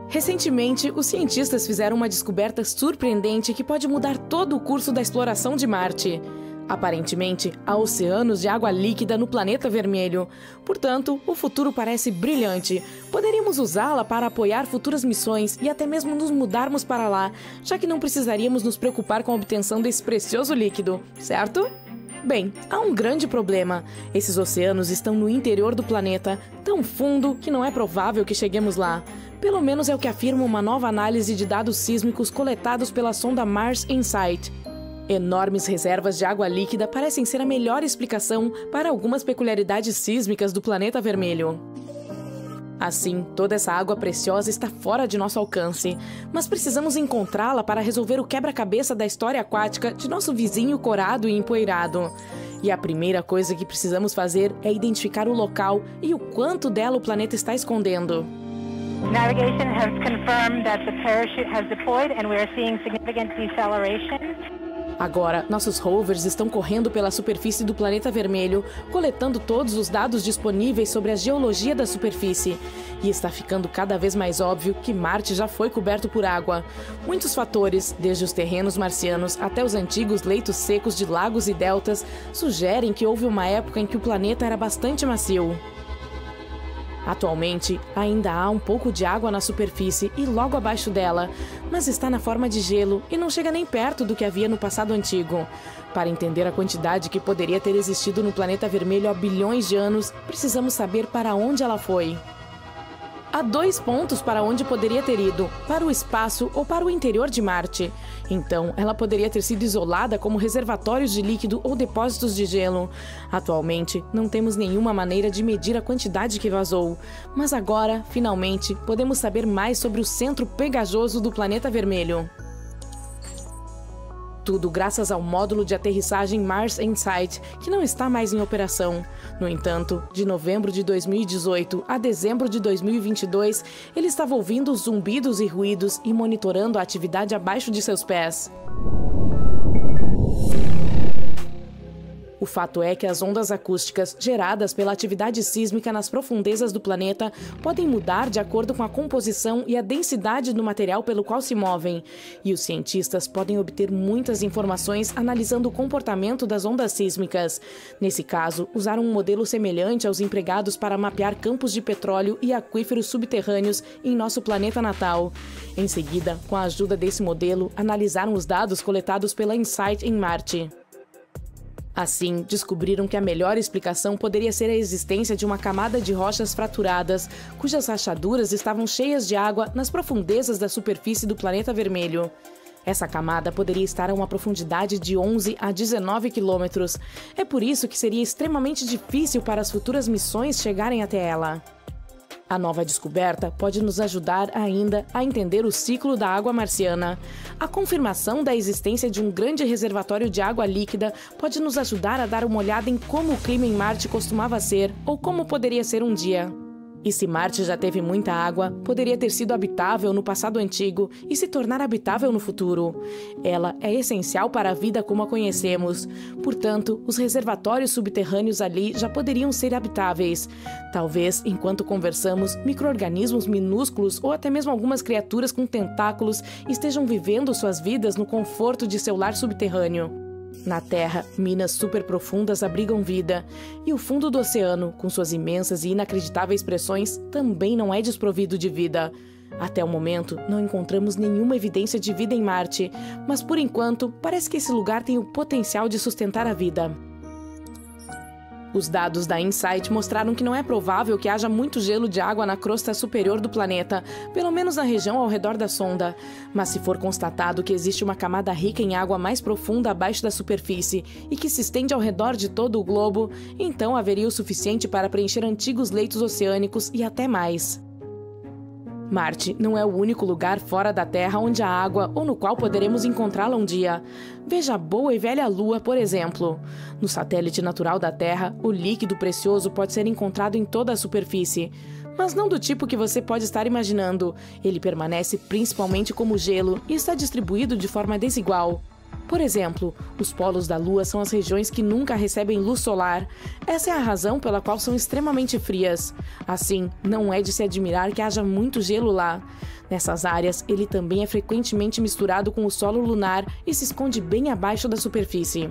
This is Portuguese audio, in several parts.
Recentemente, os cientistas fizeram uma descoberta surpreendente que pode mudar todo o curso da exploração de Marte. Aparentemente, há oceanos de água líquida no planeta vermelho. Portanto, o futuro parece brilhante. Poderíamos usá-la para apoiar futuras missões e até mesmo nos mudarmos para lá, já que não precisaríamos nos preocupar com a obtenção desse precioso líquido, certo? Bem, há um grande problema. Esses oceanos estão no interior do planeta, tão fundo que não é provável que cheguemos lá. Pelo menos é o que afirma uma nova análise de dados sísmicos coletados pela sonda Mars InSight. Enormes reservas de água líquida parecem ser a melhor explicação para algumas peculiaridades sísmicas do planeta vermelho. Assim, toda essa água preciosa está fora de nosso alcance, mas precisamos encontrá-la para resolver o quebra-cabeça da história aquática de nosso vizinho corado e empoeirado. E a primeira coisa que precisamos fazer é identificar o local e o quanto dela o planeta está escondendo. Navigation has confirmed that the parachute has deployed and we are seeing significant deceleration. Agora, nossos rovers estão correndo pela superfície do planeta vermelho, coletando todos os dados disponíveis sobre a geologia da superfície. E está ficando cada vez mais óbvio que Marte já foi coberto por água. Muitos fatores, desde os terrenos marcianos até os antigos leitos secos de lagos e deltas, sugerem que houve uma época em que o planeta era bastante macio. Atualmente, ainda há um pouco de água na superfície e logo abaixo dela, mas está na forma de gelo e não chega nem perto do que havia no passado antigo. Para entender a quantidade que poderia ter existido no planeta vermelho há bilhões de anos, precisamos saber para onde ela foi. Há 2 pontos para onde poderia ter ido, para o espaço ou para o interior de Marte. Então, ela poderia ter sido isolada como reservatórios de líquido ou depósitos de gelo. Atualmente, não temos nenhuma maneira de medir a quantidade que vazou. Mas agora, finalmente, podemos saber mais sobre o centro pegajoso do planeta vermelho. Tudo graças ao módulo de aterrissagem Mars InSight, que não está mais em operação. No entanto, de novembro de 2018 a dezembro de 2022, ele estava ouvindo zumbidos e ruídos e monitorando a atividade abaixo de seus pés. O fato é que as ondas acústicas geradas pela atividade sísmica nas profundezas do planeta podem mudar de acordo com a composição e a densidade do material pelo qual se movem, e os cientistas podem obter muitas informações analisando o comportamento das ondas sísmicas. Nesse caso, usaram um modelo semelhante aos empregados para mapear campos de petróleo e aquíferos subterrâneos em nosso planeta natal. Em seguida, com a ajuda desse modelo, analisaram os dados coletados pela InSight em Marte. Assim, descobriram que a melhor explicação poderia ser a existência de uma camada de rochas fraturadas, cujas rachaduras estavam cheias de água nas profundezas da superfície do planeta vermelho. Essa camada poderia estar a uma profundidade de 11 a 19 quilômetros. É por isso que seria extremamente difícil para as futuras missões chegarem até ela. A nova descoberta pode nos ajudar ainda a entender o ciclo da água marciana. A confirmação da existência de um grande reservatório de água líquida pode nos ajudar a dar uma olhada em como o clima em Marte costumava ser ou como poderia ser um dia. E se Marte já teve muita água, poderia ter sido habitável no passado antigo e se tornar habitável no futuro. Ela é essencial para a vida como a conhecemos. Portanto, os reservatórios subterrâneos ali já poderiam ser habitáveis. Talvez, enquanto conversamos, micro-organismos minúsculos ou até mesmo algumas criaturas com tentáculos estejam vivendo suas vidas no conforto de seu lar subterrâneo. Na Terra, minas superprofundas abrigam vida, e o fundo do oceano, com suas imensas e inacreditáveis pressões, também não é desprovido de vida. Até o momento, não encontramos nenhuma evidência de vida em Marte, mas por enquanto, parece que esse lugar tem o potencial de sustentar a vida. Os dados da InSight mostraram que não é provável que haja muito gelo de água na crosta superior do planeta, pelo menos na região ao redor da sonda. Mas se for constatado que existe uma camada rica em água mais profunda abaixo da superfície e que se estende ao redor de todo o globo, então haveria o suficiente para preencher antigos leitos oceânicos e até mais. Marte não é o único lugar fora da Terra onde há água ou no qual poderemos encontrá-la um dia. Veja a boa e velha Lua, por exemplo. No satélite natural da Terra, o líquido precioso pode ser encontrado em toda a superfície. Mas não do tipo que você pode estar imaginando. Ele permanece principalmente como gelo e está distribuído de forma desigual. Por exemplo, os polos da Lua são as regiões que nunca recebem luz solar. Essa é a razão pela qual são extremamente frias. Assim, não é de se admirar que haja muito gelo lá. Nessas áreas, ele também é frequentemente misturado com o solo lunar e se esconde bem abaixo da superfície.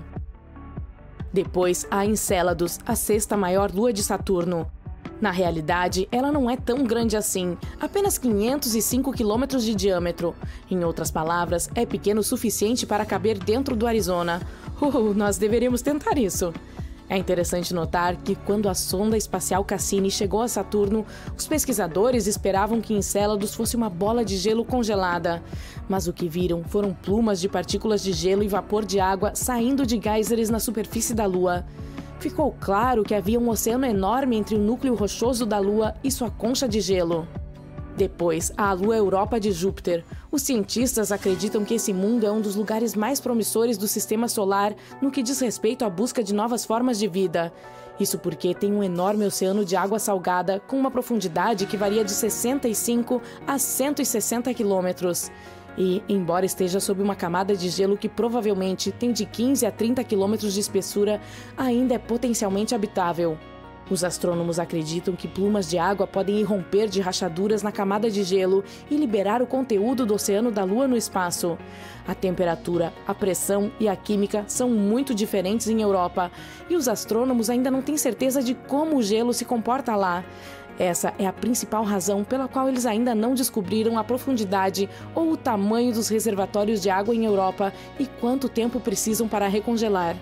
Depois, há Encéladus, a sexta maior lua de Saturno. Na realidade, ela não é tão grande assim, apenas 505 quilômetros de diâmetro. Em outras palavras, é pequeno o suficiente para caber dentro do Arizona. Nós deveríamos tentar isso. É interessante notar que quando a sonda espacial Cassini chegou a Saturno, os pesquisadores esperavam que Encéladus fosse uma bola de gelo congelada. Mas o que viram foram plumas de partículas de gelo e vapor de água saindo de geysers na superfície da Lua. Ficou claro que havia um oceano enorme entre o núcleo rochoso da Lua e sua concha de gelo. Depois, há a Lua Europa de Júpiter. Os cientistas acreditam que esse mundo é um dos lugares mais promissores do Sistema Solar no que diz respeito à busca de novas formas de vida. Isso porque tem um enorme oceano de água salgada com uma profundidade que varia de 65 a 160 quilômetros. E, embora esteja sob uma camada de gelo que provavelmente tem de 15 a 30 quilômetros de espessura, ainda é potencialmente habitável. Os astrônomos acreditam que plumas de água podem irromper de rachaduras na camada de gelo e liberar o conteúdo do oceano da Lua no espaço. A temperatura, a pressão e a química são muito diferentes em Europa, e os astrônomos ainda não têm certeza de como o gelo se comporta lá. Essa é a principal razão pela qual eles ainda não descobriram a profundidade ou o tamanho dos reservatórios de água em Europa e quanto tempo precisam para recongelar.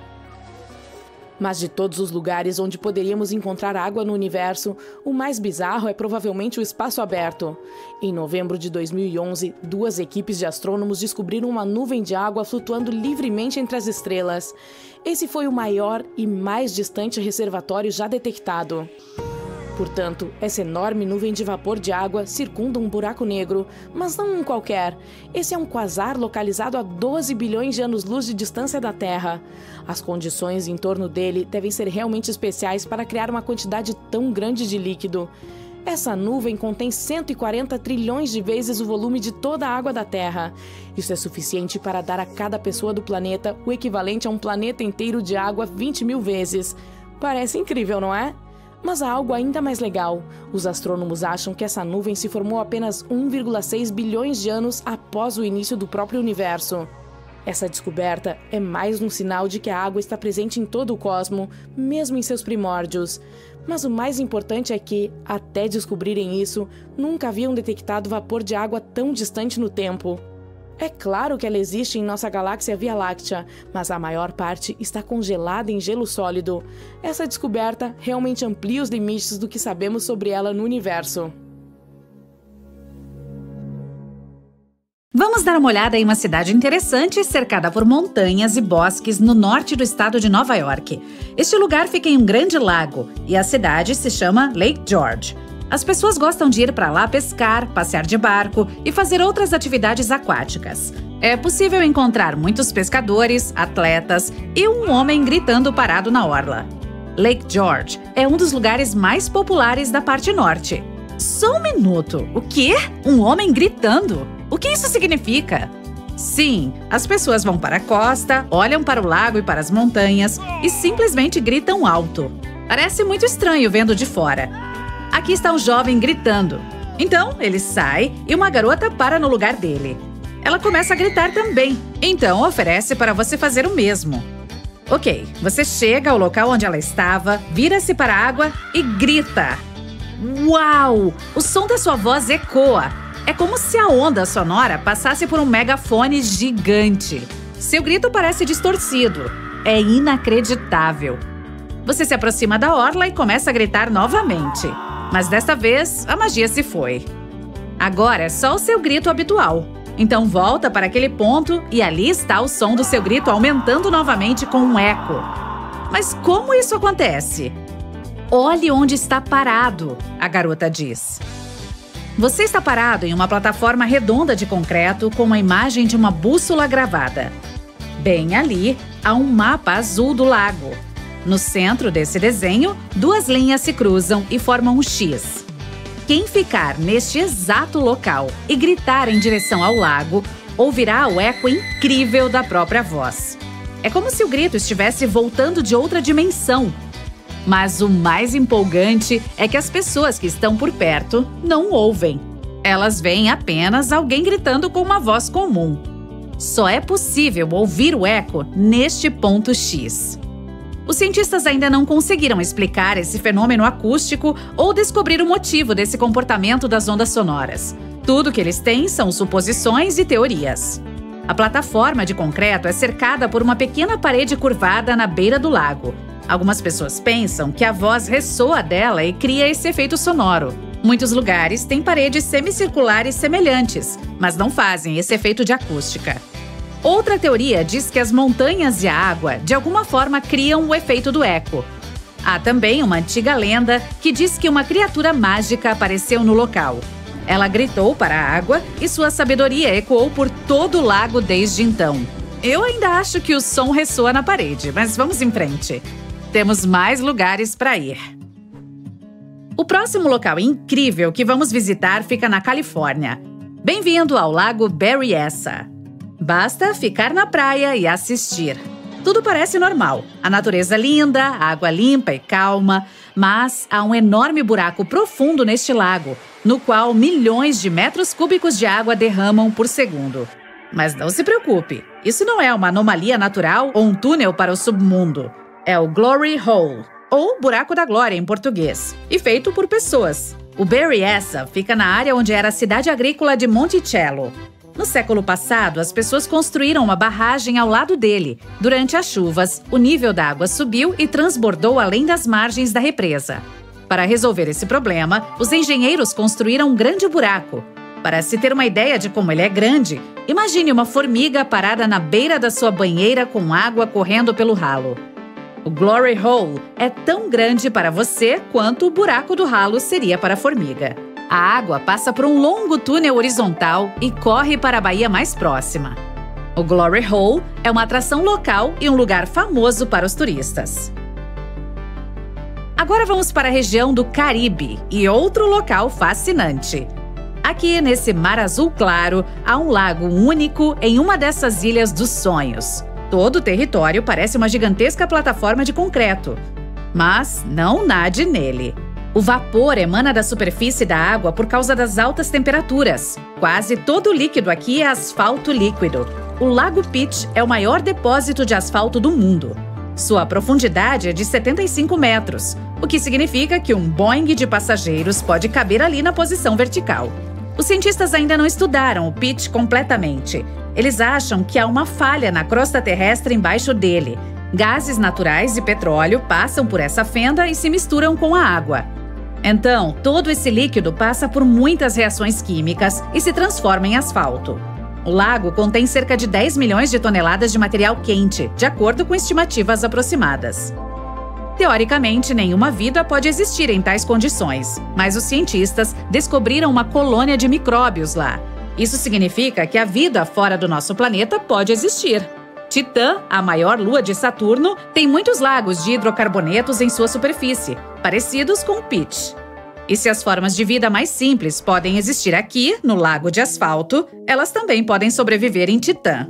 Mas de todos os lugares onde poderíamos encontrar água no universo, o mais bizarro é provavelmente o espaço aberto. Em novembro de 2011, 2 equipes de astrônomos descobriram uma nuvem de água flutuando livremente entre as estrelas. Esse foi o maior e mais distante reservatório já detectado. Portanto, essa enorme nuvem de vapor de água circunda um buraco negro, mas não um qualquer. Esse é um quasar localizado a 12 bilhões de anos-luz de distância da Terra. As condições em torno dele devem ser realmente especiais para criar uma quantidade tão grande de líquido. Essa nuvem contém 140 trilhões de vezes o volume de toda a água da Terra. Isso é suficiente para dar a cada pessoa do planeta o equivalente a um planeta inteiro de água 20 mil vezes. Parece incrível, não é? Mas há algo ainda mais legal. Os astrônomos acham que essa nuvem se formou apenas 1,6 bilhões de anos após o início do próprio universo. Essa descoberta é mais um sinal de que a água está presente em todo o cosmos, mesmo em seus primórdios. Mas o mais importante é que, até descobrirem isso, nunca haviam detectado vapor de água tão distante no tempo. É claro que ela existe em nossa galáxia Via Láctea, mas a maior parte está congelada em gelo sólido. Essa descoberta realmente amplia os limites do que sabemos sobre ela no universo. Vamos dar uma olhada em uma cidade interessante cercada por montanhas e bosques no norte do estado de Nova York. Este lugar fica em um grande lago e a cidade se chama Lake George. As pessoas gostam de ir para lá pescar, passear de barco e fazer outras atividades aquáticas. É possível encontrar muitos pescadores, atletas e um homem gritando parado na orla. Lake George é um dos lugares mais populares da parte norte. Só um minuto! O quê? Um homem gritando? O que isso significa? Sim, as pessoas vão para a costa, olham para o lago e para as montanhas e simplesmente gritam alto. Parece muito estranho vendo de fora. Aqui está um jovem gritando. Então, ele sai e uma garota para no lugar dele. Ela começa a gritar também, então oferece para você fazer o mesmo. Ok, você chega ao local onde ela estava, vira-se para a água e grita. Uau! O som da sua voz ecoa. É como se a onda sonora passasse por um megafone gigante. Seu grito parece distorcido. É inacreditável. Você se aproxima da orla e começa a gritar novamente. Mas desta vez, a magia se foi. Agora é só o seu grito habitual. Então volta para aquele ponto e ali está o som do seu grito aumentando novamente com um eco. Mas como isso acontece? Olhe onde está parado, a garota diz. Você está parado em uma plataforma redonda de concreto com uma imagem de uma bússola gravada. Bem ali, há um mapa azul do lago. No centro desse desenho, 2 linhas se cruzam e formam um X. Quem ficar neste exato local e gritar em direção ao lago ouvirá o eco incrível da própria voz. É como se o grito estivesse voltando de outra dimensão. Mas o mais empolgante é que as pessoas que estão por perto não ouvem. Elas veem apenas alguém gritando com uma voz comum. Só é possível ouvir o eco neste ponto X. Os cientistas ainda não conseguiram explicar esse fenômeno acústico ou descobrir o motivo desse comportamento das ondas sonoras. Tudo que eles têm são suposições e teorias. A plataforma de concreto é cercada por uma pequena parede curvada na beira do lago. Algumas pessoas pensam que a voz ressoa dela e cria esse efeito sonoro. Muitos lugares têm paredes semicirculares semelhantes, mas não fazem esse efeito de acústica. Outra teoria diz que as montanhas e a água, de alguma forma, criam o efeito do eco. Há também uma antiga lenda que diz que uma criatura mágica apareceu no local. Ela gritou para a água e sua sabedoria ecoou por todo o lago desde então. Eu ainda acho que o som ressoa na parede, mas vamos em frente. Temos mais lugares para ir. O próximo local incrível que vamos visitar fica na Califórnia. Bem-vindo ao Lago Berryessa. Basta ficar na praia e assistir. Tudo parece normal. A natureza linda, a água limpa e calma, mas há um enorme buraco profundo neste lago, no qual milhões de metros cúbicos de água derramam por segundo. Mas não se preocupe, isso não é uma anomalia natural ou um túnel para o submundo. É o Glory Hole, ou Buraco da Glória em português, e feito por pessoas. O Berryessa fica na área onde era a cidade agrícola de Monticello. No século passado, as pessoas construíram uma barragem ao lado dele. Durante as chuvas, o nível da água subiu e transbordou além das margens da represa. Para resolver esse problema, os engenheiros construíram um grande buraco. Para se ter uma ideia de como ele é grande, imagine uma formiga parada na beira da sua banheira com água correndo pelo ralo. O Glory Hole é tão grande para você quanto o buraco do ralo seria para a formiga. A água passa por um longo túnel horizontal e corre para a baía mais próxima. O Glory Hole é uma atração local e um lugar famoso para os turistas. Agora vamos para a região do Caribe e outro local fascinante. Aqui, nesse mar azul claro, há um lago único em uma dessas ilhas dos sonhos. Todo o território parece uma gigantesca plataforma de concreto. Mas não nade nele. O vapor emana da superfície da água por causa das altas temperaturas. Quase todo o líquido aqui é asfalto líquido. O Lago Pitt é o maior depósito de asfalto do mundo. Sua profundidade é de 75 metros, o que significa que um Boeing de passageiros pode caber ali na posição vertical. Os cientistas ainda não estudaram o Pitt completamente. Eles acham que há uma falha na crosta terrestre embaixo dele. Gases naturais e petróleo passam por essa fenda e se misturam com a água. Então, todo esse líquido passa por muitas reações químicas e se transforma em asfalto. O lago contém cerca de 10 milhões de toneladas de material quente, de acordo com estimativas aproximadas. Teoricamente, nenhuma vida pode existir em tais condições, mas os cientistas descobriram uma colônia de micróbios lá. Isso significa que a vida fora do nosso planeta pode existir. Titã, a maior lua de Saturno, tem muitos lagos de hidrocarbonetos em sua superfície, parecidos com o Pitt. E se as formas de vida mais simples podem existir aqui, no lago de asfalto, elas também podem sobreviver em Titã.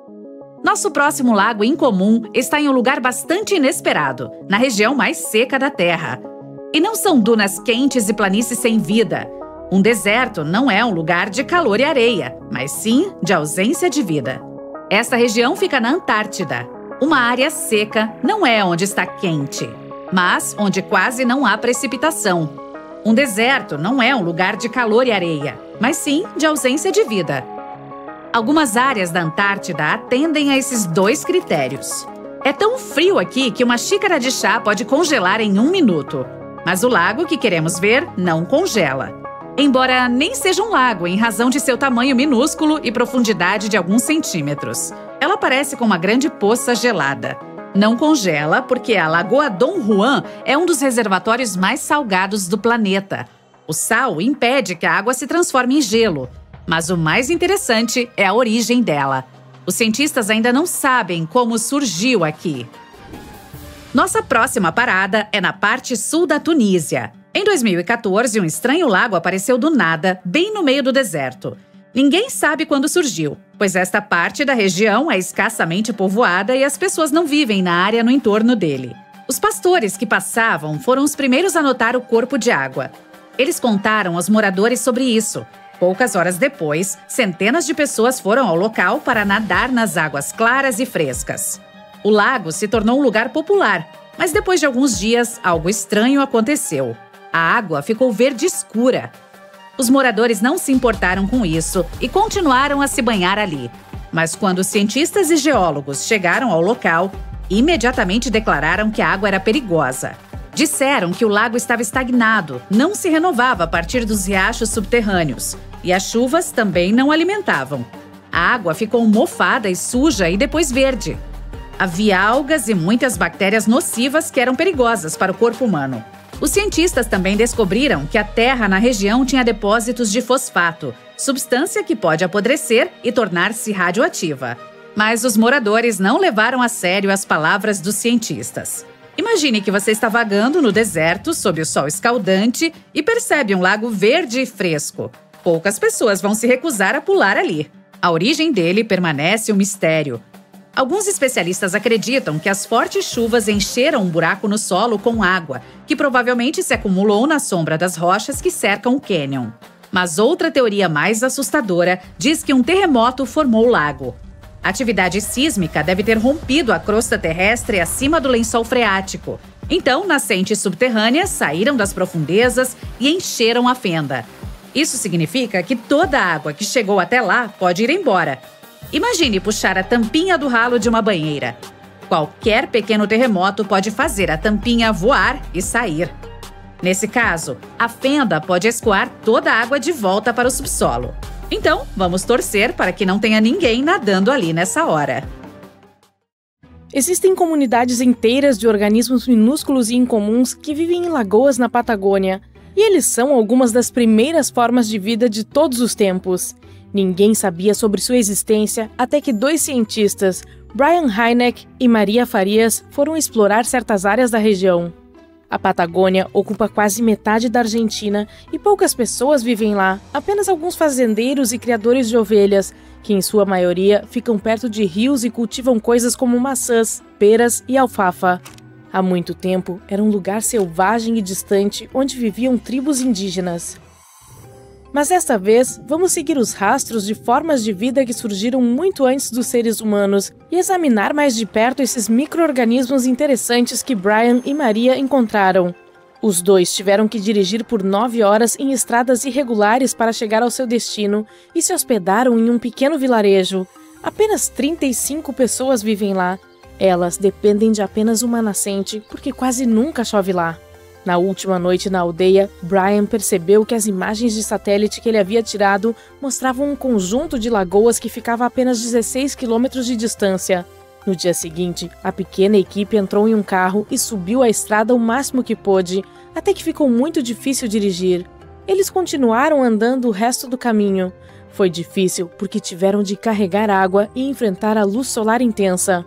Nosso próximo lago incomum está em um lugar bastante inesperado, na região mais seca da Terra. E não são dunas quentes e planícies sem vida. Um deserto não é um lugar de calor e areia, mas sim de ausência de vida. Esta região fica na Antártida. Uma área seca não é onde está quente, mas onde quase não há precipitação. Um deserto não é um lugar de calor e areia, mas sim de ausência de vida. Algumas áreas da Antártida atendem a esses dois critérios. É tão frio aqui que uma xícara de chá pode congelar em 1 minuto. Mas o lago que queremos ver não congela. Embora nem seja um lago em razão de seu tamanho minúsculo e profundidade de alguns centímetros. Ela parece com uma grande poça gelada. Não congela porque a Lagoa Dom Juan é um dos reservatórios mais salgados do planeta. O sal impede que a água se transforme em gelo. Mas o mais interessante é a origem dela. Os cientistas ainda não sabem como surgiu aqui. Nossa próxima parada é na parte sul da Tunísia. Em 2014, um estranho lago apareceu do nada, bem no meio do deserto. Ninguém sabe quando surgiu. pois esta parte da região é escassamente povoada e as pessoas não vivem na área no entorno dele. Os pastores que passavam foram os primeiros a notar o corpo de água. Eles contaram aos moradores sobre isso. Poucas horas depois, centenas de pessoas foram ao local para nadar nas águas claras e frescas. O lago se tornou um lugar popular, mas depois de alguns dias, algo estranho aconteceu. A água ficou verde escura. Os moradores não se importaram com isso e continuaram a se banhar ali. Mas quando os cientistas e geólogos chegaram ao local, imediatamente declararam que a água era perigosa. Disseram que o lago estava estagnado, não se renovava a partir dos riachos subterrâneos e as chuvas também não alimentavam. A água ficou mofada e suja e depois verde. Havia algas e muitas bactérias nocivas que eram perigosas para o corpo humano. Os cientistas também descobriram que a terra na região tinha depósitos de fosfato, substância que pode apodrecer e tornar-se radioativa. Mas os moradores não levaram a sério as palavras dos cientistas. Imagine que você está vagando no deserto sob o sol escaldante e percebe um lago verde e fresco. Poucas pessoas vão se recusar a pular ali. A origem dele permanece um mistério. Alguns especialistas acreditam que as fortes chuvas encheram um buraco no solo com água, que provavelmente se acumulou na sombra das rochas que cercam o cânion. Mas outra teoria mais assustadora diz que um terremoto formou o lago. A atividade sísmica deve ter rompido a crosta terrestre acima do lençol freático. Então, nascentes subterrâneas saíram das profundezas e encheram a fenda. Isso significa que toda a água que chegou até lá pode ir embora. Imagine puxar a tampinha do ralo de uma banheira. Qualquer pequeno terremoto pode fazer a tampinha voar e sair. Nesse caso, a fenda pode escoar toda a água de volta para o subsolo. Então, vamos torcer para que não tenha ninguém nadando ali nessa hora. Existem comunidades inteiras de organismos minúsculos e incomuns que vivem em lagoas na Patagônia. E eles são algumas das primeiras formas de vida de todos os tempos. Ninguém sabia sobre sua existência até que dois cientistas, Brian Hynek e Maria Farias, foram explorar certas áreas da região. A Patagônia ocupa quase metade da Argentina e poucas pessoas vivem lá, apenas alguns fazendeiros e criadores de ovelhas, que em sua maioria ficam perto de rios e cultivam coisas como maçãs, peras e alfafa. Há muito tempo, era um lugar selvagem e distante onde viviam tribos indígenas. Mas desta vez, vamos seguir os rastros de formas de vida que surgiram muito antes dos seres humanos e examinar mais de perto esses micro-organismos interessantes que Brian e Maria encontraram. Os dois tiveram que dirigir por 9 horas em estradas irregulares para chegar ao seu destino e se hospedaram em um pequeno vilarejo. Apenas 35 pessoas vivem lá. Elas dependem de apenas uma nascente, porque quase nunca chove lá. Na última noite na aldeia, Brian percebeu que as imagens de satélite que ele havia tirado mostravam um conjunto de lagoas que ficava a apenas 16 quilômetros de distância. No dia seguinte, a pequena equipe entrou em um carro e subiu a estrada o máximo que pôde, até que ficou muito difícil dirigir. Eles continuaram andando o resto do caminho. Foi difícil porque tiveram de carregar água e enfrentar a luz solar intensa.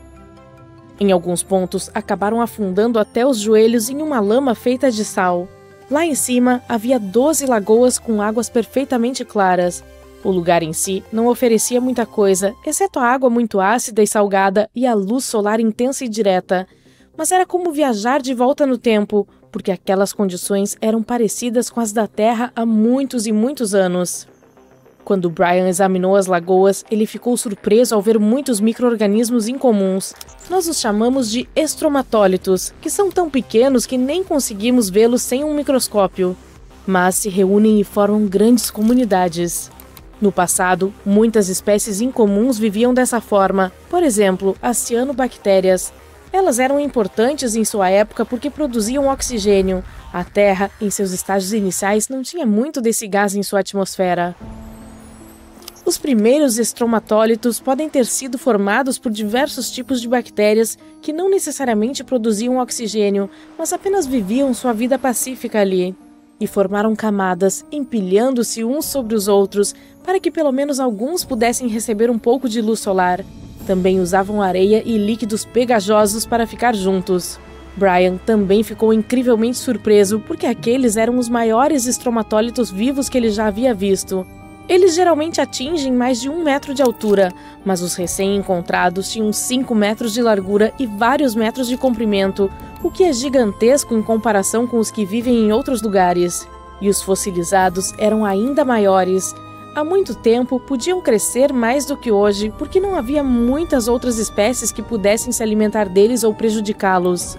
Em alguns pontos, acabaram afundando até os joelhos em uma lama feita de sal. Lá em cima, havia 12 lagoas com águas perfeitamente claras. O lugar em si não oferecia muita coisa, exceto a água muito ácida e salgada e a luz solar intensa e direta. Mas era como viajar de volta no tempo, porque aquelas condições eram parecidas com as da Terra há muitos e muitos anos. Quando Brian examinou as lagoas, ele ficou surpreso ao ver muitos micro-organismos incomuns. Nós os chamamos de estromatólitos, que são tão pequenos que nem conseguimos vê-los sem um microscópio. Mas se reúnem e formam grandes comunidades. No passado, muitas espécies incomuns viviam dessa forma, por exemplo, as cianobactérias. Elas eram importantes em sua época porque produziam oxigênio. A Terra, em seus estágios iniciais, não tinha muito desse gás em sua atmosfera. Os primeiros estromatólitos podem ter sido formados por diversos tipos de bactérias que não necessariamente produziam oxigênio, mas apenas viviam sua vida pacífica ali. E formaram camadas, empilhando-se uns sobre os outros, para que pelo menos alguns pudessem receber um pouco de luz solar. Também usavam areia e líquidos pegajosos para ficar juntos. Brian também ficou incrivelmente surpreso porque aqueles eram os maiores estromatólitos vivos que ele já havia visto. Eles geralmente atingem mais de 1 metro de altura, mas os recém-encontrados tinham 5 metros de largura e vários metros de comprimento, o que é gigantesco em comparação com os que vivem em outros lugares. E os fossilizados eram ainda maiores. Há muito tempo podiam crescer mais do que hoje, porque não havia muitas outras espécies que pudessem se alimentar deles ou prejudicá-los.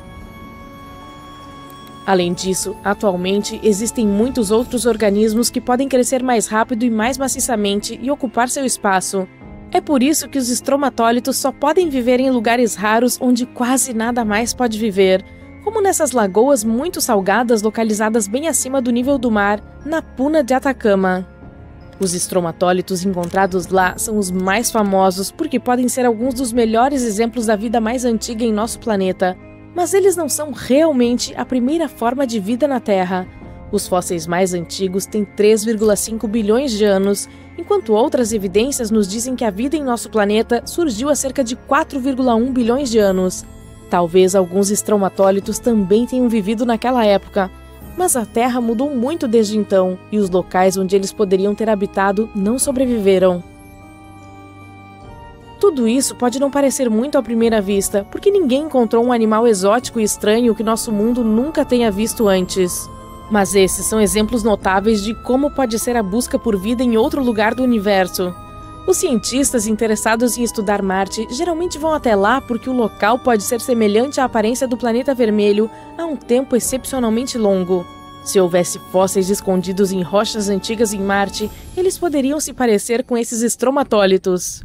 Além disso, atualmente existem muitos outros organismos que podem crescer mais rápido e mais maciçamente e ocupar seu espaço. É por isso que os estromatólitos só podem viver em lugares raros onde quase nada mais pode viver, como nessas lagoas muito salgadas localizadas bem acima do nível do mar, na Puna de Atacama. Os estromatólitos encontrados lá são os mais famosos porque podem ser alguns dos melhores exemplos da vida mais antiga em nosso planeta. Mas eles não são realmente a primeira forma de vida na Terra. Os fósseis mais antigos têm 3,5 bilhões de anos, enquanto outras evidências nos dizem que a vida em nosso planeta surgiu há cerca de 4,1 bilhões de anos. Talvez alguns estromatólitos também tenham vivido naquela época, mas a Terra mudou muito desde então, e os locais onde eles poderiam ter habitado não sobreviveram. Tudo isso pode não parecer muito à primeira vista, porque ninguém encontrou um animal exótico e estranho que nosso mundo nunca tenha visto antes. Mas esses são exemplos notáveis de como pode ser a busca por vida em outro lugar do universo. Os cientistas interessados em estudar Marte geralmente vão até lá porque o local pode ser semelhante à aparência do planeta vermelho há um tempo excepcionalmente longo. Se houvesse fósseis escondidos em rochas antigas em Marte, eles poderiam se parecer com esses estromatólitos.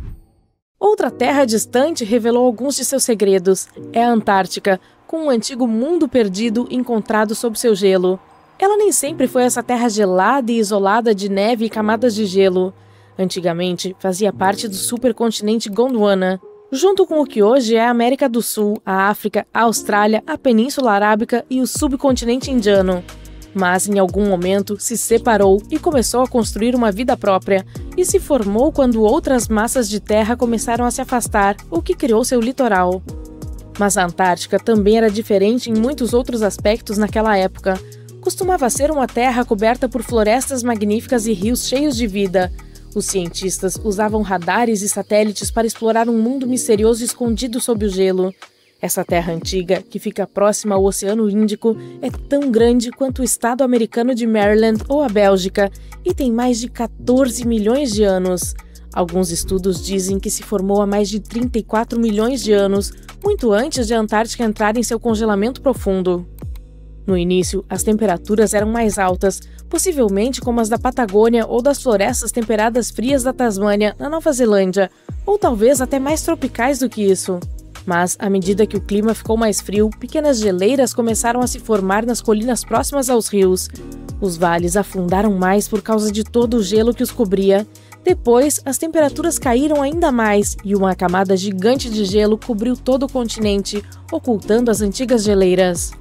Outra terra distante revelou alguns de seus segredos. É a Antártica, com um antigo mundo perdido encontrado sob seu gelo. Ela nem sempre foi essa terra gelada e isolada de neve e camadas de gelo. Antigamente, fazia parte do supercontinente Gondwana, junto com o que hoje é a América do Sul, a África, a Austrália, a Península Arábica e o subcontinente indiano. Mas em algum momento se separou e começou a construir uma vida própria, e se formou quando outras massas de terra começaram a se afastar, o que criou seu litoral. Mas a Antártica também era diferente em muitos outros aspectos naquela época. Costumava ser uma terra coberta por florestas magníficas e rios cheios de vida. Os cientistas usavam radares e satélites para explorar um mundo misterioso escondido sob o gelo. Essa terra antiga, que fica próxima ao Oceano Índico, é tão grande quanto o estado americano de Maryland ou a Bélgica e tem mais de 14 milhões de anos. Alguns estudos dizem que se formou há mais de 34 milhões de anos, muito antes de a Antártica entrar em seu congelamento profundo. No início, as temperaturas eram mais altas, possivelmente como as da Patagônia ou das florestas temperadas frias da Tasmânia, na Nova Zelândia, ou talvez até mais tropicais do que isso. Mas, à medida que o clima ficou mais frio, pequenas geleiras começaram a se formar nas colinas próximas aos rios. Os vales afundaram mais por causa de todo o gelo que os cobria. Depois, as temperaturas caíram ainda mais e uma camada gigante de gelo cobriu todo o continente, ocultando as antigas geleiras.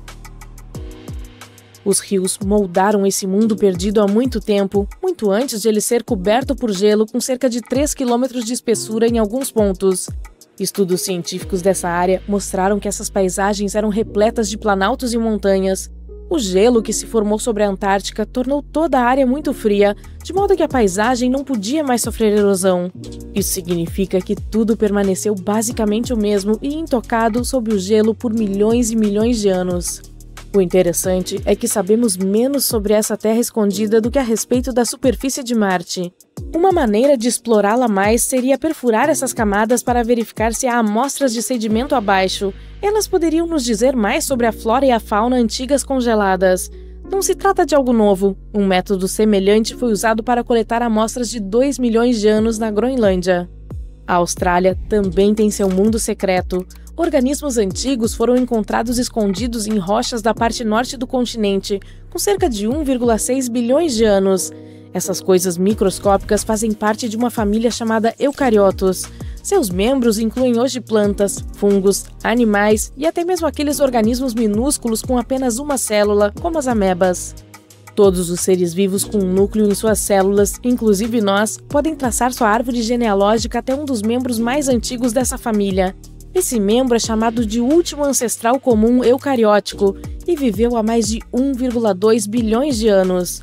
Os rios moldaram esse mundo perdido há muito tempo, muito antes de ele ser coberto por gelo com cerca de 3 quilômetros de espessura em alguns pontos. Estudos científicos dessa área mostraram que essas paisagens eram repletas de planaltos e montanhas. O gelo que se formou sobre a Antártica tornou toda a área muito fria, de modo que a paisagem não podia mais sofrer erosão. Isso significa que tudo permaneceu basicamente o mesmo e intocado sob o gelo por milhões e milhões de anos. O interessante é que sabemos menos sobre essa terra escondida do que a respeito da superfície de Marte. Uma maneira de explorá-la mais seria perfurar essas camadas para verificar se há amostras de sedimento abaixo. Elas poderiam nos dizer mais sobre a flora e a fauna antigas congeladas. Não se trata de algo novo. Um método semelhante foi usado para coletar amostras de 2 milhões de anos na Groenlândia. A Austrália também tem seu mundo secreto. Organismos antigos foram encontrados escondidos em rochas da parte norte do continente, com cerca de 1,6 bilhões de anos. Essas coisas microscópicas fazem parte de uma família chamada eucariotos. Seus membros incluem hoje plantas, fungos, animais e até mesmo aqueles organismos minúsculos com apenas uma célula, como as amebas. Todos os seres vivos com um núcleo em suas células, inclusive nós, podem traçar sua árvore genealógica até um dos membros mais antigos dessa família. Esse membro é chamado de último ancestral comum eucariótico e viveu há mais de 1,2 bilhões de anos.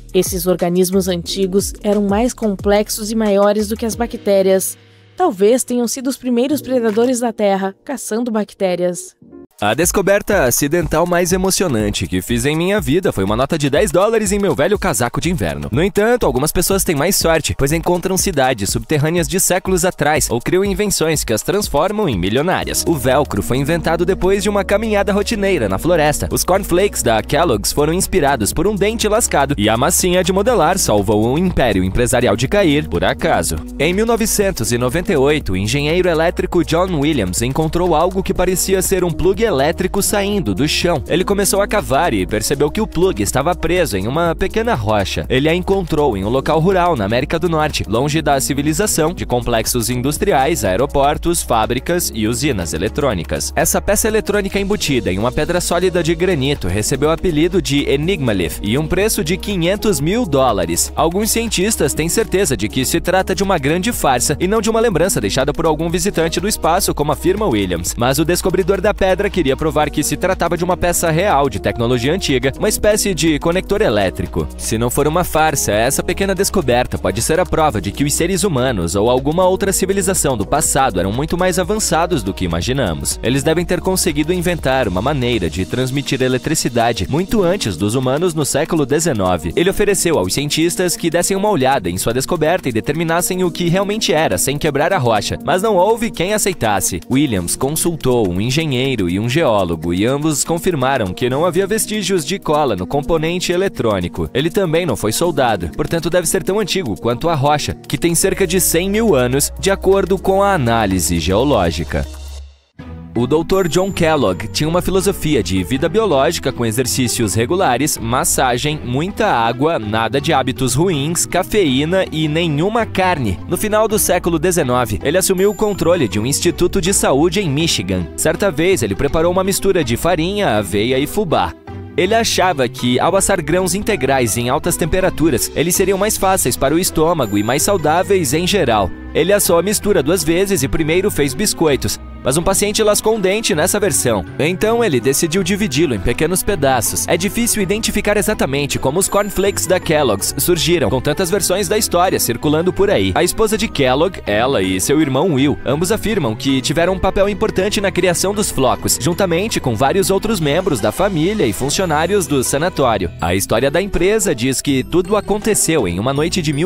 Esses organismos antigos eram mais complexos e maiores do que as bactérias. Talvez tenham sido os primeiros predadores da Terra, caçando bactérias. A descoberta acidental mais emocionante que fiz em minha vida foi uma nota de $10 em meu velho casaco de inverno. No entanto, algumas pessoas têm mais sorte, pois encontram cidades subterrâneas de séculos atrás ou criam invenções que as transformam em milionárias. O velcro foi inventado depois de uma caminhada rotineira na floresta. Os cornflakes da Kellogg's foram inspirados por um dente lascado e a massinha de modelar salvou um império empresarial de cair por acaso. Em 1998, o engenheiro elétrico John Williams encontrou algo que parecia ser um plug elétrico saindo do chão. Ele começou a cavar e percebeu que o plug estava preso em uma pequena rocha. Ele a encontrou em um local rural na América do Norte, longe da civilização, de complexos industriais, aeroportos, fábricas e usinas eletrônicas. Essa peça eletrônica embutida em uma pedra sólida de granito recebeu o apelido de Enigmalith e um preço de $500 mil. Alguns cientistas têm certeza de que se trata de uma grande farsa e não de uma lembrança deixada por algum visitante do espaço, como afirma Williams. Mas o descobridor da pedra queria provar que se tratava de uma peça real de tecnologia antiga, uma espécie de conector elétrico. Se não for uma farsa, essa pequena descoberta pode ser a prova de que os seres humanos ou alguma outra civilização do passado eram muito mais avançados do que imaginamos. Eles devem ter conseguido inventar uma maneira de transmitir eletricidade muito antes dos humanos no século XIX. Ele ofereceu aos cientistas que dessem uma olhada em sua descoberta e determinassem o que realmente era, sem quebrar a rocha, mas não houve quem aceitasse. Williams consultou um engenheiro e um geólogo e ambos confirmaram que não havia vestígios de cola no componente eletrônico. Ele também não foi soldado, portanto deve ser tão antigo quanto a rocha, que tem cerca de 100 mil anos, de acordo com a análise geológica. O Dr. John Kellogg tinha uma filosofia de vida biológica com exercícios regulares, massagem, muita água, nada de hábitos ruins, cafeína e nenhuma carne. No final do século XIX, ele assumiu o controle de um instituto de saúde em Michigan. Certa vez, ele preparou uma mistura de farinha, aveia e fubá. Ele achava que, ao assar grãos integrais em altas temperaturas, eles seriam mais fáceis para o estômago e mais saudáveis em geral. Ele assou a mistura 2 vezes e primeiro fez biscoitos, mas um paciente lascou um dente nessa versão. Então ele decidiu dividi-lo em pequenos pedaços. É difícil identificar exatamente como os cornflakes da Kellogg's surgiram, com tantas versões da história circulando por aí. A esposa de Kellogg, ela e seu irmão Will, ambos afirmam que tiveram um papel importante na criação dos flocos, juntamente com vários outros membros da família e funcionários do sanatório. A história da empresa diz que tudo aconteceu em uma noite de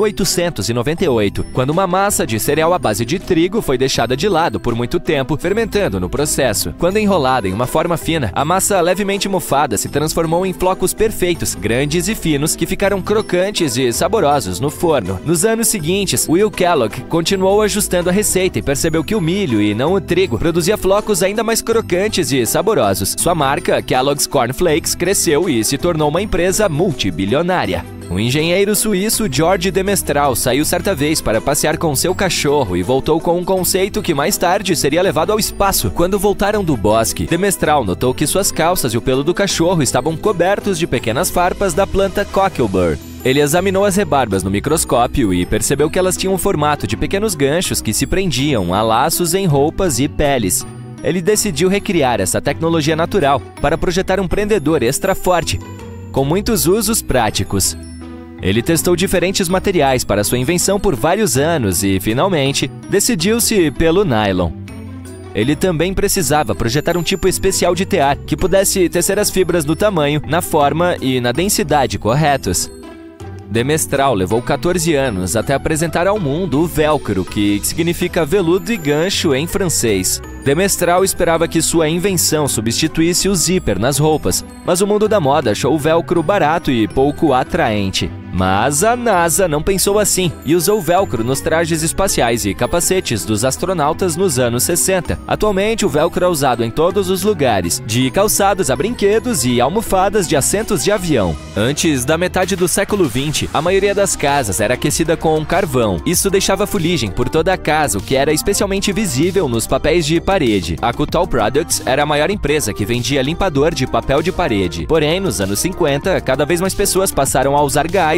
1898, quando uma massa de cereal à base de trigo foi deixada de lado por muito tempo, fermentando no processo. Quando enrolada em uma forma fina, a massa levemente mofada se transformou em flocos perfeitos, grandes e finos, que ficaram crocantes e saborosos no forno. Nos anos seguintes, Will Kellogg continuou ajustando a receita e percebeu que o milho, e não o trigo, produzia flocos ainda mais crocantes e saborosos. Sua marca, Kellogg's Corn Flakes, cresceu e se tornou uma empresa multibilionária. O engenheiro suíço George de Mestral saiu certa vez para passear com seu cachorro e voltou com um conceito que mais tarde seria levado ao espaço. Quando voltaram do bosque, de Mestral notou que suas calças e o pelo do cachorro estavam cobertos de pequenas farpas da planta cocklebur. Ele examinou as rebarbas no microscópio e percebeu que elas tinham o formato de pequenos ganchos que se prendiam a laços em roupas e peles. Ele decidiu recriar essa tecnologia natural para projetar um prendedor extra forte, com muitos usos práticos. Ele testou diferentes materiais para sua invenção por vários anos e, finalmente, decidiu-se pelo nylon. Ele também precisava projetar um tipo especial de tear que pudesse tecer as fibras no tamanho, na forma e na densidade corretos. De Mestral levou 14 anos até apresentar ao mundo o velcro, que significa veludo e gancho em francês. De Mestral esperava que sua invenção substituísse o zíper nas roupas, mas o mundo da moda achou o velcro barato e pouco atraente. Mas a NASA não pensou assim e usou velcro nos trajes espaciais e capacetes dos astronautas nos anos 60. Atualmente, o velcro é usado em todos os lugares, de calçados a brinquedos e almofadas de assentos de avião. Antes da metade do século XX, a maioria das casas era aquecida com carvão. Isso deixava fuligem por toda a casa, o que era especialmente visível nos papéis de parede. A Kutal Products era a maior empresa que vendia limpador de papel de parede. Porém, nos anos 50, cada vez mais pessoas passaram a usar gás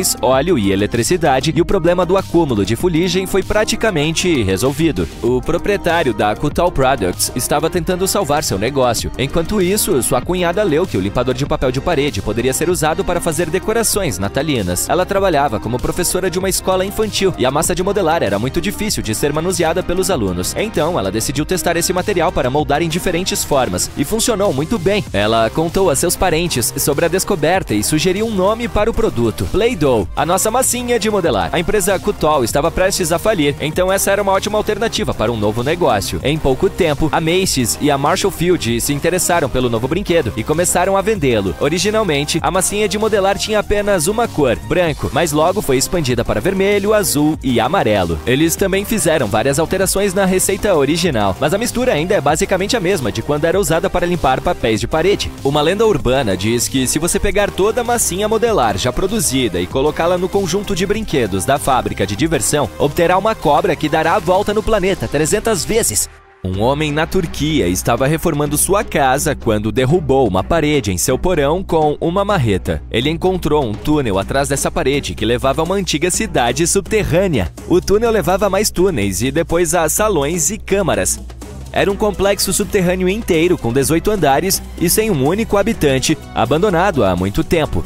gás, óleo e eletricidade, e o problema do acúmulo de fuligem foi praticamente resolvido. O proprietário da Kutal Products estava tentando salvar seu negócio. Enquanto isso, sua cunhada leu que o limpador de papel de parede poderia ser usado para fazer decorações natalinas. Ela trabalhava como professora de uma escola infantil e a massa de modelar era muito difícil de ser manuseada pelos alunos. Então, ela decidiu testar esse material para moldar em diferentes formas e funcionou muito bem. Ela contou a seus parentes sobre a descoberta e sugeriu um nome para o produto: Play-Doh, a nossa massinha de modelar. A empresa Kutal estava prestes a falir, então essa era uma ótima alternativa para um novo negócio. Em pouco tempo, a Macy's e a Marshall Field se interessaram pelo novo brinquedo e começaram a vendê-lo. Originalmente, a massinha de modelar tinha apenas uma cor, branco, mas logo foi expandida para vermelho, azul e amarelo. Eles também fizeram várias alterações na receita original, mas a mistura ainda é basicamente a mesma de quando era usada para limpar papéis de parede. Uma lenda urbana diz que se você pegar toda a massinha modelar já produzida e colocá-la no conjunto de brinquedos da fábrica de diversão, obterá uma cobra que dará a volta no planeta 300 vezes. Um homem na Turquia estava reformando sua casa quando derrubou uma parede em seu porão com uma marreta. Ele encontrou um túnel atrás dessa parede que levava a uma antiga cidade subterrânea. O túnel levava a mais túneis e depois a salões e câmaras. Era um complexo subterrâneo inteiro com 18 andares e sem um único habitante, abandonado há muito tempo.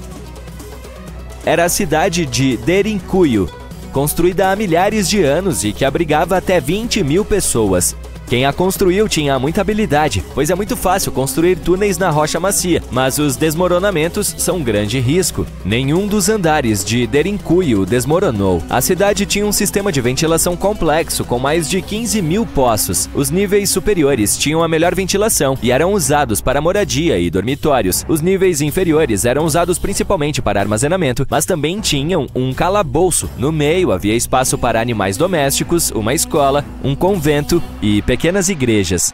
Era a cidade de Derinkuyu, construída há milhares de anos e que abrigava até 20 mil pessoas. Quem a construiu tinha muita habilidade, pois é muito fácil construir túneis na rocha macia, mas os desmoronamentos são um grande risco. Nenhum dos andares de Derinkuyu desmoronou. A cidade tinha um sistema de ventilação complexo com mais de 15 mil poços. Os níveis superiores tinham a melhor ventilação e eram usados para moradia e dormitórios. Os níveis inferiores eram usados principalmente para armazenamento, mas também tinham um calabouço. No meio havia espaço para animais domésticos, uma escola, um convento e pequenas igrejas.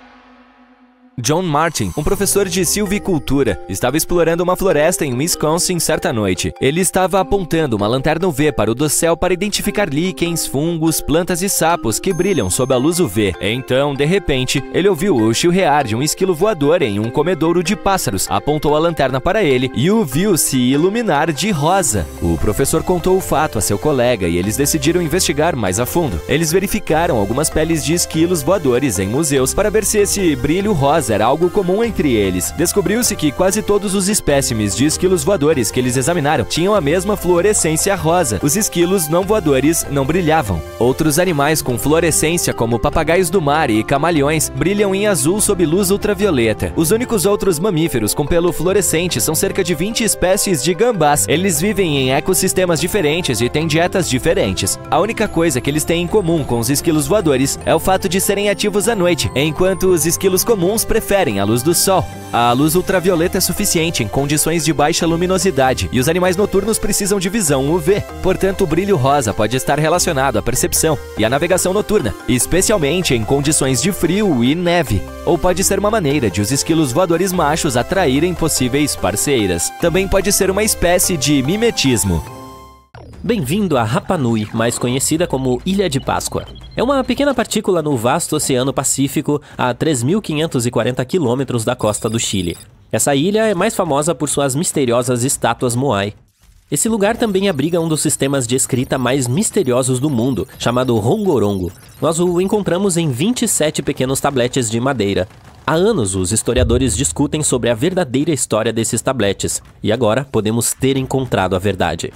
John Martin, um professor de silvicultura, estava explorando uma floresta em Wisconsin certa noite. Ele estava apontando uma lanterna UV para o dossel para identificar líquens, fungos, plantas e sapos que brilham sob a luz UV. Então, de repente, ele ouviu o chilrear de um esquilo voador em um comedouro de pássaros, apontou a lanterna para ele e o viu se iluminar de rosa. O professor contou o fato a seu colega e eles decidiram investigar mais a fundo. Eles verificaram algumas peles de esquilos voadores em museus para ver se esse brilho rosa era algo comum entre eles. Descobriu-se que quase todos os espécimes de esquilos voadores que eles examinaram tinham a mesma fluorescência rosa. Os esquilos não voadores não brilhavam. Outros animais com fluorescência, como papagaios do mar e camaleões, brilham em azul sob luz ultravioleta. Os únicos outros mamíferos com pelo fluorescente são cerca de 20 espécies de gambás. Eles vivem em ecossistemas diferentes e têm dietas diferentes. A única coisa que eles têm em comum com os esquilos voadores é o fato de serem ativos à noite, enquanto os esquilos comuns preferem a luz do sol. A luz ultravioleta é suficiente em condições de baixa luminosidade e os animais noturnos precisam de visão UV. Portanto, o brilho rosa pode estar relacionado à percepção e à navegação noturna, especialmente em condições de frio e neve. Ou pode ser uma maneira de os esquilos voadores machos atraírem possíveis parceiras. Também pode ser uma espécie de mimetismo. Bem-vindo a Rapa Nui, mais conhecida como Ilha de Páscoa. É uma pequena partícula no vasto Oceano Pacífico, a 3.540 quilômetros da costa do Chile. Essa ilha é mais famosa por suas misteriosas estátuas Moai. Esse lugar também abriga um dos sistemas de escrita mais misteriosos do mundo, chamado Rongorongo. Nós o encontramos em 27 pequenos tabletes de madeira. Há anos, os historiadores discutem sobre a verdadeira história desses tabletes, e agora podemos ter encontrado a verdade.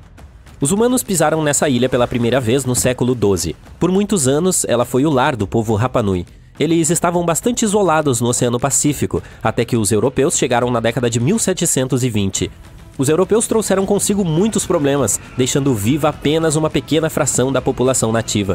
Os humanos pisaram nessa ilha pela primeira vez no século XII. Por muitos anos, ela foi o lar do povo Rapa Nui. Eles estavam bastante isolados no Oceano Pacífico, até que os europeus chegaram na década de 1720. Os europeus trouxeram consigo muitos problemas, deixando viva apenas uma pequena fração da população nativa.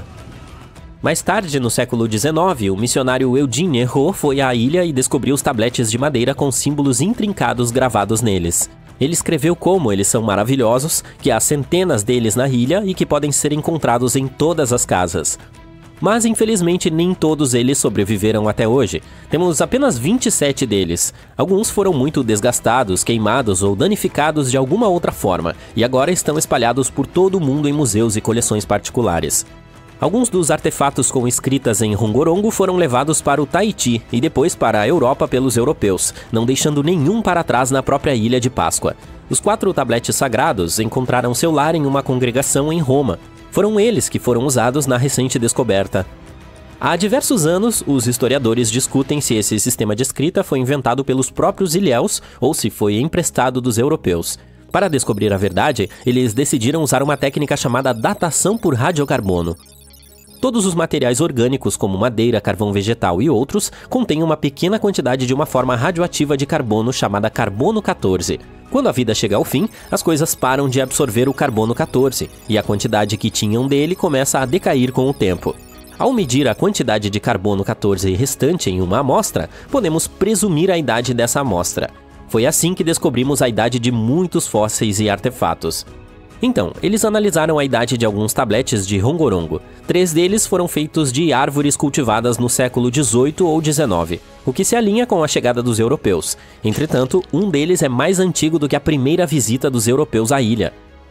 Mais tarde, no século XIX, o missionário Eugene Erro foi à ilha e descobriu os tabletes de madeira com símbolos intrincados gravados neles. Ele escreveu como eles são maravilhosos, que há centenas deles na ilha e que podem ser encontrados em todas as casas. Mas, infelizmente, nem todos eles sobreviveram até hoje. Temos apenas 27 deles. Alguns foram muito desgastados, queimados ou danificados de alguma outra forma, e agora estão espalhados por todo o mundo em museus e coleções particulares. Alguns dos artefatos com escritas em Rongorongo foram levados para o Tahiti e depois para a Europa pelos europeus, não deixando nenhum para trás na própria Ilha de Páscoa. Os 4 tabletes sagrados encontraram seu lar em uma congregação em Roma. Foram eles que foram usados na recente descoberta. Há diversos anos, os historiadores discutem se esse sistema de escrita foi inventado pelos próprios ilhéus ou se foi emprestado dos europeus. Para descobrir a verdade, eles decidiram usar uma técnica chamada datação por radiocarbono. Todos os materiais orgânicos, como madeira, carvão vegetal e outros, contêm uma pequena quantidade de uma forma radioativa de carbono chamada carbono 14. Quando a vida chega ao fim, as coisas param de absorver o carbono 14, e a quantidade que tinham dele começa a decair com o tempo. Ao medir a quantidade de carbono 14 restante em uma amostra, podemos presumir a idade dessa amostra. Foi assim que descobrimos a idade de muitos fósseis e artefatos. Então, eles analisaram a idade de alguns tabletes de rongorongo. 3 deles foram feitos de árvores cultivadas no século XVIII ou XIX, o que se alinha com a chegada dos europeus. Entretanto, um deles é mais antigo do que a primeira visita dos europeus à ilha.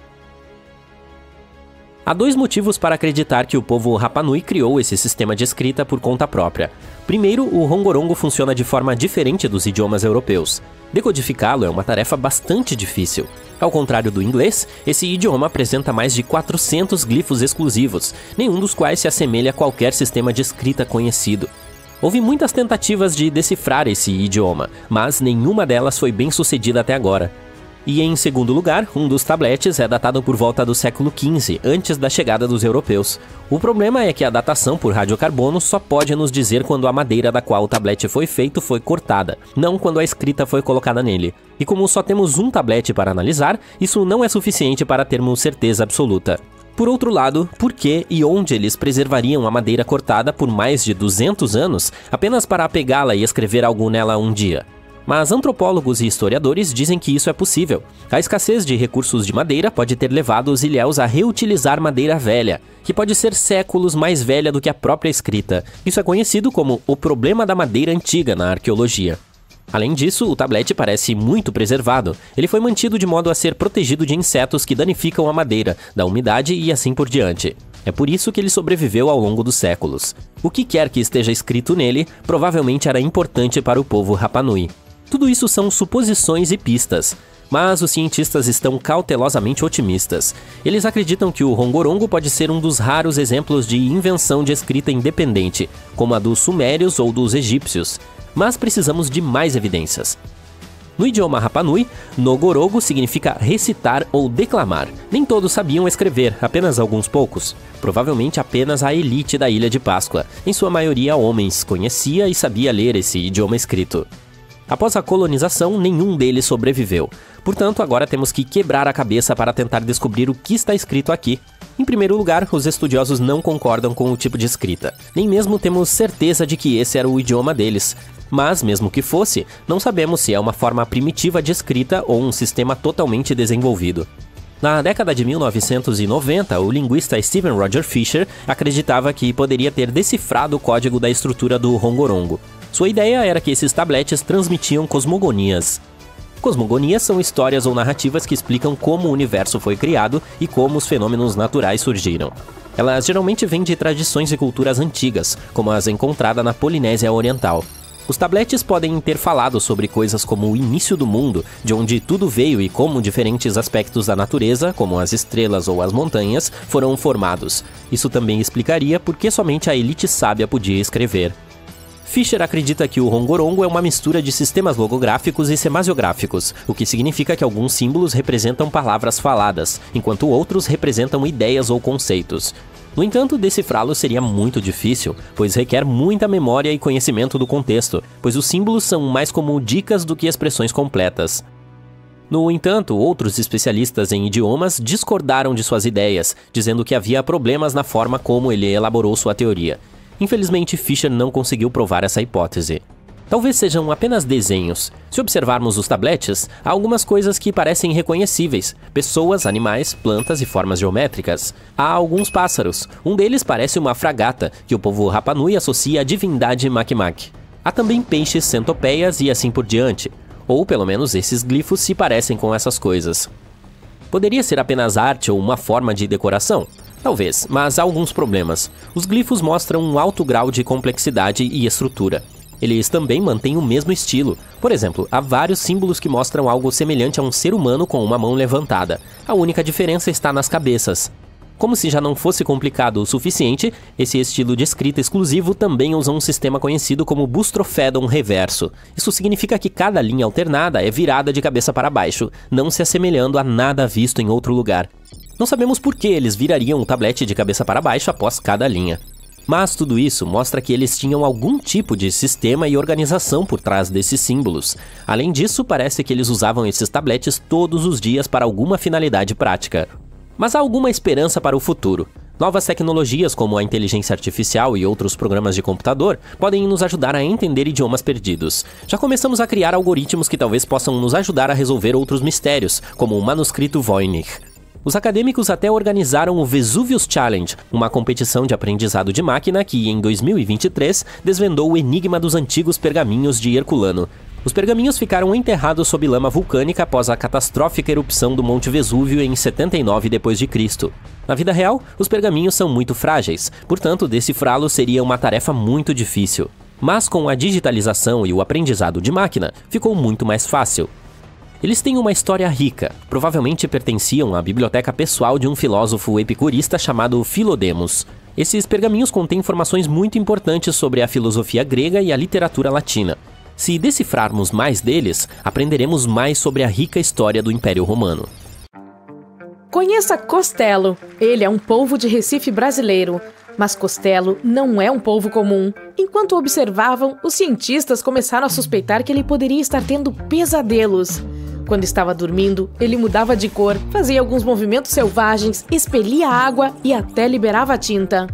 Há 2 motivos para acreditar que o povo Rapa Nui criou esse sistema de escrita por conta própria. Primeiro, o rongorongo funciona de forma diferente dos idiomas europeus. Decodificá-lo é uma tarefa bastante difícil. Ao contrário do inglês, esse idioma apresenta mais de 400 glifos exclusivos, nenhum dos quais se assemelha a qualquer sistema de escrita conhecido. Houve muitas tentativas de decifrar esse idioma, mas nenhuma delas foi bem sucedida até agora. E em segundo lugar, um dos tabletes é datado por volta do século XV, antes da chegada dos europeus. O problema é que a datação por radiocarbono só pode nos dizer quando a madeira da qual o tablete foi feito foi cortada, não quando a escrita foi colocada nele. E como só temos um tablete para analisar, isso não é suficiente para termos certeza absoluta. Por outro lado, por que e onde eles preservariam a madeira cortada por mais de 200 anos apenas para apegá-la e escrever algo nela um dia? Mas antropólogos e historiadores dizem que isso é possível. A escassez de recursos de madeira pode ter levado os ilhéus a reutilizar madeira velha, que pode ser séculos mais velha do que a própria escrita. Isso é conhecido como o problema da madeira antiga na arqueologia. Além disso, o tablete parece muito preservado. Ele foi mantido de modo a ser protegido de insetos que danificam a madeira, da umidade e assim por diante. É por isso que ele sobreviveu ao longo dos séculos. O que quer que esteja escrito nele, provavelmente era importante para o povo Rapa Nui. Tudo isso são suposições e pistas, mas os cientistas estão cautelosamente otimistas. Eles acreditam que o rongorongo pode ser um dos raros exemplos de invenção de escrita independente, como a dos sumérios ou dos egípcios, mas precisamos de mais evidências. No idioma Rapa Nui, nogorogo significa recitar ou declamar. Nem todos sabiam escrever, apenas alguns poucos. Provavelmente apenas a elite da Ilha de Páscoa, em sua maioria homens, conhecia e sabia ler esse idioma escrito. Após a colonização, nenhum deles sobreviveu. Portanto, agora temos que quebrar a cabeça para tentar descobrir o que está escrito aqui. Em primeiro lugar, os estudiosos não concordam com o tipo de escrita. Nem mesmo temos certeza de que esse era o idioma deles. Mas, mesmo que fosse, não sabemos se é uma forma primitiva de escrita ou um sistema totalmente desenvolvido. Na década de 1990, o linguista Steven Roger Fisher acreditava que poderia ter decifrado o código da estrutura do rongorongo. Sua ideia era que esses tabletes transmitiam cosmogonias. Cosmogonias são histórias ou narrativas que explicam como o universo foi criado e como os fenômenos naturais surgiram. Elas geralmente vêm de tradições e culturas antigas, como as encontradas na Polinésia Oriental. Os tabletes podem ter falado sobre coisas como o início do mundo, de onde tudo veio e como diferentes aspectos da natureza, como as estrelas ou as montanhas, foram formados. Isso também explicaria por que somente a elite sábia podia escrever. Fisher acredita que o rongorongo é uma mistura de sistemas logográficos e semasiográficos, o que significa que alguns símbolos representam palavras faladas, enquanto outros representam ideias ou conceitos. No entanto, decifrá-los seria muito difícil, pois requer muita memória e conhecimento do contexto, pois os símbolos são mais como dicas do que expressões completas. No entanto, outros especialistas em idiomas discordaram de suas ideias, dizendo que havia problemas na forma como ele elaborou sua teoria. Infelizmente, Fisher não conseguiu provar essa hipótese. Talvez sejam apenas desenhos. Se observarmos os tabletes, há algumas coisas que parecem reconhecíveis. Pessoas, animais, plantas e formas geométricas. Há alguns pássaros. Um deles parece uma fragata, que o povo Rapa Nui associa à divindade Makmak. Há também peixes, centopeias e assim por diante. Ou pelo menos esses glifos se parecem com essas coisas. Poderia ser apenas arte ou uma forma de decoração? Talvez, mas há alguns problemas. Os glifos mostram um alto grau de complexidade e estrutura. Eles também mantêm o mesmo estilo. Por exemplo, há vários símbolos que mostram algo semelhante a um ser humano com uma mão levantada. A única diferença está nas cabeças. Como se já não fosse complicado o suficiente, esse estilo de escrita exclusivo também usa um sistema conhecido como Bustrophédon reverso. Isso significa que cada linha alternada é virada de cabeça para baixo, não se assemelhando a nada visto em outro lugar. Não sabemos por que eles virariam o tablete de cabeça para baixo após cada linha. Mas tudo isso mostra que eles tinham algum tipo de sistema e organização por trás desses símbolos. Além disso, parece que eles usavam esses tabletes todos os dias para alguma finalidade prática. Mas há alguma esperança para o futuro. Novas tecnologias como a inteligência artificial e outros programas de computador podem nos ajudar a entender idiomas perdidos. Já começamos a criar algoritmos que talvez possam nos ajudar a resolver outros mistérios, como o manuscrito Voynich. Os acadêmicos até organizaram o Vesuvius Challenge, uma competição de aprendizado de máquina que, em 2023, desvendou o enigma dos antigos pergaminhos de Herculano. Os pergaminhos ficaram enterrados sob lama vulcânica após a catastrófica erupção do Monte Vesúvio em 79 d.C. Na vida real, os pergaminhos são muito frágeis, portanto, decifrá-los seria uma tarefa muito difícil. Mas com a digitalização e o aprendizado de máquina, ficou muito mais fácil. Eles têm uma história rica, provavelmente pertenciam à biblioteca pessoal de um filósofo epicurista chamado Filodemos. Esses pergaminhos contêm informações muito importantes sobre a filosofia grega e a literatura latina. Se decifrarmos mais deles, aprenderemos mais sobre a rica história do Império Romano. Conheça Costello. Ele é um polvo de Recife brasileiro. Mas Costello não é um polvo comum. Enquanto observavam, os cientistas começaram a suspeitar que ele poderia estar tendo pesadelos. Quando estava dormindo, ele mudava de cor, fazia alguns movimentos selvagens, expelia água e até liberava tinta.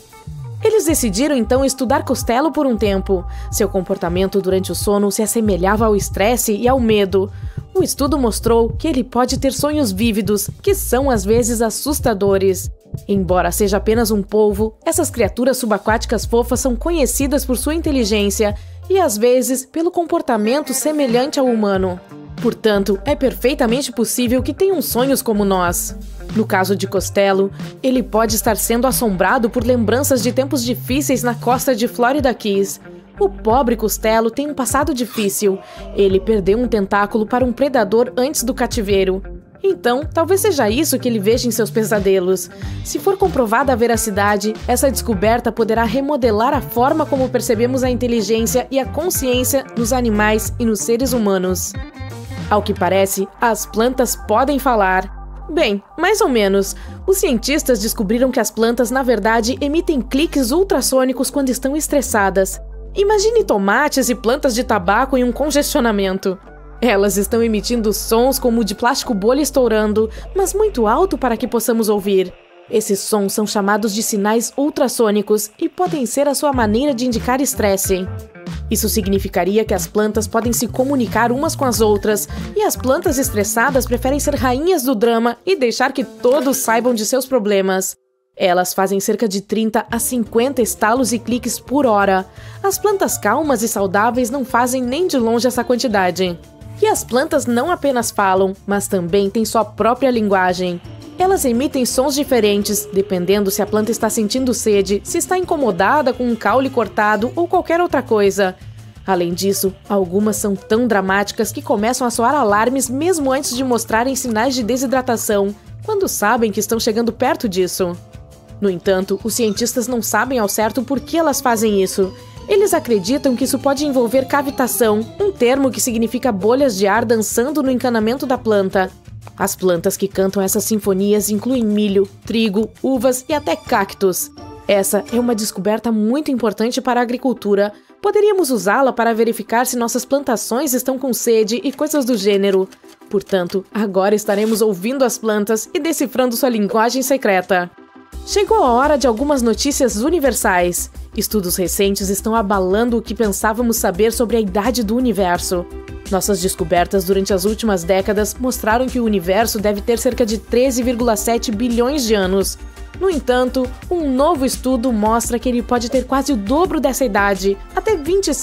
Eles decidiram então estudar Costello por um tempo. Seu comportamento durante o sono se assemelhava ao estresse e ao medo. O estudo mostrou que ele pode ter sonhos vívidos, que são às vezes assustadores. Embora seja apenas um polvo, essas criaturas subaquáticas fofas são conhecidas por sua inteligência e às vezes pelo comportamento semelhante ao humano. Portanto, é perfeitamente possível que tenham sonhos como nós. No caso de Costello, ele pode estar sendo assombrado por lembranças de tempos difíceis na costa de Florida Keys. O pobre Costello tem um passado difícil. Ele perdeu um tentáculo para um predador antes do cativeiro. Então, talvez seja isso que ele veja em seus pesadelos. Se for comprovada a veracidade, essa descoberta poderá remodelar a forma como percebemos a inteligência e a consciência nos animais e nos seres humanos. Ao que parece, as plantas podem falar. Bem, mais ou menos. Os cientistas descobriram que as plantas, na verdade, emitem cliques ultrassônicos quando estão estressadas. Imagine tomates e plantas de tabaco em um congestionamento. Elas estão emitindo sons como o de plástico bolha estourando, mas muito alto para que possamos ouvir. Esses sons são chamados de sinais ultrassônicos e podem ser a sua maneira de indicar estresse. Isso significaria que as plantas podem se comunicar umas com as outras, e as plantas estressadas preferem ser rainhas do drama e deixar que todos saibam de seus problemas. Elas fazem cerca de 30 a 50 estalos e cliques por hora. As plantas calmas e saudáveis não fazem nem de longe essa quantidade. E as plantas não apenas falam, mas também têm sua própria linguagem. Elas emitem sons diferentes, dependendo se a planta está sentindo sede, se está incomodada com um caule cortado ou qualquer outra coisa. Além disso, algumas são tão dramáticas que começam a soar alarmes mesmo antes de mostrarem sinais de desidratação, quando sabem que estão chegando perto disso. No entanto, os cientistas não sabem ao certo por que elas fazem isso. Eles acreditam que isso pode envolver cavitação, um termo que significa bolhas de ar dançando no encanamento da planta. As plantas que cantam essas sinfonias incluem milho, trigo, uvas e até cactos. Essa é uma descoberta muito importante para a agricultura. Poderíamos usá-la para verificar se nossas plantações estão com sede e coisas do gênero. Portanto, agora estaremos ouvindo as plantas e decifrando sua linguagem secreta. Chegou a hora de algumas notícias universais. Estudos recentes estão abalando o que pensávamos saber sobre a idade do universo. Nossas descobertas durante as últimas décadas mostraram que o universo deve ter cerca de 13,7 bilhões de anos. No entanto, um novo estudo mostra que ele pode ter quase o dobro dessa idade, até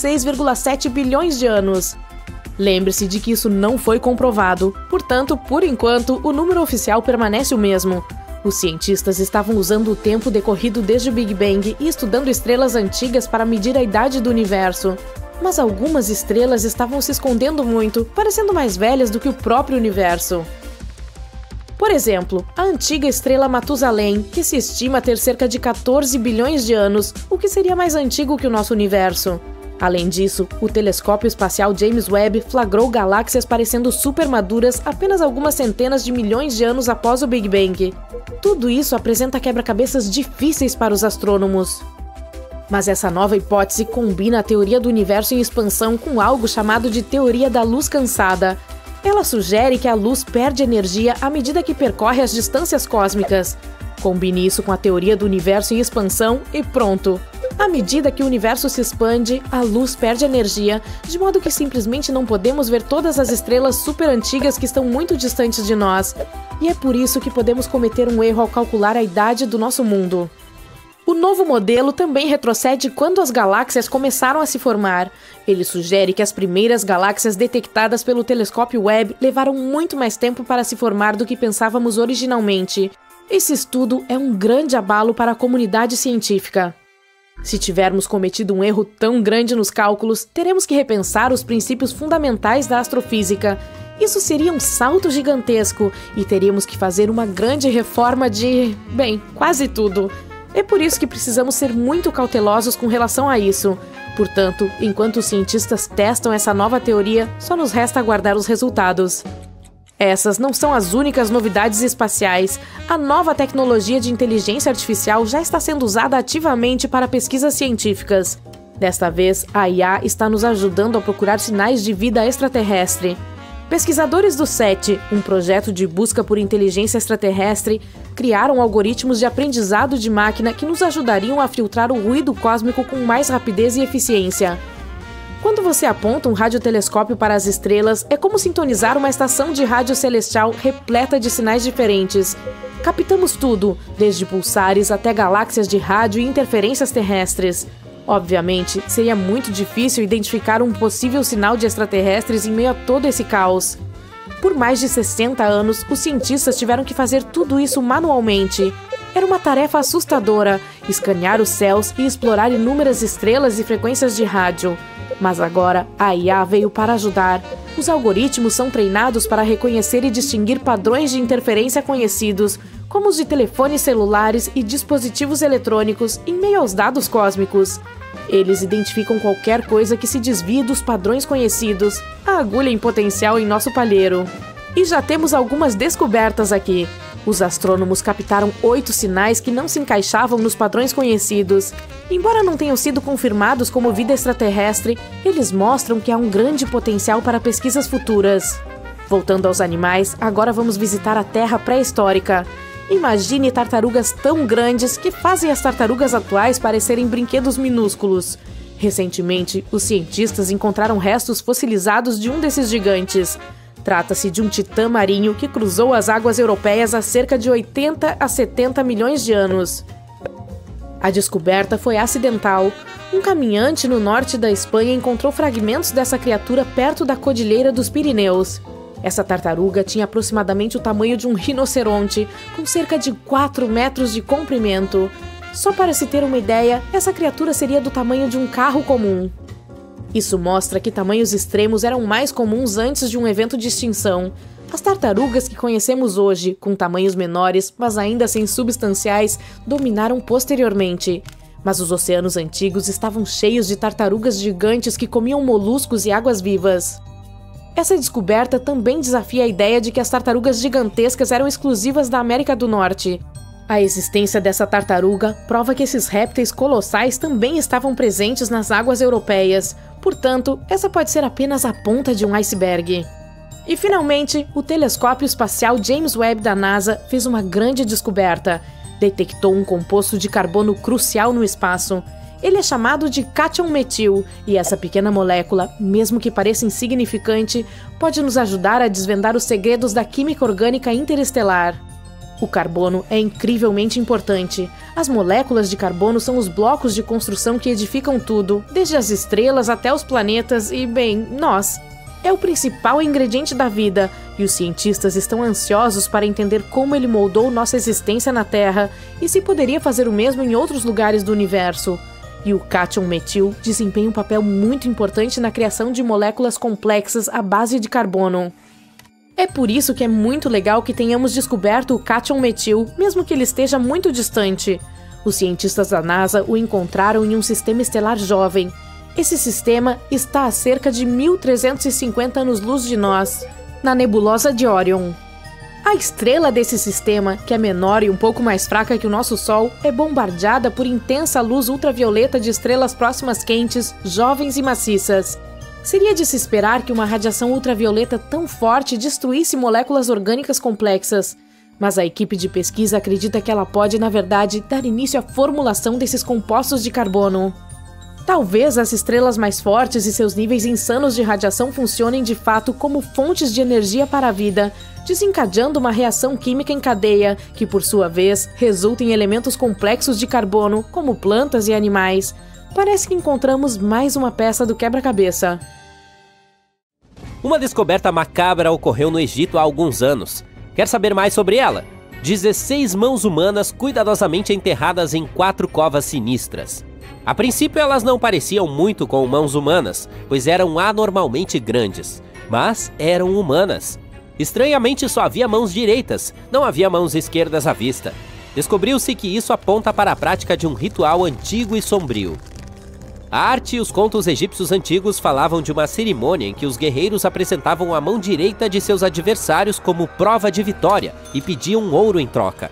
26,7 bilhões de anos. Lembre-se de que isso não foi comprovado, portanto, por enquanto, o número oficial permanece o mesmo. Os cientistas estavam usando o tempo decorrido desde o Big Bang e estudando estrelas antigas para medir a idade do universo. Mas algumas estrelas estavam se escondendo muito, parecendo mais velhas do que o próprio universo. Por exemplo, a antiga estrela Matusalém, que se estima ter cerca de 14 bilhões de anos, o que seria mais antigo que o nosso universo. Além disso, o telescópio espacial James Webb flagrou galáxias parecendo supermaduras apenas algumas centenas de milhões de anos após o Big Bang. Tudo isso apresenta quebra-cabeças difíceis para os astrônomos. Mas essa nova hipótese combina a teoria do universo em expansão com algo chamado de teoria da luz cansada. Ela sugere que a luz perde energia à medida que percorre as distâncias cósmicas. Combine isso com a teoria do universo em expansão e pronto! À medida que o universo se expande, a luz perde energia, de modo que simplesmente não podemos ver todas as estrelas super antigas que estão muito distantes de nós. E é por isso que podemos cometer um erro ao calcular a idade do nosso mundo. O novo modelo também retrocede quando as galáxias começaram a se formar. Ele sugere que as primeiras galáxias detectadas pelo telescópio Webb levaram muito mais tempo para se formar do que pensávamos originalmente. Esse estudo é um grande abalo para a comunidade científica. Se tivermos cometido um erro tão grande nos cálculos, teremos que repensar os princípios fundamentais da astrofísica. Isso seria um salto gigantesco e teríamos que fazer uma grande reforma de, bem, quase tudo. É por isso que precisamos ser muito cautelosos com relação a isso. Portanto, enquanto os cientistas testam essa nova teoria, só nos resta aguardar os resultados. Essas não são as únicas novidades espaciais. A nova tecnologia de inteligência artificial já está sendo usada ativamente para pesquisas científicas. Desta vez, a IA está nos ajudando a procurar sinais de vida extraterrestre. Pesquisadores do SETI, um projeto de busca por inteligência extraterrestre, criaram algoritmos de aprendizado de máquina que nos ajudariam a filtrar o ruído cósmico com mais rapidez e eficiência. Quando você aponta um radiotelescópio para as estrelas, é como sintonizar uma estação de rádio celestial repleta de sinais diferentes. Captamos tudo, desde pulsares até galáxias de rádio e interferências terrestres. Obviamente, seria muito difícil identificar um possível sinal de extraterrestres em meio a todo esse caos. Por mais de 60 anos, os cientistas tiveram que fazer tudo isso manualmente. Era uma tarefa assustadora, escanear os céus e explorar inúmeras estrelas e frequências de rádio. Mas agora, a IA veio para ajudar. Os algoritmos são treinados para reconhecer e distinguir padrões de interferência conhecidos, como os de telefones celulares e dispositivos eletrônicos, em meio aos dados cósmicos. Eles identificam qualquer coisa que se desvie dos padrões conhecidos, a agulha em potencial em nosso palheiro. E já temos algumas descobertas aqui. Os astrônomos captaram 8 sinais que não se encaixavam nos padrões conhecidos. Embora não tenham sido confirmados como vida extraterrestre, eles mostram que há um grande potencial para pesquisas futuras. Voltando aos animais, agora vamos visitar a Terra pré-histórica. Imagine tartarugas tão grandes que fazem as tartarugas atuais parecerem brinquedos minúsculos. Recentemente, os cientistas encontraram restos fossilizados de um desses gigantes. Trata-se de um titã marinho que cruzou as águas europeias há cerca de 80 a 70 milhões de anos. A descoberta foi acidental. Um caminhante no norte da Espanha encontrou fragmentos dessa criatura perto da Cordilheira dos Pirineus. Essa tartaruga tinha aproximadamente o tamanho de um rinoceronte, com cerca de 4 metros de comprimento. Só para se ter uma ideia, essa criatura seria do tamanho de um carro comum. Isso mostra que tamanhos extremos eram mais comuns antes de um evento de extinção. As tartarugas que conhecemos hoje, com tamanhos menores, mas ainda assim substanciais, dominaram posteriormente. Mas os oceanos antigos estavam cheios de tartarugas gigantes que comiam moluscos e águas-vivas. Essa descoberta também desafia a ideia de que as tartarugas gigantescas eram exclusivas da América do Norte. A existência dessa tartaruga prova que esses répteis colossais também estavam presentes nas águas europeias. Portanto, essa pode ser apenas a ponta de um iceberg. E finalmente, o telescópio espacial James Webb da NASA fez uma grande descoberta. Detectou um composto de carbono crucial no espaço. Ele é chamado de cátion metil, e essa pequena molécula, mesmo que pareça insignificante, pode nos ajudar a desvendar os segredos da química orgânica interestelar. O carbono é incrivelmente importante. As moléculas de carbono são os blocos de construção que edificam tudo, desde as estrelas até os planetas e, bem, nós. É o principal ingrediente da vida, e os cientistas estão ansiosos para entender como ele moldou nossa existência na Terra e se poderia fazer o mesmo em outros lugares do universo. E o cátion metil desempenha um papel muito importante na criação de moléculas complexas à base de carbono. É por isso que é muito legal que tenhamos descoberto o cátion metil, mesmo que ele esteja muito distante. Os cientistas da NASA o encontraram em um sistema estelar jovem. Esse sistema está a cerca de 1.350 anos-luz de nós, na nebulosa de Orion. A estrela desse sistema, que é menor e um pouco mais fraca que o nosso Sol, é bombardeada por intensa luz ultravioleta de estrelas próximas quentes, jovens e maciças. Seria de se esperar que uma radiação ultravioleta tão forte destruísse moléculas orgânicas complexas, mas a equipe de pesquisa acredita que ela pode, na verdade, dar início à formulação desses compostos de carbono. Talvez as estrelas mais fortes e seus níveis insanos de radiação funcionem de fato como fontes de energia para a vida, desencadeando uma reação química em cadeia, que por sua vez resulta em elementos complexos de carbono, como plantas e animais. Parece que encontramos mais uma peça do quebra-cabeça. Uma descoberta macabra ocorreu no Egito há alguns anos. Quer saber mais sobre ela? 16 mãos humanas cuidadosamente enterradas em 4 covas sinistras. A princípio elas não pareciam muito com mãos humanas, pois eram anormalmente grandes, mas eram humanas. Estranhamente só havia mãos direitas, não havia mãos esquerdas à vista. Descobriu-se que isso aponta para a prática de um ritual antigo e sombrio. A arte e os contos egípcios antigos falavam de uma cerimônia em que os guerreiros apresentavam a mão direita de seus adversários como prova de vitória e pediam ouro em troca.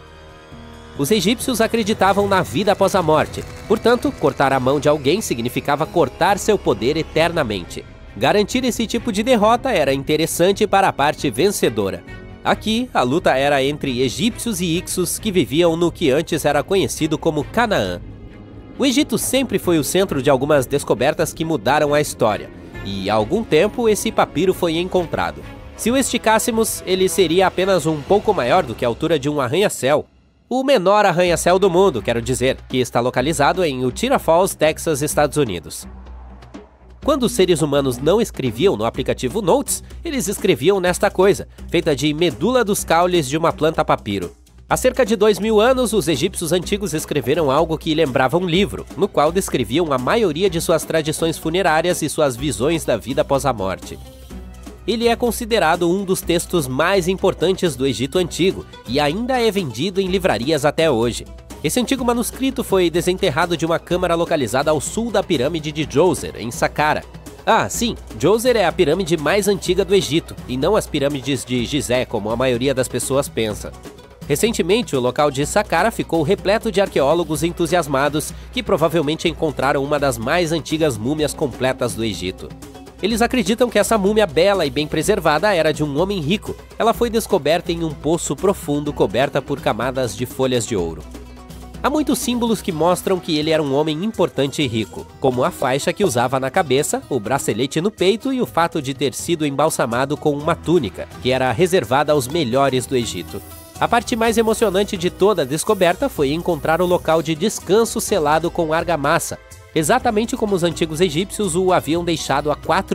Os egípcios acreditavam na vida após a morte, portanto, cortar a mão de alguém significava cortar seu poder eternamente. Garantir esse tipo de derrota era interessante para a parte vencedora. Aqui, a luta era entre egípcios e Hyksos que viviam no que antes era conhecido como Canaã. O Egito sempre foi o centro de algumas descobertas que mudaram a história, e há algum tempo esse papiro foi encontrado. Se o esticássemos, ele seria apenas um pouco maior do que a altura de um arranha-céu. O menor arranha-céu do mundo, quero dizer, que está localizado em Utica Falls, Texas, Estados Unidos. Quando os seres humanos não escreviam no aplicativo Notes, eles escreviam nesta coisa, feita de medula dos caules de uma planta papiro. Há cerca de 2000 anos, os egípcios antigos escreveram algo que lembrava um livro, no qual descreviam a maioria de suas tradições funerárias e suas visões da vida após a morte. Ele é considerado um dos textos mais importantes do Egito Antigo e ainda é vendido em livrarias até hoje. Esse antigo manuscrito foi desenterrado de uma câmara localizada ao sul da pirâmide de Djoser, em Saqqara. Ah, sim, Djoser é a pirâmide mais antiga do Egito, e não as pirâmides de Gizé, como a maioria das pessoas pensa. Recentemente, o local de Saqqara ficou repleto de arqueólogos entusiasmados que provavelmente encontraram uma das mais antigas múmias completas do Egito. Eles acreditam que essa múmia bela e bem preservada era de um homem rico. Ela foi descoberta em um poço profundo coberta por camadas de folhas de ouro. Há muitos símbolos que mostram que ele era um homem importante e rico, como a faixa que usava na cabeça, o bracelete no peito e o fato de ter sido embalsamado com uma túnica, que era reservada aos melhores do Egito. A parte mais emocionante de toda a descoberta foi encontrar o local de descanso selado com argamassa, exatamente como os antigos egípcios o haviam deixado há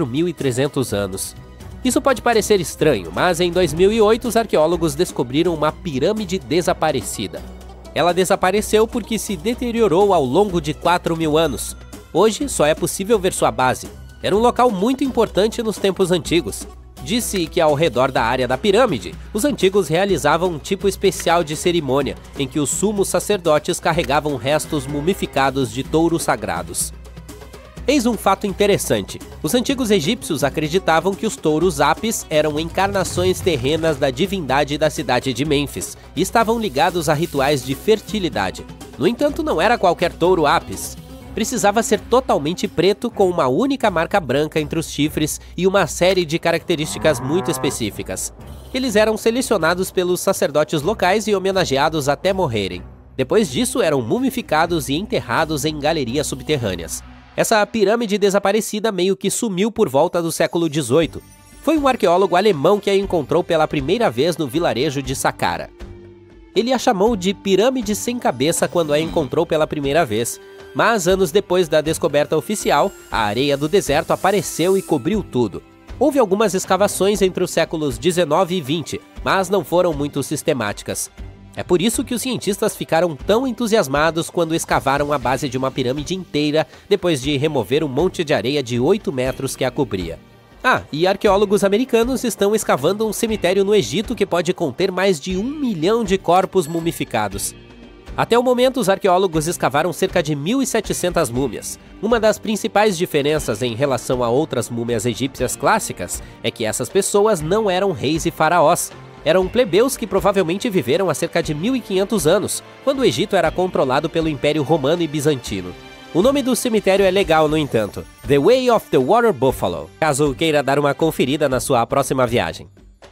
4.300 anos. Isso pode parecer estranho, mas em 2008 os arqueólogos descobriram uma pirâmide desaparecida. Ela desapareceu porque se deteriorou ao longo de 4.000 anos. Hoje só é possível ver sua base. Era um local muito importante nos tempos antigos. Disse que ao redor da área da pirâmide, os antigos realizavam um tipo especial de cerimônia, em que os sumos sacerdotes carregavam restos mumificados de touros sagrados. Eis um fato interessante. Os antigos egípcios acreditavam que os touros Apis eram encarnações terrenas da divindade da cidade de Mênfis e estavam ligados a rituais de fertilidade. No entanto, não era qualquer touro Apis. Precisava ser totalmente preto, com uma única marca branca entre os chifres e uma série de características muito específicas. Eles eram selecionados pelos sacerdotes locais e homenageados até morrerem. Depois disso, eram mumificados e enterrados em galerias subterrâneas. Essa pirâmide desaparecida meio que sumiu por volta do século XVIII. Foi um arqueólogo alemão que a encontrou pela primeira vez no vilarejo de Saqqara. Ele a chamou de pirâmide sem cabeça quando a encontrou pela primeira vez, mas anos depois da descoberta oficial, a areia do deserto apareceu e cobriu tudo. Houve algumas escavações entre os séculos 19 e 20, mas não foram muito sistemáticas. É por isso que os cientistas ficaram tão entusiasmados quando escavaram a base de uma pirâmide inteira depois de remover um monte de areia de 8 metros que a cobria. E arqueólogos americanos estão escavando um cemitério no Egito que pode conter mais de 1 milhão de corpos mumificados. Até o momento, os arqueólogos escavaram cerca de 1.700 múmias. Uma das principais diferenças em relação a outras múmias egípcias clássicas é que essas pessoas não eram reis e faraós. Eram plebeus que provavelmente viveram há cerca de 1.500 anos, quando o Egito era controlado pelo Império Romano e Bizantino. O nome do cemitério é legal, no entanto: The Way of the Water Buffalo, caso queira dar uma conferida na sua próxima viagem.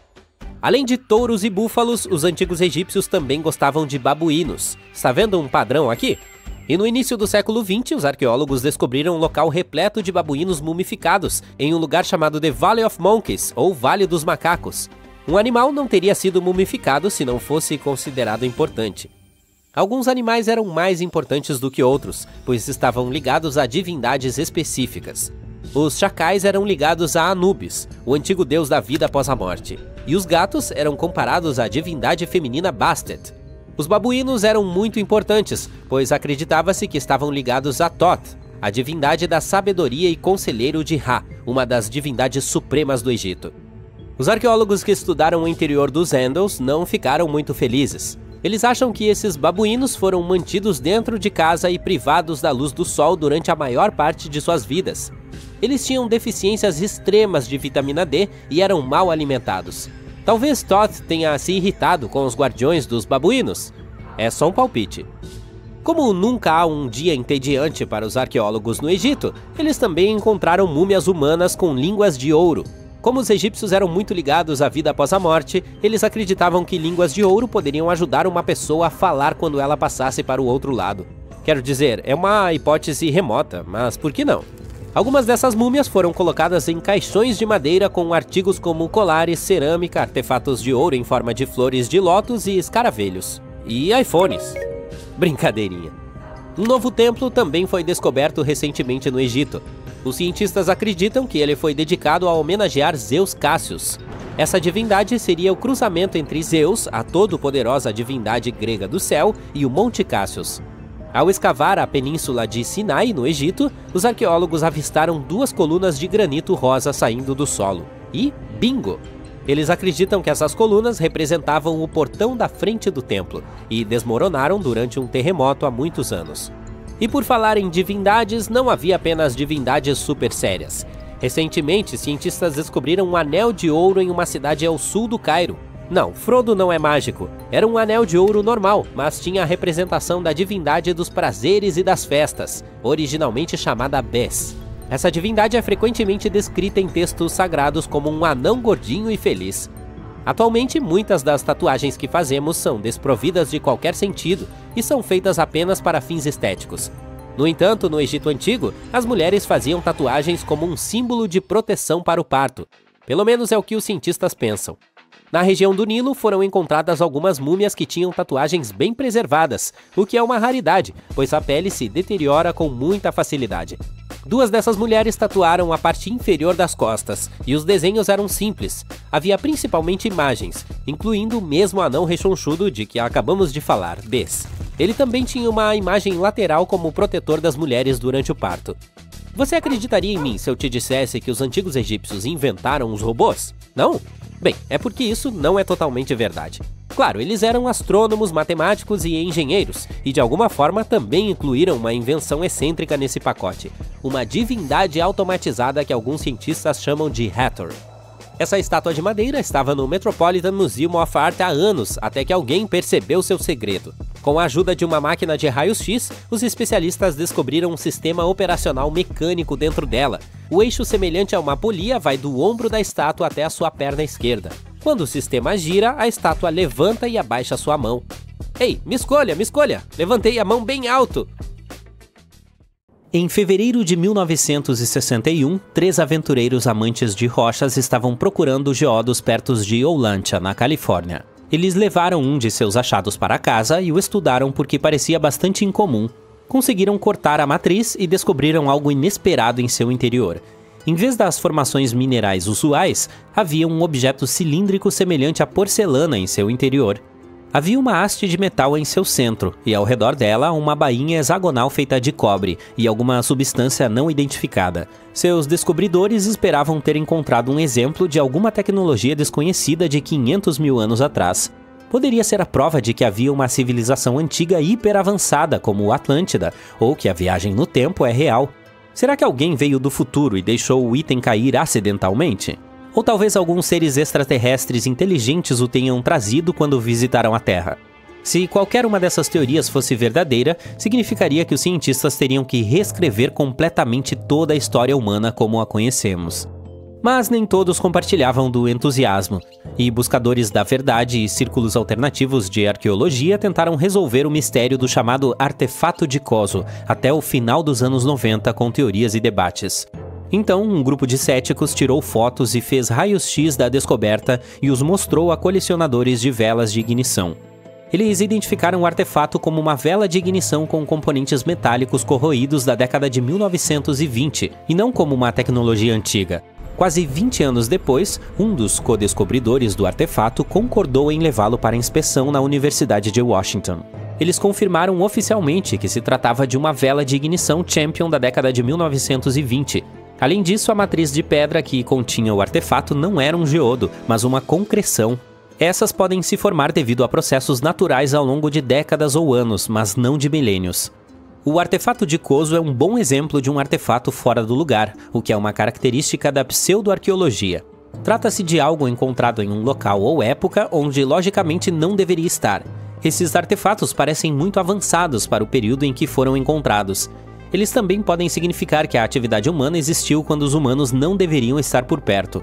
Além de touros e búfalos, os antigos egípcios também gostavam de babuínos. Está vendo um padrão aqui? E no início do século XX, os arqueólogos descobriram um local repleto de babuínos mumificados, em um lugar chamado The Valley of Monkeys, ou Vale dos Macacos. Um animal não teria sido mumificado se não fosse considerado importante. Alguns animais eram mais importantes do que outros, pois estavam ligados a divindades específicas. Os chacais eram ligados a Anubis, o antigo deus da vida após a morte, e os gatos eram comparados à divindade feminina Bastet. Os babuínos eram muito importantes, pois acreditava-se que estavam ligados a Thoth, a divindade da sabedoria e conselheiro de Ra, uma das divindades supremas do Egito. Os arqueólogos que estudaram o interior dos Andals não ficaram muito felizes. Eles acham que esses babuínos foram mantidos dentro de casa e privados da luz do sol durante a maior parte de suas vidas. Eles tinham deficiências extremas de vitamina D e eram mal alimentados. Talvez Thoth tenha se irritado com os guardiões dos babuínos. É só um palpite. Como nunca há um dia entediante para os arqueólogos no Egito, eles também encontraram múmias humanas com línguas de ouro. Como os egípcios eram muito ligados à vida após a morte, eles acreditavam que línguas de ouro poderiam ajudar uma pessoa a falar quando ela passasse para o outro lado. Quero dizer, é uma hipótese remota, mas por que não? Algumas dessas múmias foram colocadas em caixões de madeira com artigos como colares, cerâmica, artefatos de ouro em forma de flores de lótus e escaravelhos. E iPhones. Brincadeirinha. Um novo templo também foi descoberto recentemente no Egito. Os cientistas acreditam que ele foi dedicado a homenagear Zeus Cassius. Essa divindade seria o cruzamento entre Zeus, a todo-poderosa divindade grega do céu, e o Monte Cassius. Ao escavar a península de Sinai, no Egito, os arqueólogos avistaram 2 colunas de granito rosa saindo do solo. E, bingo! Eles acreditam que essas colunas representavam o portão da frente do templo e desmoronaram durante um terremoto há muitos anos. E por falar em divindades, não havia apenas divindades super sérias. Recentemente, cientistas descobriram um anel de ouro em uma cidade ao sul do Cairo. Não, Frodo não é mágico. Era um anel de ouro normal, mas tinha a representação da divindade dos prazeres e das festas, originalmente chamada Bes. Essa divindade é frequentemente descrita em textos sagrados como um anão gordinho e feliz. Atualmente, muitas das tatuagens que fazemos são desprovidas de qualquer sentido e são feitas apenas para fins estéticos. No entanto, no Egito Antigo, as mulheres faziam tatuagens como um símbolo de proteção para o parto. Pelo menos é o que os cientistas pensam. Na região do Nilo foram encontradas algumas múmias que tinham tatuagens bem preservadas, o que é uma raridade, pois a pele se deteriora com muita facilidade. 2 dessas mulheres tatuaram a parte inferior das costas, e os desenhos eram simples. Havia principalmente imagens, incluindo o mesmo anão rechonchudo de que acabamos de falar, Bes. Ele também tinha uma imagem lateral como protetor das mulheres durante o parto. Você acreditaria em mim se eu te dissesse que os antigos egípcios inventaram os robôs? Não? Bem, é porque isso não é totalmente verdade. Claro, eles eram astrônomos, matemáticos e engenheiros, e de alguma forma também incluíram uma invenção excêntrica nesse pacote, uma divindade automatizada que alguns cientistas chamam de Hathor. Essa estátua de madeira estava no Metropolitan Museum of Art há anos, até que alguém percebeu seu segredo. Com a ajuda de uma máquina de raios-x, os especialistas descobriram um sistema operacional mecânico dentro dela. O eixo semelhante a uma polia vai do ombro da estátua até a sua perna esquerda. Quando o sistema gira, a estátua levanta e abaixa sua mão. Ei, me escolha! Levantei a mão bem alto! Em fevereiro de 1961, 3 aventureiros amantes de rochas estavam procurando geodos perto de Olancha, na Califórnia. Eles levaram um de seus achados para casa e o estudaram porque parecia bastante incomum. Conseguiram cortar a matriz e descobriram algo inesperado em seu interior. Em vez das formações minerais usuais, havia um objeto cilíndrico semelhante à porcelana em seu interior. Havia uma haste de metal em seu centro, e ao redor dela uma bainha hexagonal feita de cobre e alguma substância não identificada. Seus descobridores esperavam ter encontrado um exemplo de alguma tecnologia desconhecida de 500 mil anos atrás. Poderia ser a prova de que havia uma civilização antiga hiperavançada como Atlântida, ou que a viagem no tempo é real. Será que alguém veio do futuro e deixou o item cair acidentalmente? Ou talvez alguns seres extraterrestres inteligentes o tenham trazido quando visitaram a Terra. Se qualquer uma dessas teorias fosse verdadeira, significaria que os cientistas teriam que reescrever completamente toda a história humana como a conhecemos. Mas nem todos compartilhavam do entusiasmo, e buscadores da verdade e círculos alternativos de arqueologia tentaram resolver o mistério do chamado artefato de Koso até o final dos anos 90 com teorias e debates. Então, um grupo de céticos tirou fotos e fez raios-x da descoberta e os mostrou a colecionadores de velas de ignição. Eles identificaram o artefato como uma vela de ignição com componentes metálicos corroídos da década de 1920, e não como uma tecnologia antiga. Quase 20 anos depois, um dos co-descobridores do artefato concordou em levá-lo para inspeção na Universidade de Washington. Eles confirmaram oficialmente que se tratava de uma vela de ignição Champion da década de 1920. Além disso, a matriz de pedra que continha o artefato não era um geodo, mas uma concreção. Essas podem se formar devido a processos naturais ao longo de décadas ou anos, mas não de milênios. O artefato de Koso é um bom exemplo de um artefato fora do lugar, o que é uma característica da pseudo-arqueologia. Trata-se de algo encontrado em um local ou época onde logicamente não deveria estar. Esses artefatos parecem muito avançados para o período em que foram encontrados. Eles também podem significar que a atividade humana existiu quando os humanos não deveriam estar por perto.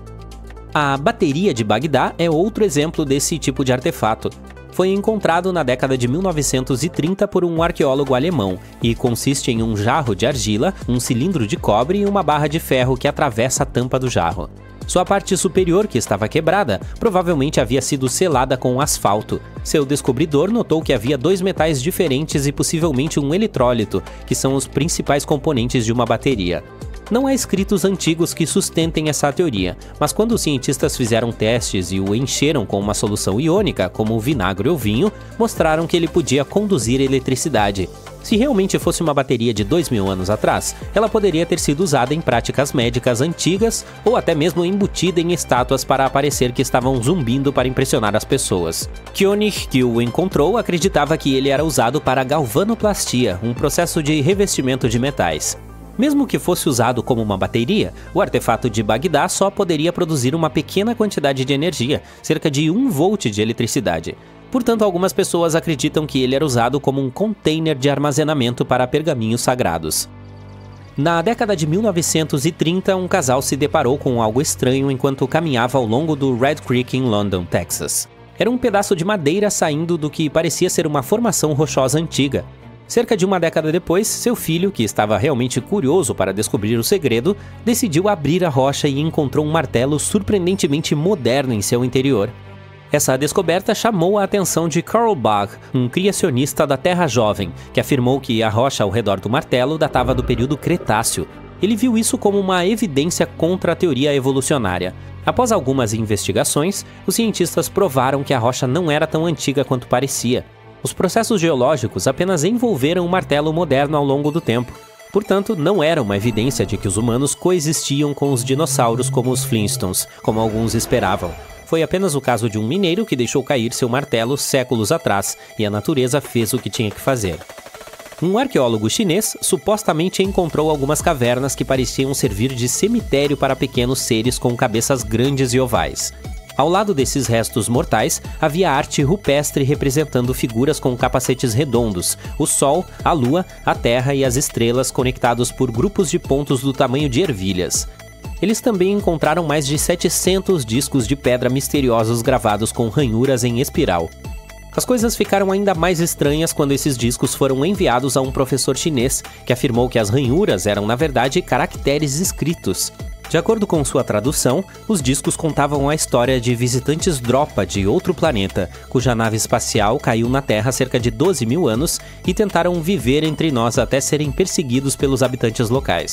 A bateria de Bagdá é outro exemplo desse tipo de artefato. Foi encontrado na década de 1930 por um arqueólogo alemão e consiste em um jarro de argila, um cilindro de cobre e uma barra de ferro que atravessa a tampa do jarro. Sua parte superior, que estava quebrada, provavelmente havia sido selada com asfalto. Seu descobridor notou que havia 2 metais diferentes e possivelmente um eletrólito, que são os principais componentes de uma bateria. Não há escritos antigos que sustentem essa teoria, mas quando os cientistas fizeram testes e o encheram com uma solução iônica, como vinagre ou vinho, mostraram que ele podia conduzir eletricidade. Se realmente fosse uma bateria de 2000 anos atrás, ela poderia ter sido usada em práticas médicas antigas ou até mesmo embutida em estátuas para parecer que estavam zumbindo para impressionar as pessoas. Koenig, que o encontrou, acreditava que ele era usado para galvanoplastia, um processo de revestimento de metais. Mesmo que fosse usado como uma bateria, o artefato de Bagdá só poderia produzir uma pequena quantidade de energia, cerca de 1 volt de eletricidade. Portanto, algumas pessoas acreditam que ele era usado como um container de armazenamento para pergaminhos sagrados. Na década de 1930, um casal se deparou com algo estranho enquanto caminhava ao longo do Red Creek em London, Texas. Era um pedaço de madeira saindo do que parecia ser uma formação rochosa antiga. Cerca de uma década depois, seu filho, que estava realmente curioso para descobrir o segredo, decidiu abrir a rocha e encontrou um martelo surpreendentemente moderno em seu interior. Essa descoberta chamou a atenção de Carl Bach, um criacionista da Terra Jovem, que afirmou que a rocha ao redor do martelo datava do período Cretáceo. Ele viu isso como uma evidência contra a teoria evolucionária. Após algumas investigações, os cientistas provaram que a rocha não era tão antiga quanto parecia. Os processos geológicos apenas envolveram o martelo moderno ao longo do tempo. Portanto, não era uma evidência de que os humanos coexistiam com os dinossauros como os Flintstones, como alguns esperavam. Foi apenas o caso de um mineiro que deixou cair seu martelo séculos atrás, e a natureza fez o que tinha que fazer. Um arqueólogo chinês supostamente encontrou algumas cavernas que pareciam servir de cemitério para pequenos seres com cabeças grandes e ovais. Ao lado desses restos mortais, havia arte rupestre representando figuras com capacetes redondos, o Sol, a Lua, a Terra e as estrelas conectados por grupos de pontos do tamanho de ervilhas. Eles também encontraram mais de 700 discos de pedra misteriosos gravados com ranhuras em espiral. As coisas ficaram ainda mais estranhas quando esses discos foram enviados a um professor chinês, que afirmou que as ranhuras eram, na verdade, caracteres escritos. De acordo com sua tradução, os discos contavam a história de visitantes Dropa de outro planeta, cuja nave espacial caiu na Terra há cerca de 12 mil anos e tentaram viver entre nós até serem perseguidos pelos habitantes locais.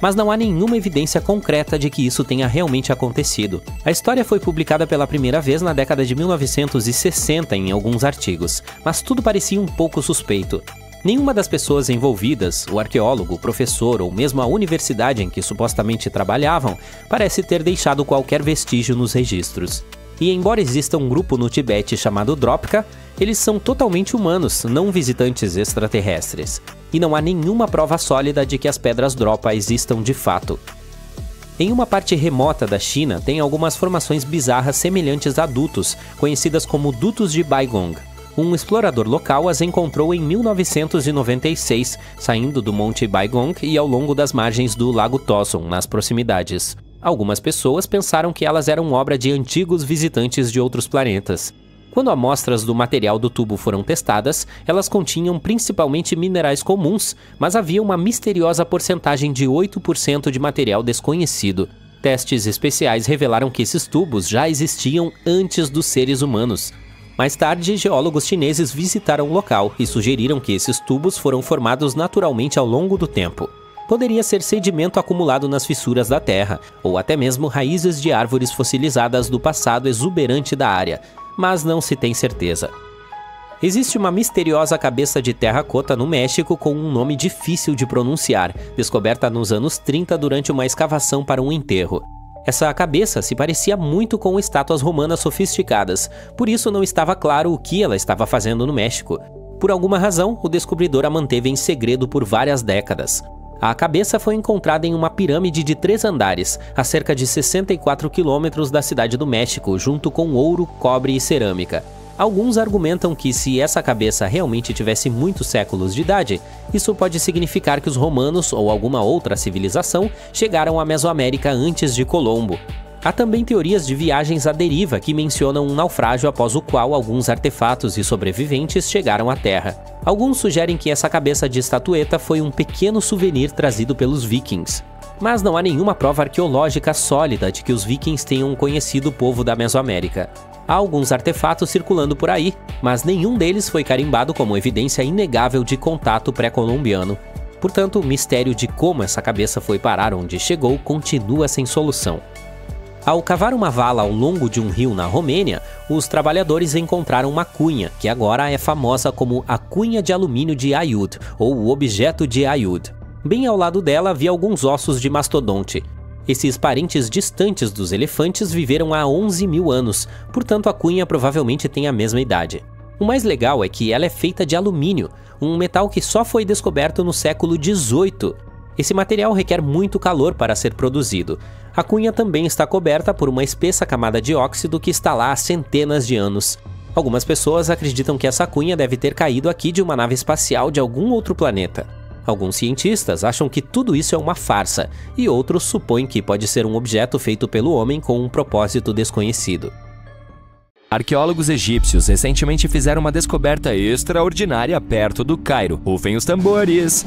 mas não há nenhuma evidência concreta de que isso tenha realmente acontecido. A história foi publicada pela primeira vez na década de 1960 em alguns artigos, mas tudo parecia um pouco suspeito. Nenhuma das pessoas envolvidas, o arqueólogo, o professor ou mesmo a universidade em que supostamente trabalhavam, parece ter deixado qualquer vestígio nos registros. E embora exista um grupo no Tibete chamado Dropka, eles são totalmente humanos, não visitantes extraterrestres. E não há nenhuma prova sólida de que as pedras Dropa existam de fato. Em uma parte remota da China, tem algumas formações bizarras semelhantes a dutos, conhecidas como dutos de Baigong. Um explorador local as encontrou em 1996, saindo do Monte Baigong e ao longo das margens do Lago Toson, nas proximidades. Algumas pessoas pensaram que elas eram obra de antigos visitantes de outros planetas. Quando amostras do material do tubo foram testadas, elas continham principalmente minerais comuns, mas havia uma misteriosa porcentagem de 8% de material desconhecido. Testes especiais revelaram que esses tubos já existiam antes dos seres humanos. Mais tarde, geólogos chineses visitaram o local e sugeriram que esses tubos foram formados naturalmente ao longo do tempo. Poderia ser sedimento acumulado nas fissuras da terra, ou até mesmo raízes de árvores fossilizadas do passado exuberante da área, mas não se tem certeza. Existe uma misteriosa cabeça de terracota no México com um nome difícil de pronunciar, descoberta nos anos 30 durante uma escavação para um enterro. Essa cabeça se parecia muito com estátuas romanas sofisticadas, por isso não estava claro o que ela estava fazendo no México. Por alguma razão, o descobridor a manteve em segredo por várias décadas. A cabeça foi encontrada em uma pirâmide de 3 andares, a cerca de 64 quilômetros da cidade do México, junto com ouro, cobre e cerâmica. Alguns argumentam que se essa cabeça realmente tivesse muitos séculos de idade, isso pode significar que os romanos ou alguma outra civilização chegaram à Mesoamérica antes de Colombo. Há também teorias de viagens à deriva que mencionam um naufrágio após o qual alguns artefatos e sobreviventes chegaram à Terra. Alguns sugerem que essa cabeça de estatueta foi um pequeno souvenir trazido pelos vikings. Mas não há nenhuma prova arqueológica sólida de que os vikings tenham conhecido o povo da Mesoamérica. Há alguns artefatos circulando por aí, mas nenhum deles foi carimbado como evidência inegável de contato pré-colombiano. Portanto, o mistério de como essa cabeça foi parar onde chegou continua sem solução. Ao cavar uma vala ao longo de um rio na Romênia, os trabalhadores encontraram uma cunha, que agora é famosa como a cunha de alumínio de Aiud, ou o objeto de Aiud. Bem ao lado dela havia alguns ossos de mastodonte. Esses parentes distantes dos elefantes viveram há 11 mil anos, portanto a cunha provavelmente tem a mesma idade. O mais legal é que ela é feita de alumínio, um metal que só foi descoberto no século XVIII. Esse material requer muito calor para ser produzido. A cunha também está coberta por uma espessa camada de óxido que está lá há centenas de anos. Algumas pessoas acreditam que essa cunha deve ter caído aqui de uma nave espacial de algum outro planeta. Alguns cientistas acham que tudo isso é uma farsa, e outros supõem que pode ser um objeto feito pelo homem com um propósito desconhecido. Arqueólogos egípcios recentemente fizeram uma descoberta extraordinária perto do Cairo. Rufem os tambores!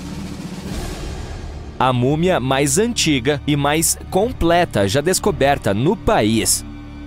A múmia mais antiga e mais completa já descoberta no país.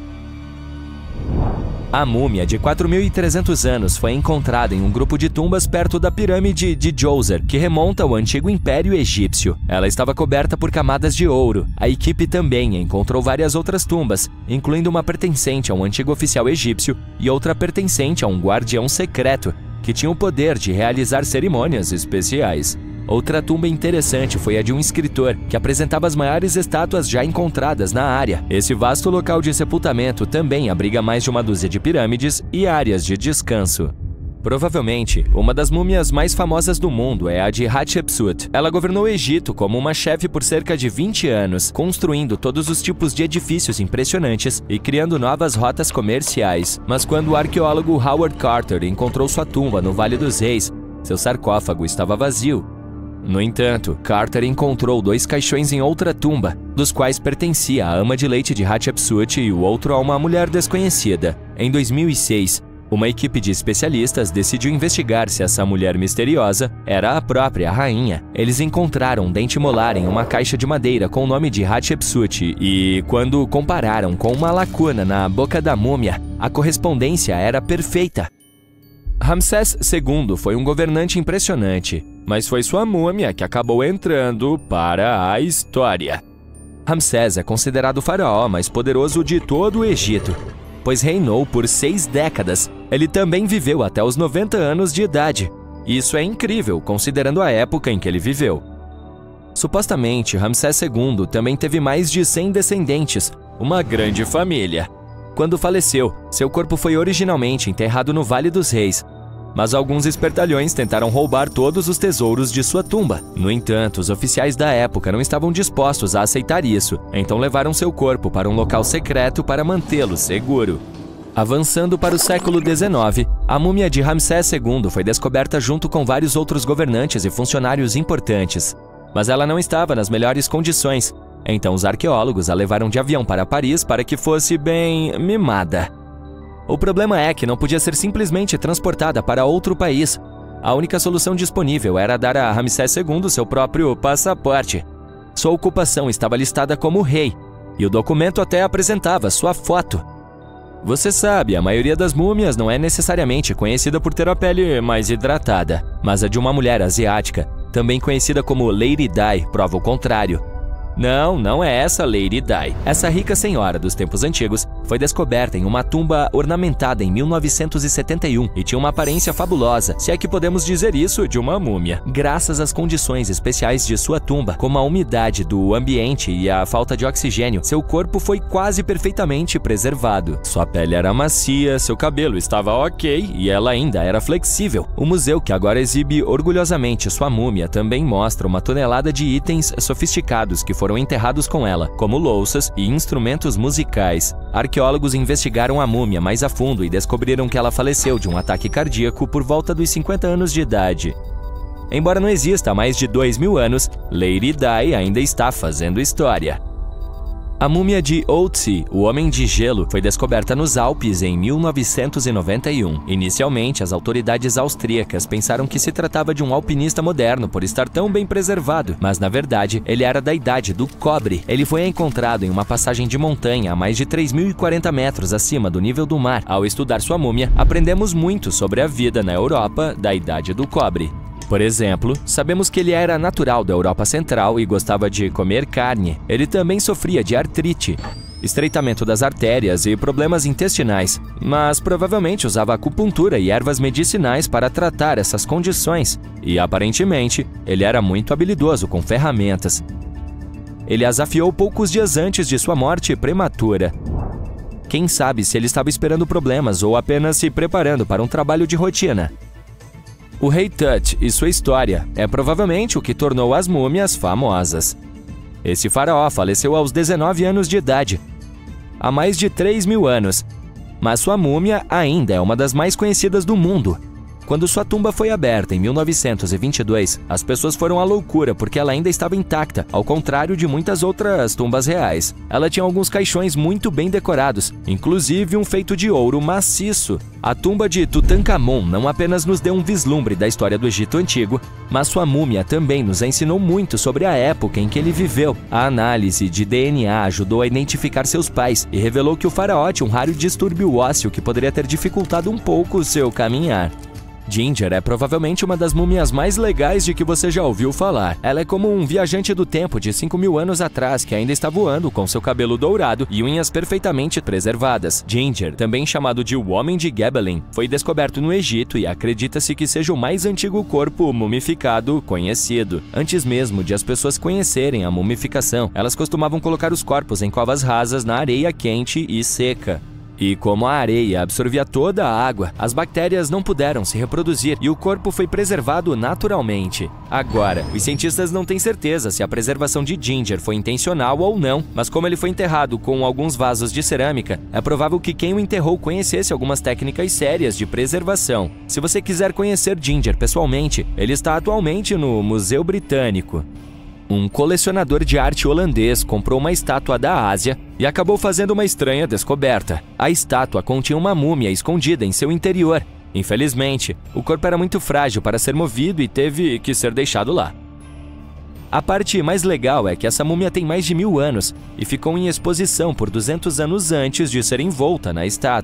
A múmia de 4.300 anos foi encontrada em um grupo de tumbas perto da pirâmide de Djoser, que remonta ao antigo Império Egípcio. Ela estava coberta por camadas de ouro. A equipe também encontrou várias outras tumbas, incluindo uma pertencente a um antigo oficial egípcio e outra pertencente a um guardião secreto, que tinha o poder de realizar cerimônias especiais. Outra tumba interessante foi a de um escritor, que apresentava as maiores estátuas já encontradas na área. Esse vasto local de sepultamento também abriga mais de uma dúzia de pirâmides e áreas de descanso. Provavelmente, uma das múmias mais famosas do mundo é a de Hatshepsut. Ela governou o Egito como uma chefe por cerca de 20 anos, construindo todos os tipos de edifícios impressionantes e criando novas rotas comerciais. Mas quando o arqueólogo Howard Carter encontrou sua tumba no Vale dos Reis, seu sarcófago estava vazio. No entanto, Carter encontrou 2 caixões em outra tumba, dos quais pertencia a ama de leite de Hatshepsut e o outro a uma mulher desconhecida. Em 2006, uma equipe de especialistas decidiu investigar se essa mulher misteriosa era a própria rainha. Eles encontraram um dente molar em uma caixa de madeira com o nome de Hatshepsut e, quando compararam com uma lacuna na boca da múmia, a correspondência era perfeita. Ramsés II foi um governante impressionante, mas foi sua múmia que acabou entrando para a história. Ramsés é considerado o faraó mais poderoso de todo o Egito, pois reinou por 6 décadas. Ele também viveu até os 90 anos de idade. Isso é incrível, considerando a época em que ele viveu. Supostamente, Ramsés II também teve mais de 100 descendentes, uma grande família. Quando faleceu, seu corpo foi originalmente enterrado no Vale dos Reis, mas alguns espertalhões tentaram roubar todos os tesouros de sua tumba. No entanto, os oficiais da época não estavam dispostos a aceitar isso, então levaram seu corpo para um local secreto para mantê-lo seguro. Avançando para o século XIX, a múmia de Ramsés II foi descoberta junto com vários outros governantes e funcionários importantes, mas ela não estava nas melhores condições, então os arqueólogos a levaram de avião para Paris para que fosse bem mimada. O problema é que não podia ser simplesmente transportada para outro país. A única solução disponível era dar a Ramsés II seu próprio passaporte. Sua ocupação estava listada como rei, e o documento até apresentava sua foto. Você sabe, a maioria das múmias não é necessariamente conhecida por ter a pele mais hidratada, mas a de uma mulher asiática, também conhecida como Lady Di, prova o contrário. Não é essa Lady Di. Essa rica senhora dos tempos antigos foi descoberta em uma tumba ornamentada em 1971 e tinha uma aparência fabulosa, se é que podemos dizer isso de uma múmia. Graças às condições especiais de sua tumba, como a umidade do ambiente e a falta de oxigênio, seu corpo foi quase perfeitamente preservado. Sua pele era macia, seu cabelo estava ok e ela ainda era flexível. O museu, que agora exibe orgulhosamente sua múmia, também mostra uma tonelada de itens sofisticados que foram enterrados com ela, como louças e instrumentos musicais. Arqueólogos investigaram a múmia mais a fundo e descobriram que ela faleceu de um ataque cardíaco por volta dos 50 anos de idade. Embora não exista há mais de 2000 anos, Lady Di ainda está fazendo história. A múmia de Otzi, o Homem de Gelo, foi descoberta nos Alpes em 1991. Inicialmente, as autoridades austríacas pensaram que se tratava de um alpinista moderno por estar tão bem preservado, mas na verdade, ele era da idade do cobre. Ele foi encontrado em uma passagem de montanha a mais de 3.040 metros acima do nível do mar. Ao estudar sua múmia, aprendemos muito sobre a vida na Europa da idade do cobre. Por exemplo, sabemos que ele era natural da Europa Central e gostava de comer carne. Ele também sofria de artrite, estreitamento das artérias e problemas intestinais, mas provavelmente usava acupuntura e ervas medicinais para tratar essas condições. E aparentemente, ele era muito habilidoso com ferramentas. Ele as afiou poucos dias antes de sua morte prematura. Quem sabe se ele estava esperando problemas ou apenas se preparando para um trabalho de rotina. O Rei Tut e sua história é provavelmente o que tornou as múmias famosas. Esse faraó faleceu aos 19 anos de idade, há mais de 3.000 anos, mas sua múmia ainda é uma das mais conhecidas do mundo. Quando sua tumba foi aberta em 1922, as pessoas foram à loucura porque ela ainda estava intacta, ao contrário de muitas outras tumbas reais. Ela tinha alguns caixões muito bem decorados, inclusive um feito de ouro maciço. A tumba de Tutankhamon não apenas nos deu um vislumbre da história do Egito Antigo, mas sua múmia também nos ensinou muito sobre a época em que ele viveu. A análise de DNA ajudou a identificar seus pais e revelou que o faraó tinha um raro distúrbio ósseo que poderia ter dificultado um pouco o seu caminhar. Ginger é provavelmente uma das múmias mais legais de que você já ouviu falar. Ela é como um viajante do tempo de 5.000 anos atrás que ainda está voando com seu cabelo dourado e unhas perfeitamente preservadas. Ginger, também chamado de o Homem de Gebelin, foi descoberto no Egito e acredita-se que seja o mais antigo corpo mumificado conhecido. Antes mesmo de as pessoas conhecerem a mumificação, elas costumavam colocar os corpos em covas rasas na areia quente e seca. E como a areia absorvia toda a água, as bactérias não puderam se reproduzir e o corpo foi preservado naturalmente. Agora, os cientistas não têm certeza se a preservação de Ginger foi intencional ou não, mas como ele foi enterrado com alguns vasos de cerâmica, é provável que quem o enterrou conhecesse algumas técnicas sérias de preservação. Se você quiser conhecer Ginger pessoalmente, ele está atualmente no Museu Britânico. Um colecionador de arte holandês comprou uma estátua da Ásia e acabou fazendo uma estranha descoberta. A estátua continha uma múmia escondida em seu interior. Infelizmente, o corpo era muito frágil para ser movido e teve que ser deixado lá. A parte mais legal é que essa múmia tem mais de 1000 anos e ficou em exposição por 200 anos antes de ser envolta na estátua.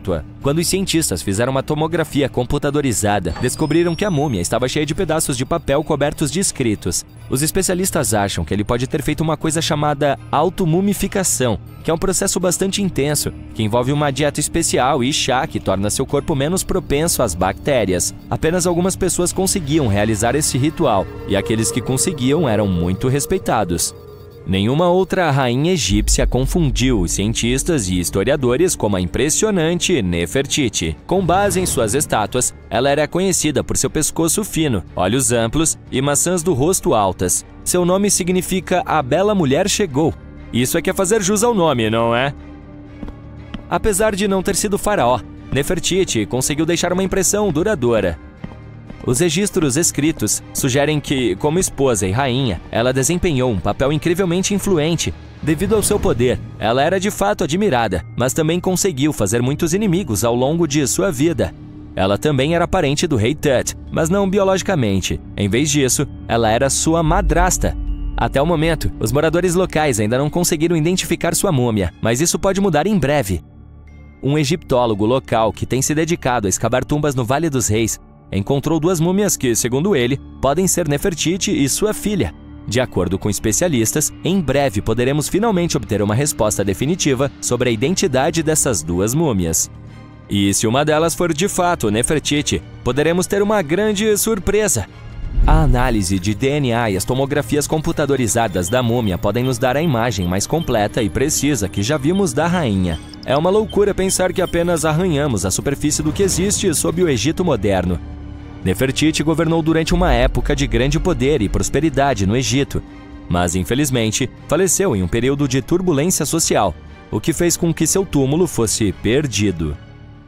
Quando os cientistas fizeram uma tomografia computadorizada, descobriram que a múmia estava cheia de pedaços de papel cobertos de escritos. Os especialistas acham que ele pode ter feito uma coisa chamada automumificação, que é um processo bastante intenso, que envolve uma dieta especial e chá que torna seu corpo menos propenso às bactérias. Apenas algumas pessoas conseguiam realizar esse ritual, e aqueles que conseguiam eram muito respeitados. Nenhuma outra rainha egípcia confundiu os cientistas e historiadores como a impressionante Nefertiti. Com base em suas estátuas, ela era conhecida por seu pescoço fino, olhos amplos e maçãs do rosto altas. Seu nome significa "A Bela Mulher Chegou". Isso é que é fazer jus ao nome, não é? Apesar de não ter sido faraó, Nefertiti conseguiu deixar uma impressão duradoura. Os registros escritos sugerem que, como esposa e rainha, ela desempenhou um papel incrivelmente influente. Devido ao seu poder, ela era de fato admirada, mas também conseguiu fazer muitos inimigos ao longo de sua vida. Ela também era parente do rei Tut, mas não biologicamente. Em vez disso, ela era sua madrasta. Até o momento, os moradores locais ainda não conseguiram identificar sua múmia, mas isso pode mudar em breve. Um egiptólogo local que tem se dedicado a escavar tumbas no Vale dos Reis encontrou 2 múmias que, segundo ele, podem ser Nefertiti e sua filha. De acordo com especialistas, em breve poderemos finalmente obter uma resposta definitiva sobre a identidade dessas 2 múmias. E se uma delas for de fato Nefertiti, poderemos ter uma grande surpresa. A análise de DNA e as tomografias computadorizadas da múmia podem nos dar a imagem mais completa e precisa que já vimos da rainha. É uma loucura pensar que apenas arranhamos a superfície do que existe sob o Egito moderno. Nefertiti governou durante uma época de grande poder e prosperidade no Egito, mas infelizmente faleceu em um período de turbulência social, o que fez com que seu túmulo fosse perdido.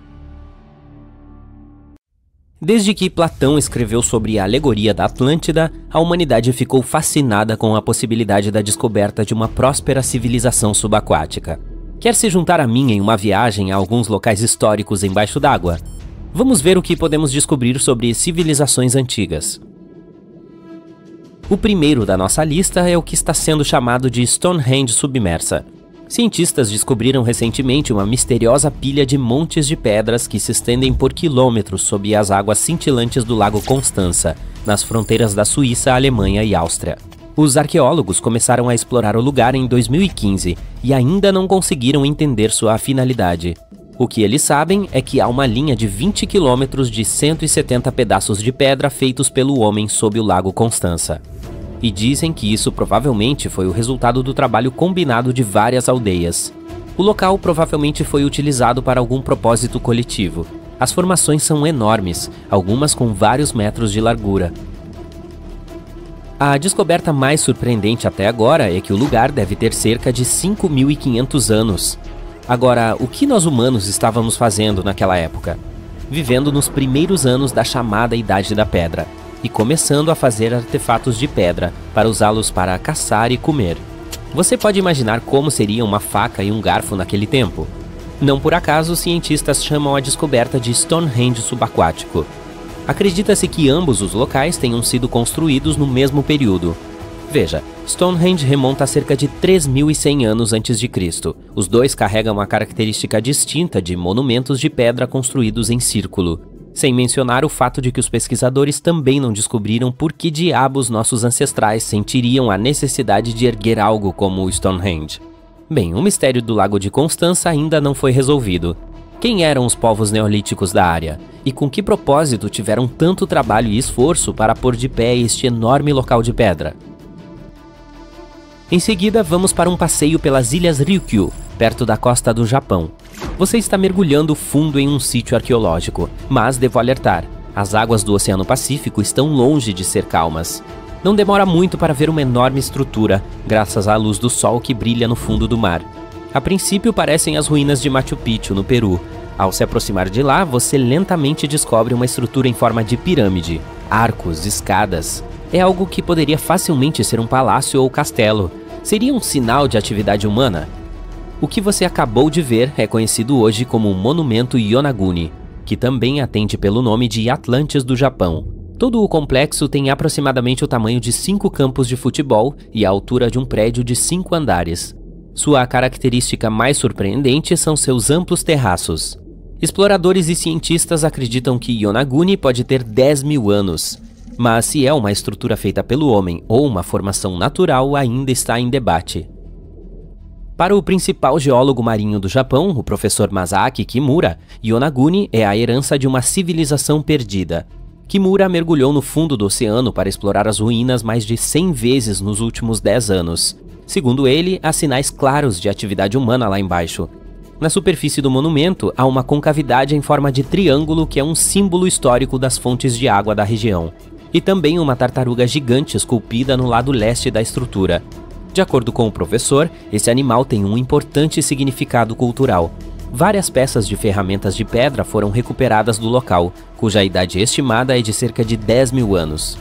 Desde que Platão escreveu sobre a alegoria da Atlântida, a humanidade ficou fascinada com a possibilidade da descoberta de uma próspera civilização subaquática. Quer se juntar a mim em uma viagem a alguns locais históricos embaixo d'água? Vamos ver o que podemos descobrir sobre civilizações antigas. O primeiro da nossa lista é o que está sendo chamado de Stonehenge submersa. Cientistas descobriram recentemente uma misteriosa pilha de montes de pedras que se estendem por quilômetros sob as águas cintilantes do Lago Constança, nas fronteiras da Suíça, Alemanha e Áustria. Os arqueólogos começaram a explorar o lugar em 2015 e ainda não conseguiram entender sua finalidade. O que eles sabem é que há uma linha de 20 quilômetros de 170 pedaços de pedra feitos pelo homem sob o Lago Constança. E dizem que isso provavelmente foi o resultado do trabalho combinado de várias aldeias. O local provavelmente foi utilizado para algum propósito coletivo. As formações são enormes, algumas com vários metros de largura. A descoberta mais surpreendente até agora é que o lugar deve ter cerca de 5.500 anos. Agora, o que nós humanos estávamos fazendo naquela época? Vivendo nos primeiros anos da chamada Idade da Pedra e começando a fazer artefatos de pedra para usá-los para caçar e comer. Você pode imaginar como seria uma faca e um garfo naquele tempo? Não por acaso, os cientistas chamam a descoberta de Stonehenge subaquático. Acredita-se que ambos os locais tenham sido construídos no mesmo período. Veja, Stonehenge remonta a cerca de 3.100 anos antes de Cristo. Os dois carregam uma característica distinta de monumentos de pedra construídos em círculo. Sem mencionar o fato de que os pesquisadores também não descobriram por que diabos nossos ancestrais sentiriam a necessidade de erguer algo como o Stonehenge. Bem, o mistério do Lago de Constança ainda não foi resolvido. Quem eram os povos neolíticos da área? E com que propósito tiveram tanto trabalho e esforço para pôr de pé este enorme local de pedra? Em seguida, vamos para um passeio pelas Ilhas Ryukyu, perto da costa do Japão. Você está mergulhando fundo em um sítio arqueológico, mas devo alertar, as águas do Oceano Pacífico estão longe de ser calmas. Não demora muito para ver uma enorme estrutura, graças à luz do sol que brilha no fundo do mar. A princípio parecem as ruínas de Machu Picchu, no Peru. Ao se aproximar de lá, você lentamente descobre uma estrutura em forma de pirâmide, arcos, escadas. É algo que poderia facilmente ser um palácio ou castelo. Seria um sinal de atividade humana? O que você acabou de ver é conhecido hoje como o Monumento Yonaguni, que também atende pelo nome de Atlantis do Japão. Todo o complexo tem aproximadamente o tamanho de 5 campos de futebol e a altura de um prédio de 5 andares. Sua característica mais surpreendente são seus amplos terraços. Exploradores e cientistas acreditam que Yonaguni pode ter 10 mil anos, mas se é uma estrutura feita pelo homem ou uma formação natural ainda está em debate. Para o principal geólogo marinho do Japão, o professor Masaaki Kimura, Yonaguni é a herança de uma civilização perdida. Kimura mergulhou no fundo do oceano para explorar as ruínas mais de 100 vezes nos últimos 10 anos. Segundo ele, há sinais claros de atividade humana lá embaixo. Na superfície do monumento, há uma concavidade em forma de triângulo que é um símbolo histórico das fontes de água da região. E também uma tartaruga gigante esculpida no lado leste da estrutura. De acordo com o professor, esse animal tem um importante significado cultural. Várias peças de ferramentas de pedra foram recuperadas do local, cuja idade estimada é de cerca de 10 mil anos.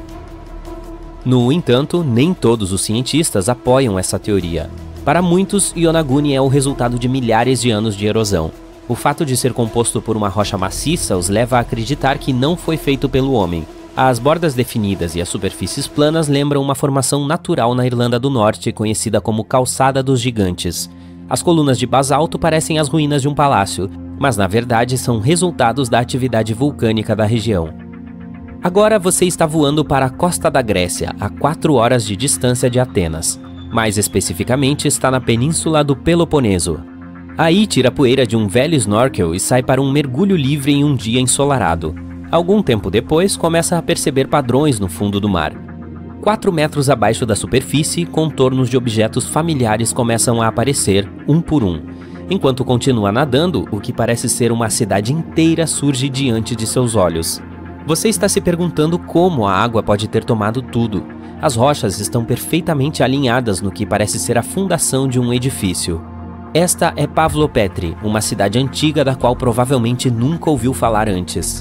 No entanto, nem todos os cientistas apoiam essa teoria. Para muitos, Yonaguni é o resultado de milhares de anos de erosão. O fato de ser composto por uma rocha maciça os leva a acreditar que não foi feito pelo homem. As bordas definidas e as superfícies planas lembram uma formação natural na Irlanda do Norte, conhecida como Calçada dos Gigantes. As colunas de basalto parecem as ruínas de um palácio, mas na verdade são resultados da atividade vulcânica da região. Agora você está voando para a costa da Grécia, a 4 horas de distância de Atenas. Mais especificamente, está na península do Peloponeso. Aí tira a poeira de um velho snorkel e sai para um mergulho livre em um dia ensolarado. Algum tempo depois, começa a perceber padrões no fundo do mar. 4 metros abaixo da superfície, contornos de objetos familiares começam a aparecer, um por um. Enquanto continua nadando, o que parece ser uma cidade inteira surge diante de seus olhos. Você está se perguntando como a água pode ter tomado tudo. As rochas estão perfeitamente alinhadas no que parece ser a fundação de um edifício. Esta é Pavlopetri, uma cidade antiga da qual provavelmente nunca ouviu falar antes.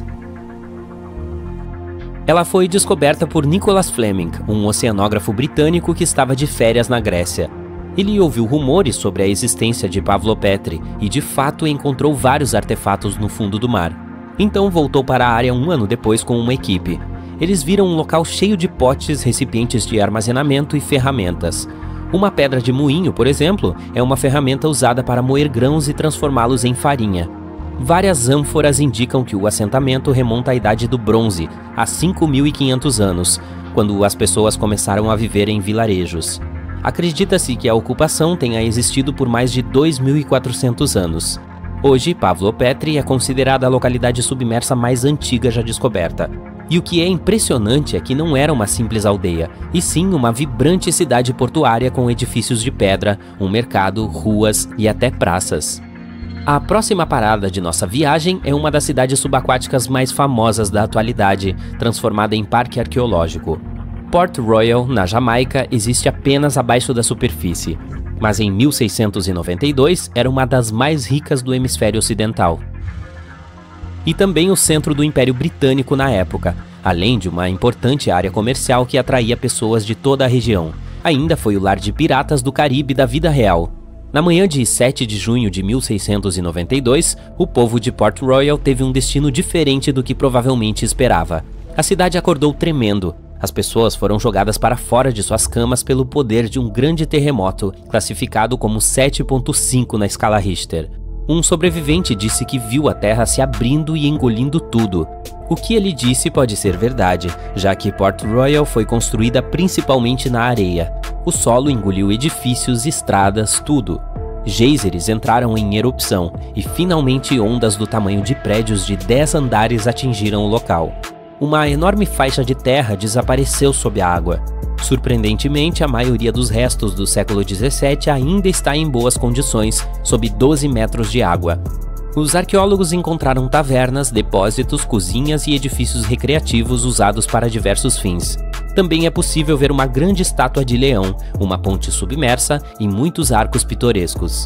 Ela foi descoberta por Nicholas Fleming, um oceanógrafo britânico que estava de férias na Grécia. Ele ouviu rumores sobre a existência de Pavlopetri e de fato encontrou vários artefatos no fundo do mar. Então voltou para a área 1 ano depois com uma equipe. Eles viram um local cheio de potes, recipientes de armazenamento e ferramentas. Uma pedra de moinho, por exemplo, é uma ferramenta usada para moer grãos e transformá-los em farinha. Várias ânforas indicam que o assentamento remonta à Idade do Bronze, há 5.500 anos, quando as pessoas começaram a viver em vilarejos. Acredita-se que a ocupação tenha existido por mais de 2.400 anos. Hoje, Pavlopetri é considerada a localidade submersa mais antiga já descoberta. E o que é impressionante é que não era uma simples aldeia, e sim uma vibrante cidade portuária com edifícios de pedra, um mercado, ruas e até praças. A próxima parada de nossa viagem é uma das cidades subaquáticas mais famosas da atualidade, transformada em parque arqueológico. Port Royal, na Jamaica, existe apenas abaixo da superfície, mas em 1692 era uma das mais ricas do hemisfério ocidental. E também o centro do Império Britânico na época, além de uma importante área comercial que atraía pessoas de toda a região. Ainda foi o lar de piratas do Caribe da vida real. Na manhã de 7 de junho de 1692, o povo de Port Royal teve um destino diferente do que provavelmente esperava. A cidade acordou tremendo. As pessoas foram jogadas para fora de suas camas pelo poder de um grande terremoto, classificado como 7.5 na escala Richter. Um sobrevivente disse que viu a terra se abrindo e engolindo tudo. O que ele disse pode ser verdade, já que Port Royal foi construída principalmente na areia. O solo engoliu edifícios, estradas, tudo. Geysers entraram em erupção e finalmente ondas do tamanho de prédios de 10 andares atingiram o local. Uma enorme faixa de terra desapareceu sob a água. Surpreendentemente, a maioria dos restos do século XVII ainda está em boas condições, sob 12 metros de água. Os arqueólogos encontraram tavernas, depósitos, cozinhas e edifícios recreativos usados para diversos fins. Também é possível ver uma grande estátua de leão, uma ponte submersa e muitos arcos pitorescos.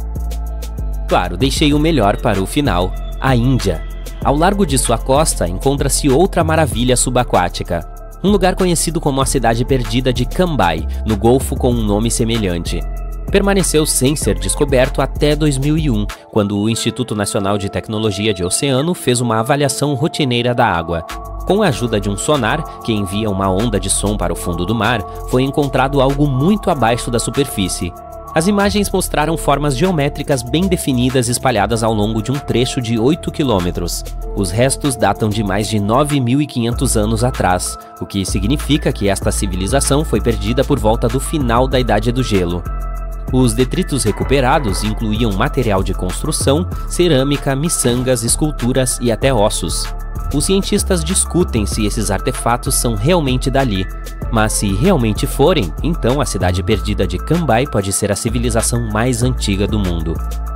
Claro, deixei o melhor para o final: a Índia. Ao largo de sua costa encontra-se outra maravilha subaquática. Um lugar conhecido como a cidade perdida de Cambai, no Golfo com um nome semelhante. Permaneceu sem ser descoberto até 2001, quando o Instituto Nacional de Tecnologia de Oceano fez uma avaliação rotineira da água. Com a ajuda de um sonar, que envia uma onda de som para o fundo do mar, foi encontrado algo muito abaixo da superfície. As imagens mostraram formas geométricas bem definidas espalhadas ao longo de um trecho de 8 quilômetros. Os restos datam de mais de 9.500 anos atrás, o que significa que esta civilização foi perdida por volta do final da Idade do Gelo. Os detritos recuperados incluíam material de construção, cerâmica, miçangas, esculturas e até ossos. Os cientistas discutem se esses artefatos são realmente dali, mas se realmente forem, então a cidade perdida de Cambai pode ser a civilização mais antiga do mundo.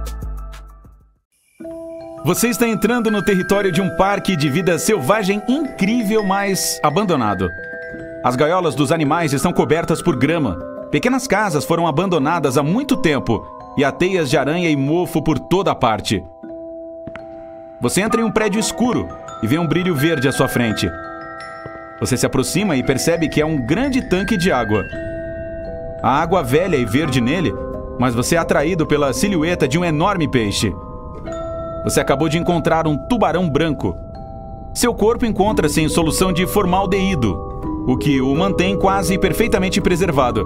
Você está entrando no território de um parque de vida selvagem incrível, mas abandonado. As gaiolas dos animais estão cobertas por grama. Pequenas casas foram abandonadas há muito tempo e há teias de aranha e mofo por toda a parte. Você entra em um prédio escuro e vê um brilho verde à sua frente. Você se aproxima e percebe que é um grande tanque de água. Há água velha e verde nele, mas você é atraído pela silhueta de um enorme peixe. Você acabou de encontrar um tubarão branco. Seu corpo encontra-se em solução de formaldeído, o que o mantém quase perfeitamente preservado.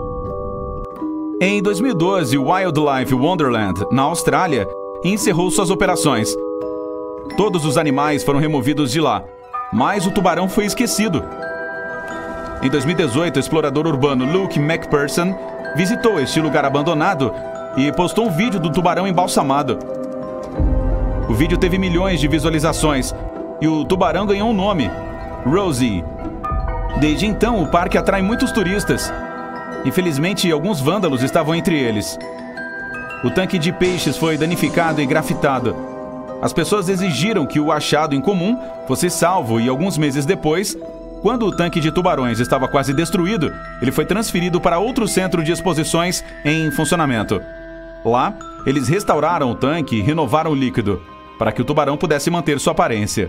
Em 2012, o Wildlife Wonderland, na Austrália, encerrou suas operações. Todos os animais foram removidos de lá, mas o tubarão foi esquecido. Em 2018, o explorador urbano Luke McPherson visitou este lugar abandonado e postou um vídeo do tubarão embalsamado. O vídeo teve milhões de visualizações e o tubarão ganhou um nome, Rosie. Desde então, o parque atrai muitos turistas. Infelizmente, alguns vândalos estavam entre eles. O tanque de peixes foi danificado e grafitado. As pessoas exigiram que o achado incomum fosse salvo e alguns meses depois, quando o tanque de tubarões estava quase destruído, ele foi transferido para outro centro de exposições em funcionamento. Lá, eles restauraram o tanque e renovaram o líquido, para que o tubarão pudesse manter sua aparência.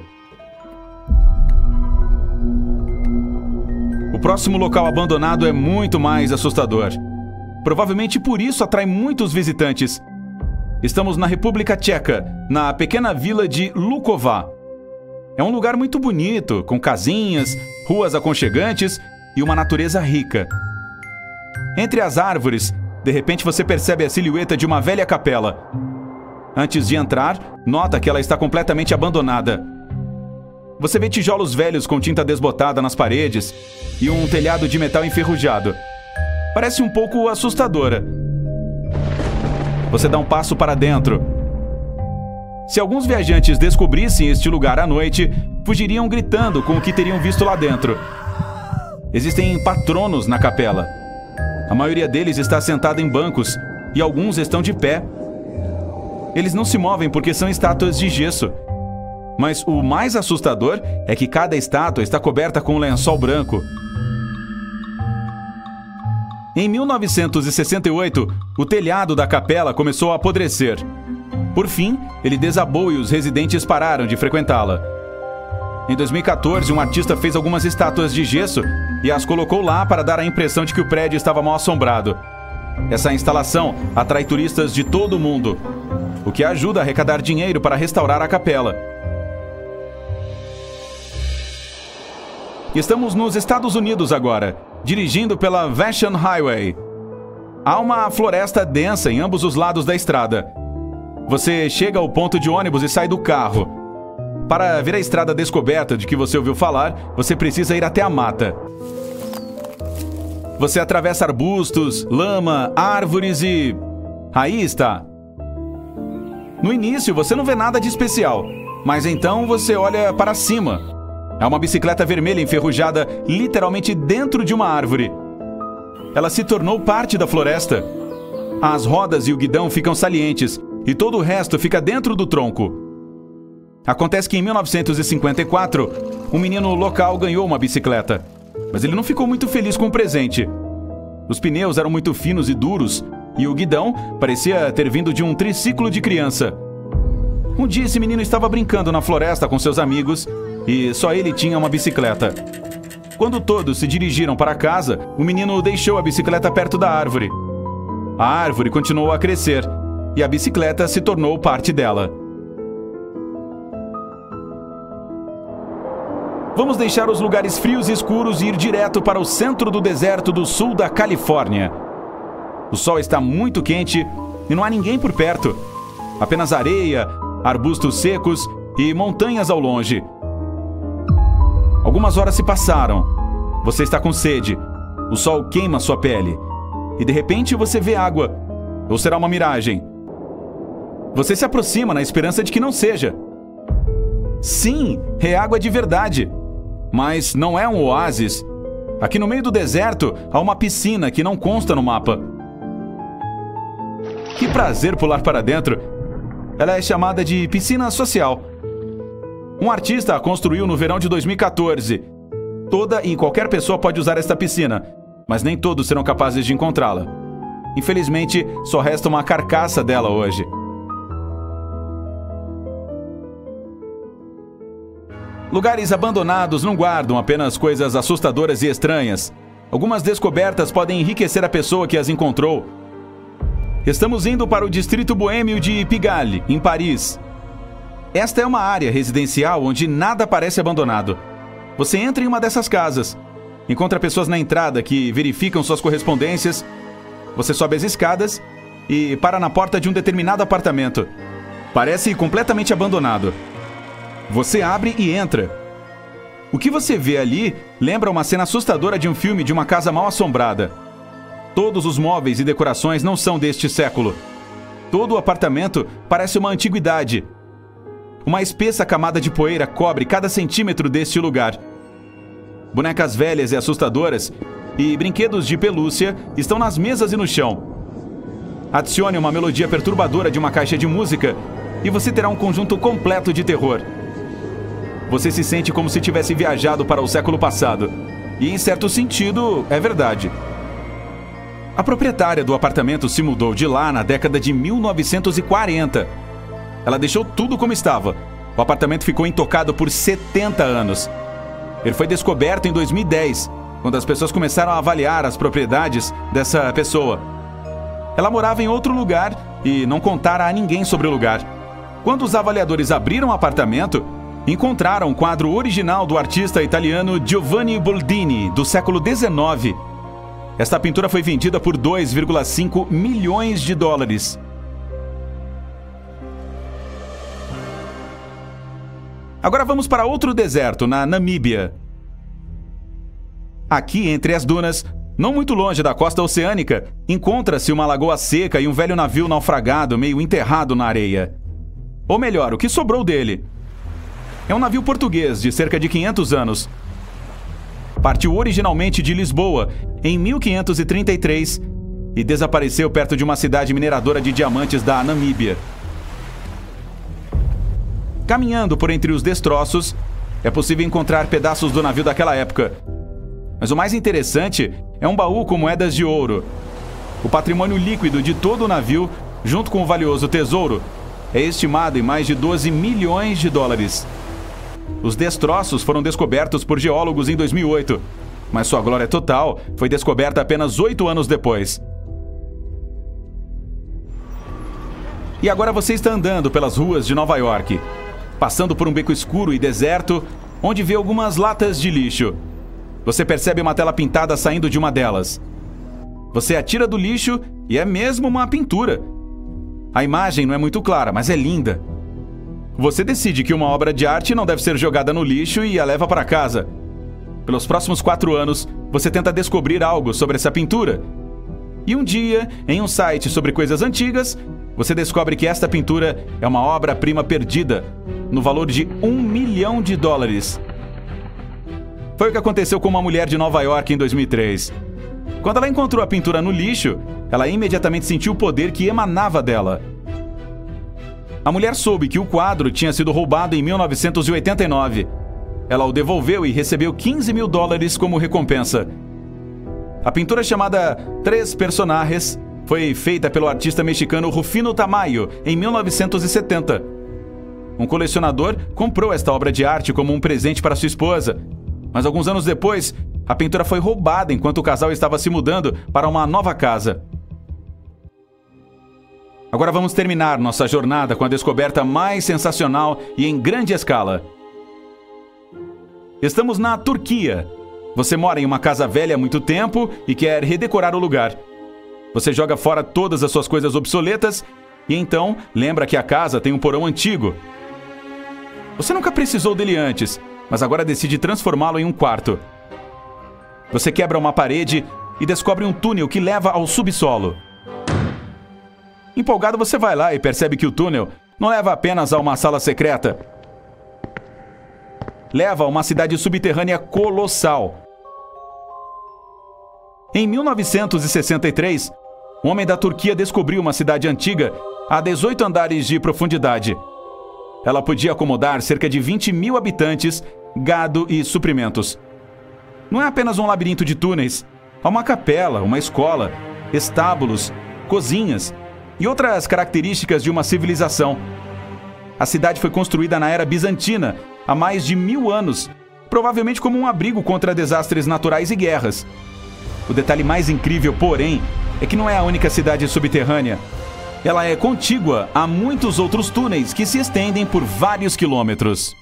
O próximo local abandonado é muito mais assustador. Provavelmente por isso atrai muitos visitantes. Estamos na República Tcheca, na pequena vila de Luková. É um lugar muito bonito, com casinhas, ruas aconchegantes e uma natureza rica. Entre as árvores, de repente você percebe a silhueta de uma velha capela. Antes de entrar, nota que ela está completamente abandonada. Você vê tijolos velhos com tinta desbotada nas paredes e um telhado de metal enferrujado. Parece um pouco assustadora. Você dá um passo para dentro. Se alguns viajantes descobrissem este lugar à noite, fugiriam gritando com o que teriam visto lá dentro. Existem patronos na capela. A maioria deles está sentada em bancos e alguns estão de pé. Eles não se movem porque são estátuas de gesso. Mas o mais assustador é que cada estátua está coberta com um lençol branco. Em 1968, o telhado da capela começou a apodrecer. Por fim, ele desabou e os residentes pararam de frequentá-la. Em 2014, um artista fez algumas estátuas de gesso e as colocou lá para dar a impressão de que o prédio estava mal assombrado. Essa instalação atrai turistas de todo o mundo, o que ajuda a arrecadar dinheiro para restaurar a capela. Estamos nos Estados Unidos agora, dirigindo pela Vashon Highway. Há uma floresta densa em ambos os lados da estrada. Você chega ao ponto de ônibus e sai do carro. Para ver a estrada descoberta de que você ouviu falar, você precisa ir até a mata. Você atravessa arbustos, lama, árvores e... aí está. No início, você não vê nada de especial, mas então você olha para cima. Há uma bicicleta vermelha enferrujada literalmente dentro de uma árvore. Ela se tornou parte da floresta. As rodas e o guidão ficam salientes e todo o resto fica dentro do tronco. Acontece que em 1954, um menino local ganhou uma bicicleta, mas ele não ficou muito feliz com o presente. Os pneus eram muito finos e duros e o guidão parecia ter vindo de um triciclo de criança. Um dia esse menino estava brincando na floresta com seus amigos e só ele tinha uma bicicleta. Quando todos se dirigiram para casa, o menino deixou a bicicleta perto da árvore. A árvore continuou a crescer e a bicicleta se tornou parte dela. Vamos deixar os lugares frios e escuros e ir direto para o centro do deserto do sul da Califórnia. O sol está muito quente e não há ninguém por perto. Apenas areia, arbustos secos e montanhas ao longe. Algumas horas se passaram. Você está com sede. O sol queima sua pele. E de repente você vê água. Ou será uma miragem? Você se aproxima na esperança de que não seja. Sim, é água de verdade. Mas não é um oásis. Aqui no meio do deserto há uma piscina que não consta no mapa. Que prazer pular para dentro. Ela é chamada de piscina social. Um artista a construiu no verão de 2014. Toda e qualquer pessoa pode usar esta piscina, mas nem todos serão capazes de encontrá-la. Infelizmente, só resta uma carcaça dela hoje. Lugares abandonados não guardam apenas coisas assustadoras e estranhas. Algumas descobertas podem enriquecer a pessoa que as encontrou. Estamos indo para o distrito boêmio de Pigalle, em Paris. Esta é uma área residencial onde nada parece abandonado. Você entra em uma dessas casas, encontra pessoas na entrada que verificam suas correspondências. Você sobe as escadas e para na porta de um determinado apartamento. Parece completamente abandonado. Você abre e entra. O que você vê ali lembra uma cena assustadora de um filme de uma casa mal assombrada. Todos os móveis e decorações não são deste século. Todo o apartamento parece uma antiguidade. Uma espessa camada de poeira cobre cada centímetro deste lugar. Bonecas velhas e assustadoras e brinquedos de pelúcia estão nas mesas e no chão. Adicione uma melodia perturbadora de uma caixa de música e você terá um conjunto completo de terror. Você se sente como se tivesse viajado para o século passado. E, em certo sentido, é verdade. A proprietária do apartamento se mudou de lá na década de 1940. Ela deixou tudo como estava. O apartamento ficou intocado por 70 anos. Ele foi descoberto em 2010, quando as pessoas começaram a avaliar as propriedades dessa pessoa. Ela morava em outro lugar e não contara a ninguém sobre o lugar. Quando os avaliadores abriram o apartamento, encontraram um quadro original do artista italiano Giovanni Boldini, do século XIX. Esta pintura foi vendida por 2,5 milhões de dólares. Agora vamos para outro deserto, na Namíbia. Aqui, entre as dunas, não muito longe da costa oceânica, encontra-se uma lagoa seca e um velho navio naufragado meio enterrado na areia. Ou melhor, o que sobrou dele. É um navio português de cerca de 500 anos. Partiu originalmente de Lisboa em 1533 e desapareceu perto de uma cidade mineradora de diamantes da Namíbia. Caminhando por entre os destroços, é possível encontrar pedaços do navio daquela época. Mas o mais interessante é um baú com moedas de ouro. O patrimônio líquido de todo o navio, junto com o valioso tesouro, é estimado em mais de 12 milhões de dólares. Os destroços foram descobertos por geólogos em 2008, mas sua glória total foi descoberta apenas 8 anos depois. E agora você está andando pelas ruas de Nova York, passando por um beco escuro e deserto, onde vê algumas latas de lixo. Você percebe uma tela pintada saindo de uma delas. Você atira do lixo e é mesmo uma pintura. A imagem não é muito clara, mas é linda. Você decide que uma obra de arte não deve ser jogada no lixo e a leva para casa. Pelos próximos 4 anos, você tenta descobrir algo sobre essa pintura. E um dia, em um site sobre coisas antigas, você descobre que esta pintura é uma obra-prima perdida, no valor de 1 milhão de dólares. Foi o que aconteceu com uma mulher de Nova York em 2003. Quando ela encontrou a pintura no lixo, ela imediatamente sentiu o poder que emanava dela. A mulher soube que o quadro tinha sido roubado em 1989. Ela o devolveu e recebeu 15 mil dólares como recompensa. A pintura chamada Três Personajes foi feita pelo artista mexicano Rufino Tamayo em 1970. Um colecionador comprou esta obra de arte como um presente para sua esposa, mas alguns anos depois, a pintura foi roubada enquanto o casal estava se mudando para uma nova casa. Agora vamos terminar nossa jornada com a descoberta mais sensacional e em grande escala. Estamos na Turquia. Você mora em uma casa velha há muito tempo e quer redecorar o lugar. Você joga fora todas as suas coisas obsoletas e então lembra que a casa tem um porão antigo. Você nunca precisou dele antes, mas agora decide transformá-lo em um quarto. Você quebra uma parede e descobre um túnel que leva ao subsolo. Empolgado, você vai lá e percebe que o túnel não leva apenas a uma sala secreta. Leva a uma cidade subterrânea colossal. Em 1963, um homem da Turquia descobriu uma cidade antiga a 18 andares de profundidade. Ela podia acomodar cerca de 20 mil habitantes, gado e suprimentos. Não é apenas um labirinto de túneis. Há uma capela, uma escola, estábulos, cozinhas e outras características de uma civilização. A cidade foi construída na era bizantina, há mais de 1000 anos, provavelmente como um abrigo contra desastres naturais e guerras. O detalhe mais incrível, porém, é que não é a única cidade subterrânea. Ela é contígua a muitos outros túneis que se estendem por vários quilômetros.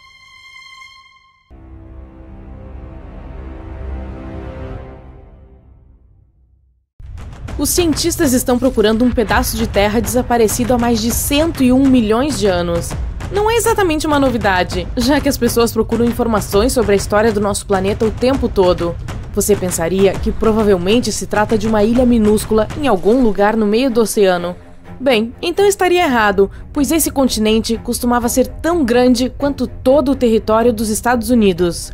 Os cientistas estão procurando um pedaço de terra desaparecido há mais de 101 milhões de anos. Não é exatamente uma novidade, já que as pessoas procuram informações sobre a história do nosso planeta o tempo todo. Você pensaria que provavelmente se trata de uma ilha minúscula em algum lugar no meio do oceano. Bem, então estaria errado, pois esse continente costumava ser tão grande quanto todo o território dos Estados Unidos.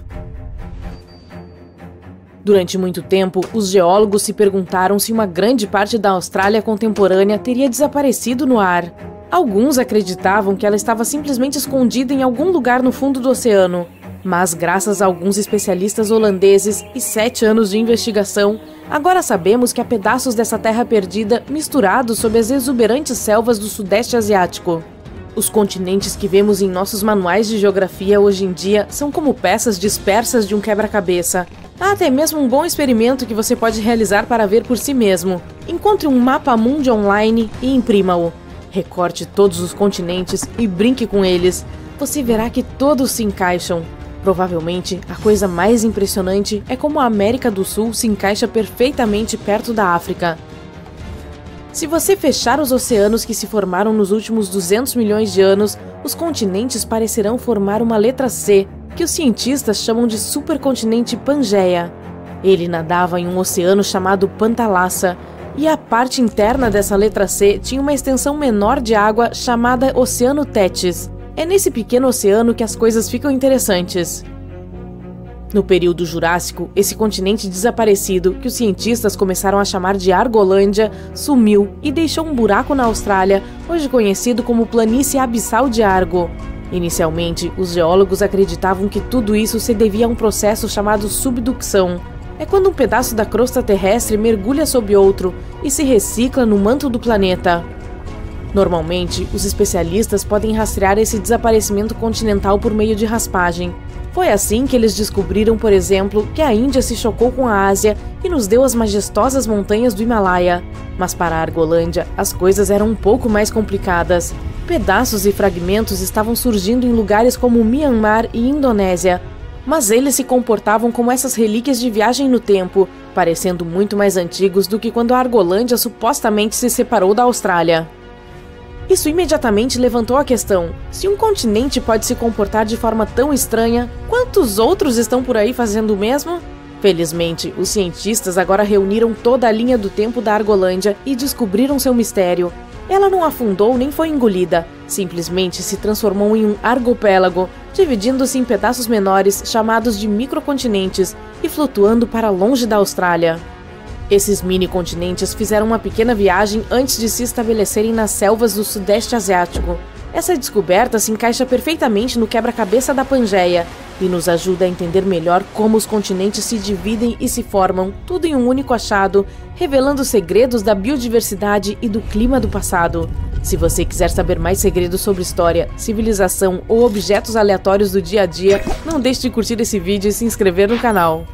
Durante muito tempo, os geólogos se perguntaram se uma grande parte da Austrália contemporânea teria desaparecido no ar. Alguns acreditavam que ela estava simplesmente escondida em algum lugar no fundo do oceano. Mas, graças a alguns especialistas holandeses e 7 anos de investigação, agora sabemos que há pedaços dessa terra perdida misturados sob as exuberantes selvas do Sudeste Asiático. Os continentes que vemos em nossos manuais de geografia hoje em dia são como peças dispersas de um quebra-cabeça. Há até mesmo um bom experimento que você pode realizar para ver por si mesmo. Encontre um mapa mundi online e imprima-o. Recorte todos os continentes e brinque com eles. Você verá que todos se encaixam. Provavelmente, a coisa mais impressionante é como a América do Sul se encaixa perfeitamente perto da África. Se você fechar os oceanos que se formaram nos últimos 200 milhões de anos, os continentes parecerão formar uma letra C, que os cientistas chamam de supercontinente Pangeia. Ele nadava em um oceano chamado Pantalassa, e a parte interna dessa letra C tinha uma extensão menor de água chamada Oceano Tétis. É nesse pequeno oceano que as coisas ficam interessantes. No período Jurássico, esse continente desaparecido, que os cientistas começaram a chamar de Argolândia, sumiu e deixou um buraco na Austrália, hoje conhecido como Planície Abissal de Argo. Inicialmente, os geólogos acreditavam que tudo isso se devia a um processo chamado subducção. É quando um pedaço da crosta terrestre mergulha sob outro e se recicla no manto do planeta. Normalmente, os especialistas podem rastrear esse desaparecimento continental por meio de raspagem. Foi assim que eles descobriram, por exemplo, que a Índia se chocou com a Ásia e nos deu as majestosas montanhas do Himalaia. Mas para a Argolândia, as coisas eram um pouco mais complicadas. Pedaços e fragmentos estavam surgindo em lugares como Myanmar e Indonésia. Mas eles se comportavam como essas relíquias de viagem no tempo, parecendo muito mais antigos do que quando a Argolândia supostamente se separou da Austrália. Isso imediatamente levantou a questão: se um continente pode se comportar de forma tão estranha, quantos outros estão por aí fazendo o mesmo? Felizmente, os cientistas agora reuniram toda a linha do tempo da Argolândia e descobriram seu mistério. Ela não afundou nem foi engolida, simplesmente se transformou em um argopélago, dividindo-se em pedaços menores chamados de microcontinentes e flutuando para longe da Austrália. Esses mini-continentes fizeram uma pequena viagem antes de se estabelecerem nas selvas do Sudeste Asiático. Essa descoberta se encaixa perfeitamente no quebra-cabeça da Pangeia e nos ajuda a entender melhor como os continentes se dividem e se formam, tudo em um único achado, revelando segredos da biodiversidade e do clima do passado. Se você quiser saber mais segredos sobre história, civilização ou objetos aleatórios do dia a dia, não deixe de curtir esse vídeo e se inscrever no canal.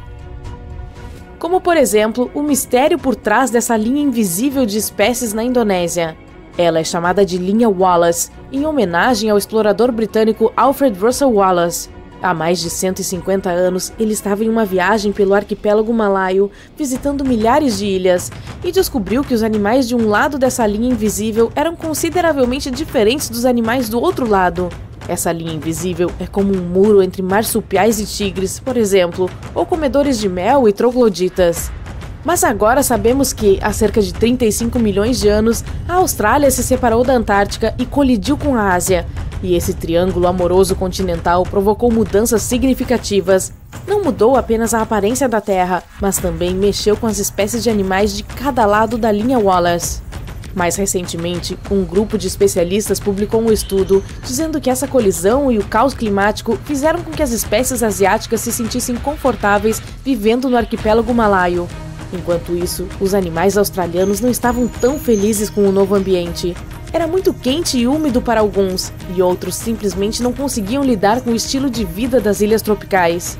Como, por exemplo, o mistério por trás dessa linha invisível de espécies na Indonésia. Ela é chamada de linha Wallace, em homenagem ao explorador britânico Alfred Russel Wallace. Há mais de 150 anos, ele estava em uma viagem pelo arquipélago malaio, visitando milhares de ilhas, e descobriu que os animais de um lado dessa linha invisível eram consideravelmente diferentes dos animais do outro lado. Essa linha invisível é como um muro entre marsupiais e tigres, por exemplo, ou comedores de mel e trogloditas. Mas agora sabemos que, há cerca de 35 milhões de anos, a Austrália se separou da Antártica e colidiu com a Ásia. E esse triângulo amoroso continental provocou mudanças significativas. Não mudou apenas a aparência da Terra, mas também mexeu com as espécies de animais de cada lado da linha Wallace. Mais recentemente, um grupo de especialistas publicou um estudo dizendo que essa colisão e o caos climático fizeram com que as espécies asiáticas se sentissem confortáveis vivendo no arquipélago malaio. Enquanto isso, os animais australianos não estavam tão felizes com o novo ambiente. Era muito quente e úmido para alguns, e outros simplesmente não conseguiam lidar com o estilo de vida das ilhas tropicais.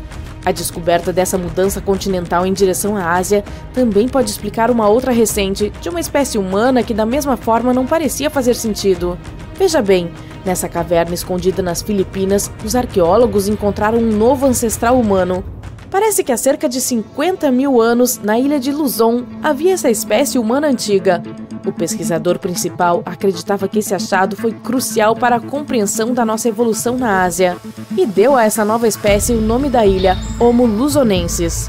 A descoberta dessa mudança continental em direção à Ásia também pode explicar uma outra recente, de uma espécie humana que da mesma forma não parecia fazer sentido. Veja bem, nessa caverna escondida nas Filipinas, os arqueólogos encontraram um novo ancestral humano. Parece que há cerca de 50 mil anos, na ilha de Luzon, havia essa espécie humana antiga. O pesquisador principal acreditava que esse achado foi crucial para a compreensão da nossa evolução na Ásia e deu a essa nova espécie o nome da ilha, Homo luzonensis.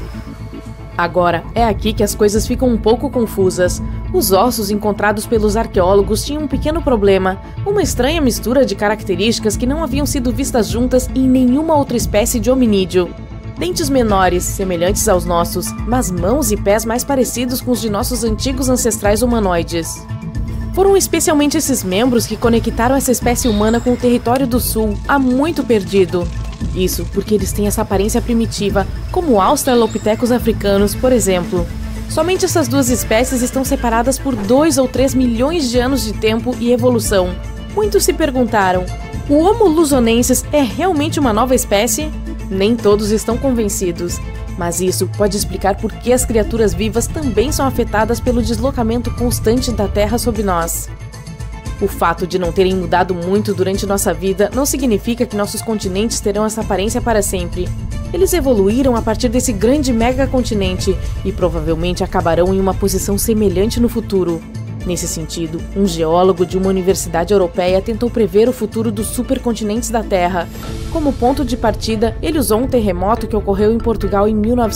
Agora, é aqui que as coisas ficam um pouco confusas. Os ossos encontrados pelos arqueólogos tinham um pequeno problema, uma estranha mistura de características que não haviam sido vistas juntas em nenhuma outra espécie de hominídeo. Dentes menores, semelhantes aos nossos, mas mãos e pés mais parecidos com os de nossos antigos ancestrais humanoides. Foram especialmente esses membros que conectaram essa espécie humana com o território do sul, há muito perdido. Isso porque eles têm essa aparência primitiva, como australopitecos africanos, por exemplo. Somente essas duas espécies estão separadas por 2 ou 3 milhões de anos de tempo e evolução. Muitos se perguntaram, o Homo luzonensis é realmente uma nova espécie? Nem todos estão convencidos, mas isso pode explicar por que as criaturas vivas também são afetadas pelo deslocamento constante da Terra sob nós. O fato de não terem mudado muito durante nossa vida não significa que nossos continentes terão essa aparência para sempre. Eles evoluíram a partir desse grande megacontinente e provavelmente acabarão em uma posição semelhante no futuro. Nesse sentido, um geólogo de uma universidade europeia tentou prever o futuro dos supercontinentes da Terra. Como ponto de partida, ele usou um terremoto que ocorreu em Portugal em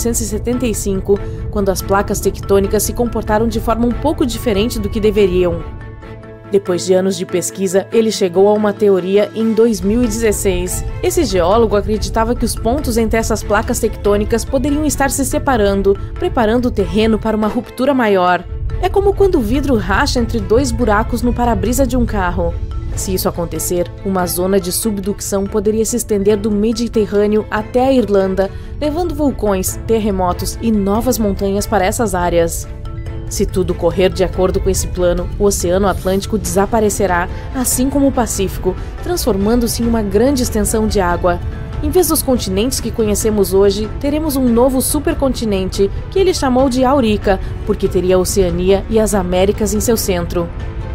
1975, quando as placas tectônicas se comportaram de forma um pouco diferente do que deveriam. Depois de anos de pesquisa, ele chegou a uma teoria em 2016. Esse geólogo acreditava que os pontos entre essas placas tectônicas poderiam estar se separando, preparando o terreno para uma ruptura maior. É como quando o vidro racha entre 2 buracos no para-brisa de um carro. Se isso acontecer, uma zona de subducção poderia se estender do Mediterrâneo até a Irlanda, levando vulcões, terremotos e novas montanhas para essas áreas. Se tudo correr de acordo com esse plano, o Oceano Atlântico desaparecerá, assim como o Pacífico, transformando-se em uma grande extensão de água. Em vez dos continentes que conhecemos hoje, teremos um novo supercontinente, que ele chamou de Aurica, porque teria a Oceania e as Américas em seu centro.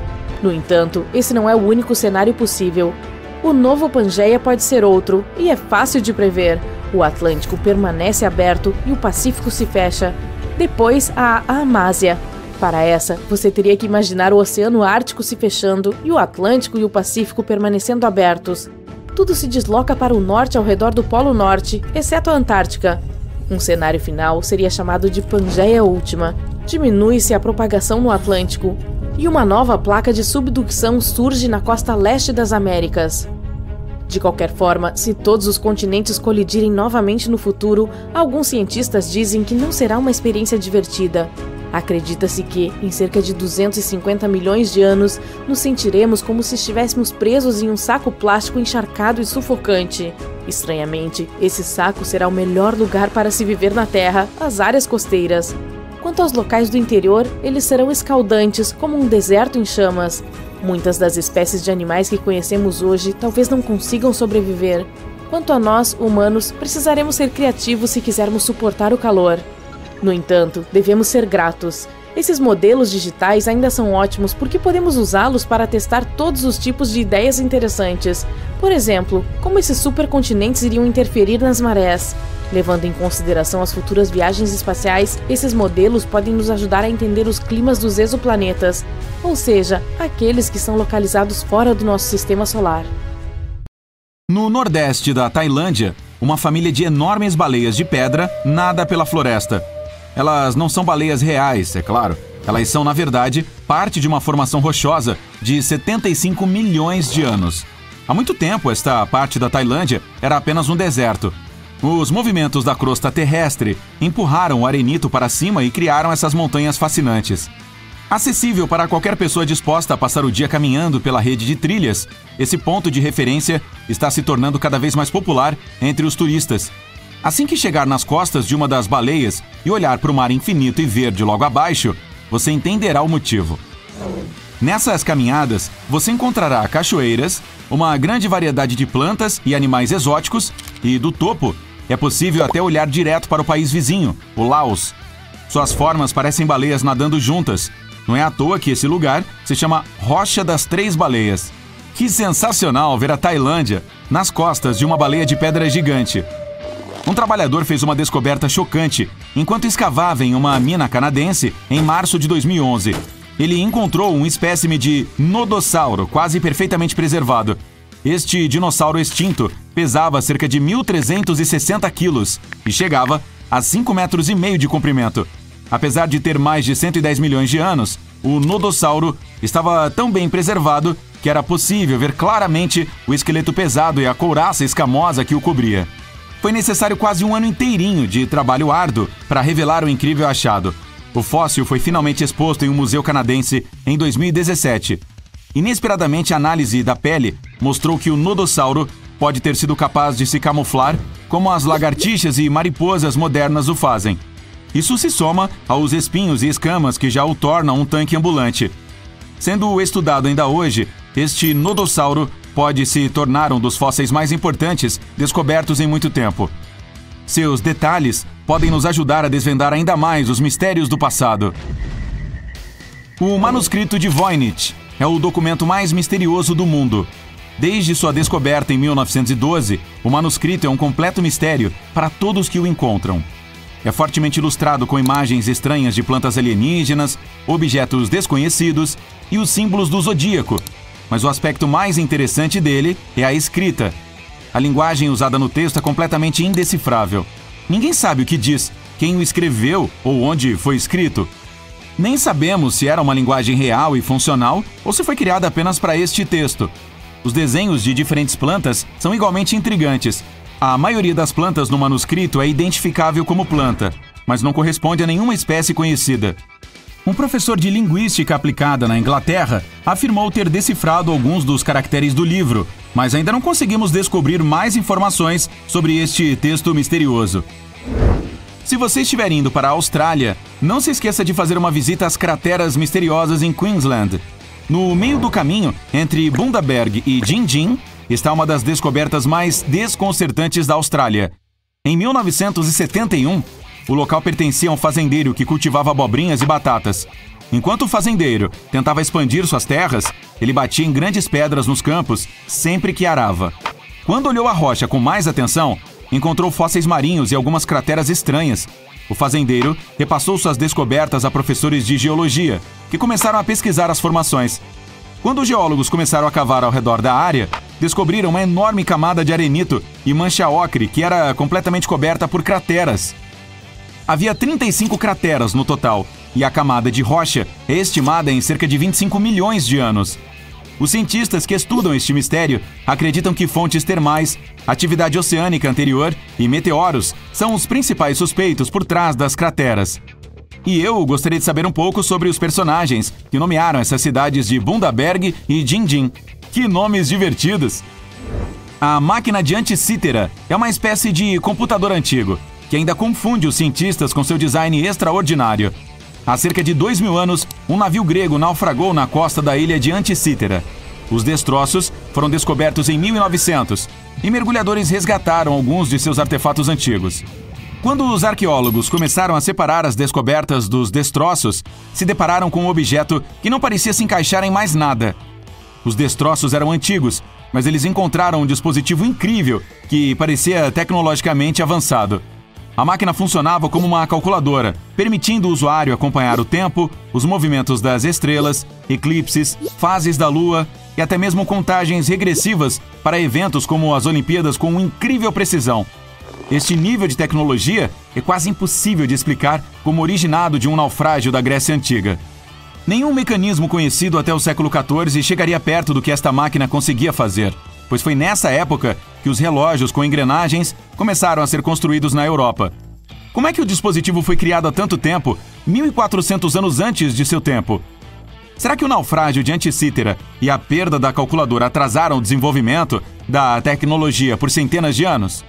No entanto, esse não é o único cenário possível. O novo Pangeia pode ser outro, e é fácil de prever. O Atlântico permanece aberto e o Pacífico se fecha. Depois, há a Amásia. Para essa, você teria que imaginar o Oceano Ártico se fechando e o Atlântico e o Pacífico permanecendo abertos. Tudo se desloca para o norte ao redor do Polo Norte, exceto a Antártica. Um cenário final seria chamado de Pangeia Última. Diminui-se a propagação no Atlântico e uma nova placa de subducção surge na costa leste das Américas. De qualquer forma, se todos os continentes colidirem novamente no futuro, alguns cientistas dizem que não será uma experiência divertida. Acredita-se que, em cerca de 250 milhões de anos, nos sentiremos como se estivéssemos presos em um saco plástico encharcado e sufocante. Estranhamente, esse saco será o melhor lugar para se viver na Terra, as áreas costeiras. Quanto aos locais do interior, eles serão escaldantes, como um deserto em chamas. Muitas das espécies de animais que conhecemos hoje talvez não consigam sobreviver. Quanto a nós, humanos, precisaremos ser criativos se quisermos suportar o calor. No entanto, devemos ser gratos. Esses modelos digitais ainda são ótimos porque podemos usá-los para testar todos os tipos de ideias interessantes. Por exemplo, como esses supercontinentes iriam interferir nas marés. Levando em consideração as futuras viagens espaciais, esses modelos podem nos ajudar a entender os climas dos exoplanetas, ou seja, aqueles que são localizados fora do nosso sistema solar. No nordeste da Tailândia, uma família de enormes baleias de pedra nada pela floresta. Elas não são baleias reais, é claro. Elas são, na verdade, parte de uma formação rochosa de 75 milhões de anos. Há muito tempo, esta parte da Tailândia era apenas um deserto. Os movimentos da crosta terrestre empurraram o arenito para cima e criaram essas montanhas fascinantes. Acessível para qualquer pessoa disposta a passar o dia caminhando pela rede de trilhas, esse ponto de referência está se tornando cada vez mais popular entre os turistas. Assim que chegar nas costas de uma das baleias e olhar para o mar infinito e verde logo abaixo, você entenderá o motivo. Nessas caminhadas, você encontrará cachoeiras, uma grande variedade de plantas e animais exóticos e, do topo, é possível até olhar direto para o país vizinho, o Laos. Suas formas parecem baleias nadando juntas. Não é à toa que esse lugar se chama Rocha das Três Baleias. Que sensacional ver a Tailândia nas costas de uma baleia de pedra gigante. Um trabalhador fez uma descoberta chocante enquanto escavava em uma mina canadense em março de 2011. Ele encontrou um espécime de nodossauro quase perfeitamente preservado. Este dinossauro extinto pesava cerca de 1.360 quilos e chegava a 5,5 metros de comprimento. Apesar de ter mais de 110 milhões de anos, o nodossauro estava tão bem preservado que era possível ver claramente o esqueleto pesado e a couraça escamosa que o cobria. Foi necessário quase um ano inteirinho de trabalho árduo para revelar o incrível achado. O fóssil foi finalmente exposto em um museu canadense em 2017. Inesperadamente, a análise da pele mostrou que o nodossauro pode ter sido capaz de se camuflar como as lagartixas e mariposas modernas o fazem. Isso se soma aos espinhos e escamas que já o tornam um tanque ambulante. Sendo estudado ainda hoje, este nodossauro pode se tornar um dos fósseis mais importantes descobertos em muito tempo. Seus detalhes podem nos ajudar a desvendar ainda mais os mistérios do passado. O manuscrito de Voynich é o documento mais misterioso do mundo. Desde sua descoberta em 1912, o manuscrito é um completo mistério para todos que o encontram. É fortemente ilustrado com imagens estranhas de plantas alienígenas, objetos desconhecidos e os símbolos do zodíaco. Mas o aspecto mais interessante dele é a escrita. A linguagem usada no texto é completamente indecifrável. Ninguém sabe o que diz, quem o escreveu ou onde foi escrito. Nem sabemos se era uma linguagem real e funcional ou se foi criada apenas para este texto. Os desenhos de diferentes plantas são igualmente intrigantes. A maioria das plantas no manuscrito é identificável como planta, mas não corresponde a nenhuma espécie conhecida. Um professor de linguística aplicada na Inglaterra afirmou ter decifrado alguns dos caracteres do livro, mas ainda não conseguimos descobrir mais informações sobre este texto misterioso. Se você estiver indo para a Austrália, não se esqueça de fazer uma visita às crateras misteriosas em Queensland. No meio do caminho, entre Bundaberg e Gingin, está uma das descobertas mais desconcertantes da Austrália. Em 1971, o local pertencia a um fazendeiro que cultivava abobrinhas e batatas. Enquanto o fazendeiro tentava expandir suas terras, ele batia em grandes pedras nos campos sempre que arava. Quando olhou a rocha com mais atenção, encontrou fósseis marinhos e algumas crateras estranhas. O fazendeiro repassou suas descobertas a professores de geologia, que começaram a pesquisar as formações. Quando os geólogos começaram a cavar ao redor da área, descobriram uma enorme camada de arenito e mancha ocre que era completamente coberta por crateras. Havia 35 crateras no total, e a camada de rocha é estimada em cerca de 25 milhões de anos. Os cientistas que estudam este mistério acreditam que fontes termais, atividade oceânica anterior e meteoros são os principais suspeitos por trás das crateras. E eu gostaria de saber um pouco sobre os personagens que nomearam essas cidades de Bundaberg e Gingin. Que nomes divertidos! A máquina de Anticítera é uma espécie de computador antigo, que ainda confunde os cientistas com seu design extraordinário. Há cerca de 2.000 anos, um navio grego naufragou na costa da ilha de Anticítera. Os destroços foram descobertos em 1900 e mergulhadores resgataram alguns de seus artefatos antigos. Quando os arqueólogos começaram a separar as descobertas dos destroços, se depararam com um objeto que não parecia se encaixar em mais nada. Os destroços eram antigos, mas eles encontraram um dispositivo incrível que parecia tecnologicamente avançado. A máquina funcionava como uma calculadora, permitindo o usuário acompanhar o tempo, os movimentos das estrelas, eclipses, fases da Lua e até mesmo contagens regressivas para eventos como as Olimpíadas com incrível precisão. Este nível de tecnologia é quase impossível de explicar como originado de um naufrágio da Grécia Antiga. Nenhum mecanismo conhecido até o século XIV chegaria perto do que esta máquina conseguia fazer, pois foi nessa época que os relógios com engrenagens começaram a ser construídos na Europa. Como é que o dispositivo foi criado há tanto tempo, 1.400 anos antes de seu tempo? Será que o naufrágio de Anticítera e a perda da calculadora atrasaram o desenvolvimento da tecnologia por centenas de anos?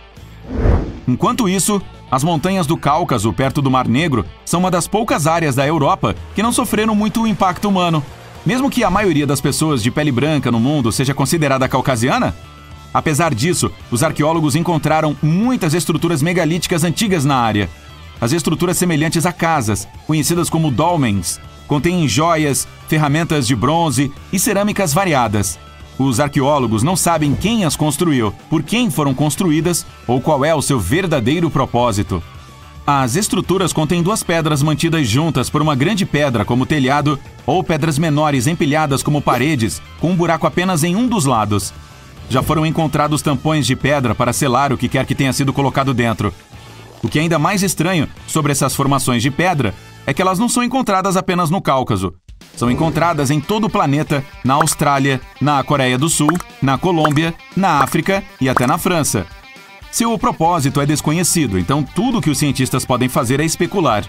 Enquanto isso, as montanhas do Cáucaso, perto do Mar Negro, são uma das poucas áreas da Europa que não sofreram muito impacto humano. Mesmo que a maioria das pessoas de pele branca no mundo seja considerada caucasiana? Apesar disso, os arqueólogos encontraram muitas estruturas megalíticas antigas na área. As estruturas semelhantes a casas, conhecidas como dolmens, contêm joias, ferramentas de bronze e cerâmicas variadas. Os arqueólogos não sabem quem as construiu, por quem foram construídas ou qual é o seu verdadeiro propósito. As estruturas contêm duas pedras mantidas juntas por uma grande pedra como telhado ou pedras menores empilhadas como paredes, com um buraco apenas em um dos lados. Já foram encontrados tampões de pedra para selar o que quer que tenha sido colocado dentro. O que é ainda mais estranho sobre essas formações de pedra é que elas não são encontradas apenas no Cáucaso. São encontradas em todo o planeta, na Austrália, na Coreia do Sul, na Colômbia, na África e até na França. Seu propósito é desconhecido, então tudo que os cientistas podem fazer é especular.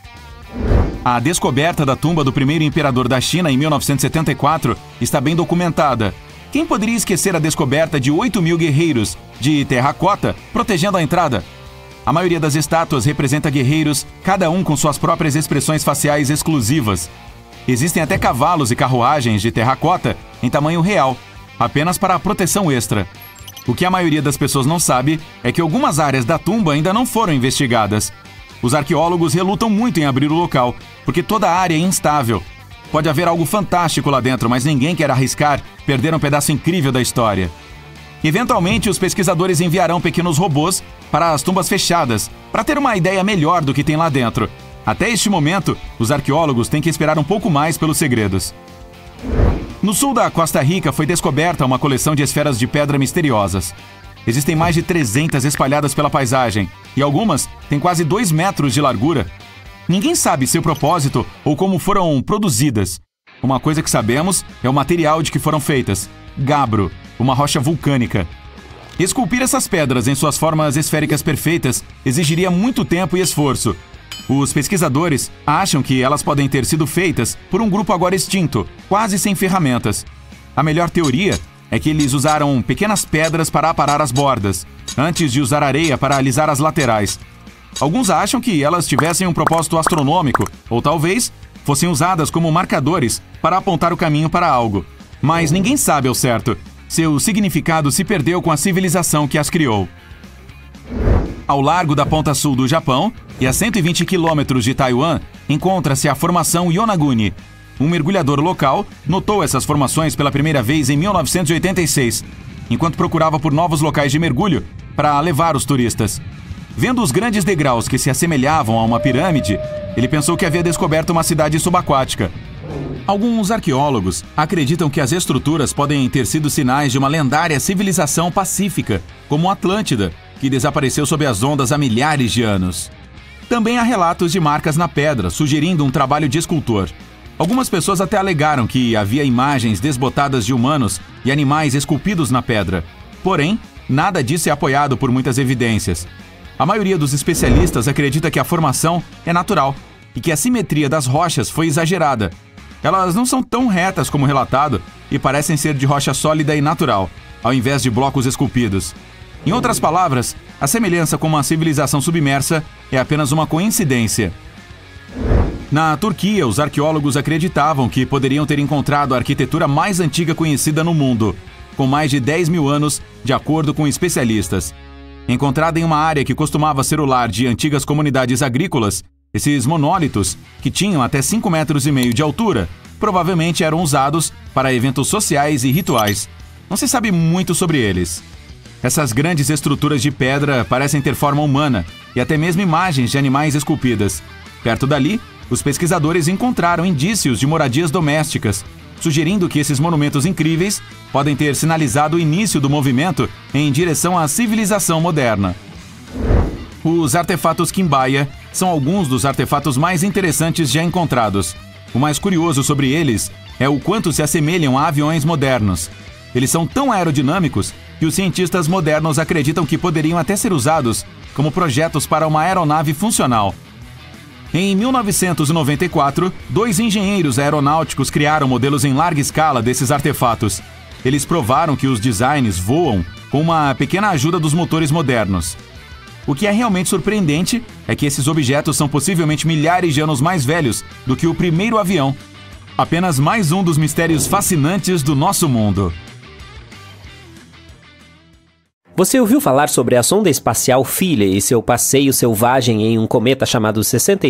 A descoberta da tumba do primeiro imperador da China em 1974 está bem documentada. Quem poderia esquecer a descoberta de 8.000 guerreiros de terracota protegendo a entrada? A maioria das estátuas representa guerreiros, cada um com suas próprias expressões faciais exclusivas. Existem até cavalos e carruagens de terracota em tamanho real, apenas para a proteção extra. O que a maioria das pessoas não sabe é que algumas áreas da tumba ainda não foram investigadas. Os arqueólogos relutam muito em abrir o local, porque toda a área é instável. Pode haver algo fantástico lá dentro, mas ninguém quer arriscar perder um pedaço incrível da história. Eventualmente, os pesquisadores enviarão pequenos robôs para as tumbas fechadas, para ter uma ideia melhor do que tem lá dentro. Até este momento, os arqueólogos têm que esperar um pouco mais pelos segredos. No sul da Costa Rica foi descoberta uma coleção de esferas de pedra misteriosas. Existem mais de 300 espalhadas pela paisagem, e algumas têm quase 2 metros de largura. Ninguém sabe seu propósito ou como foram produzidas. Uma coisa que sabemos é o material de que foram feitas: gabbro, uma rocha vulcânica. Esculpir essas pedras em suas formas esféricas perfeitas exigiria muito tempo e esforço. Os pesquisadores acham que elas podem ter sido feitas por um grupo agora extinto, quase sem ferramentas. A melhor teoria é que eles usaram pequenas pedras para aparar as bordas, antes de usar areia para alisar as laterais. Alguns acham que elas tivessem um propósito astronômico, ou talvez fossem usadas como marcadores para apontar o caminho para algo. Mas ninguém sabe ao certo. Seu significado se perdeu com a civilização que as criou. Ao largo da ponta sul do Japão e a 120 quilômetros de Taiwan, encontra-se a formação Yonaguni. Um mergulhador local notou essas formações pela primeira vez em 1986, enquanto procurava por novos locais de mergulho para levar os turistas. Vendo os grandes degraus que se assemelhavam a uma pirâmide, ele pensou que havia descoberto uma cidade subaquática. Alguns arqueólogos acreditam que as estruturas podem ter sido sinais de uma lendária civilização pacífica, como Atlântida, que desapareceu sob as ondas há milhares de anos. Também há relatos de marcas na pedra, sugerindo um trabalho de escultor. Algumas pessoas até alegaram que havia imagens desbotadas de humanos e animais esculpidos na pedra. Porém, nada disso é apoiado por muitas evidências. A maioria dos especialistas acredita que a formação é natural e que a simetria das rochas foi exagerada. Elas não são tão retas como relatado e parecem ser de rocha sólida e natural, ao invés de blocos esculpidos. Em outras palavras, a semelhança com uma civilização submersa é apenas uma coincidência. Na Turquia, os arqueólogos acreditavam que poderiam ter encontrado a arquitetura mais antiga conhecida no mundo, com mais de 10.000 anos, de acordo com especialistas. Encontrada em uma área que costumava ser o lar de antigas comunidades agrícolas, esses monólitos, que tinham até 5,5 metros de altura, provavelmente eram usados para eventos sociais e rituais. Não se sabe muito sobre eles. Essas grandes estruturas de pedra parecem ter forma humana e até mesmo imagens de animais esculpidas. Perto dali, os pesquisadores encontraram indícios de moradias domésticas, sugerindo que esses monumentos incríveis podem ter sinalizado o início do movimento em direção à civilização moderna. Os artefatos Quimbaya são alguns dos artefatos mais interessantes já encontrados. O mais curioso sobre eles é o quanto se assemelham a aviões modernos. Eles são tão aerodinâmicos que os cientistas modernos acreditam que poderiam até ser usados como projetos para uma aeronave funcional. Em 1994, 2 engenheiros aeronáuticos criaram modelos em larga escala desses artefatos. Eles provaram que os designs voam com uma pequena ajuda dos motores modernos. O que é realmente surpreendente é que esses objetos são possivelmente milhares de anos mais velhos do que o primeiro avião. Apenas mais um dos mistérios fascinantes do nosso mundo. Você ouviu falar sobre a sonda espacial Philae e seu passeio selvagem em um cometa chamado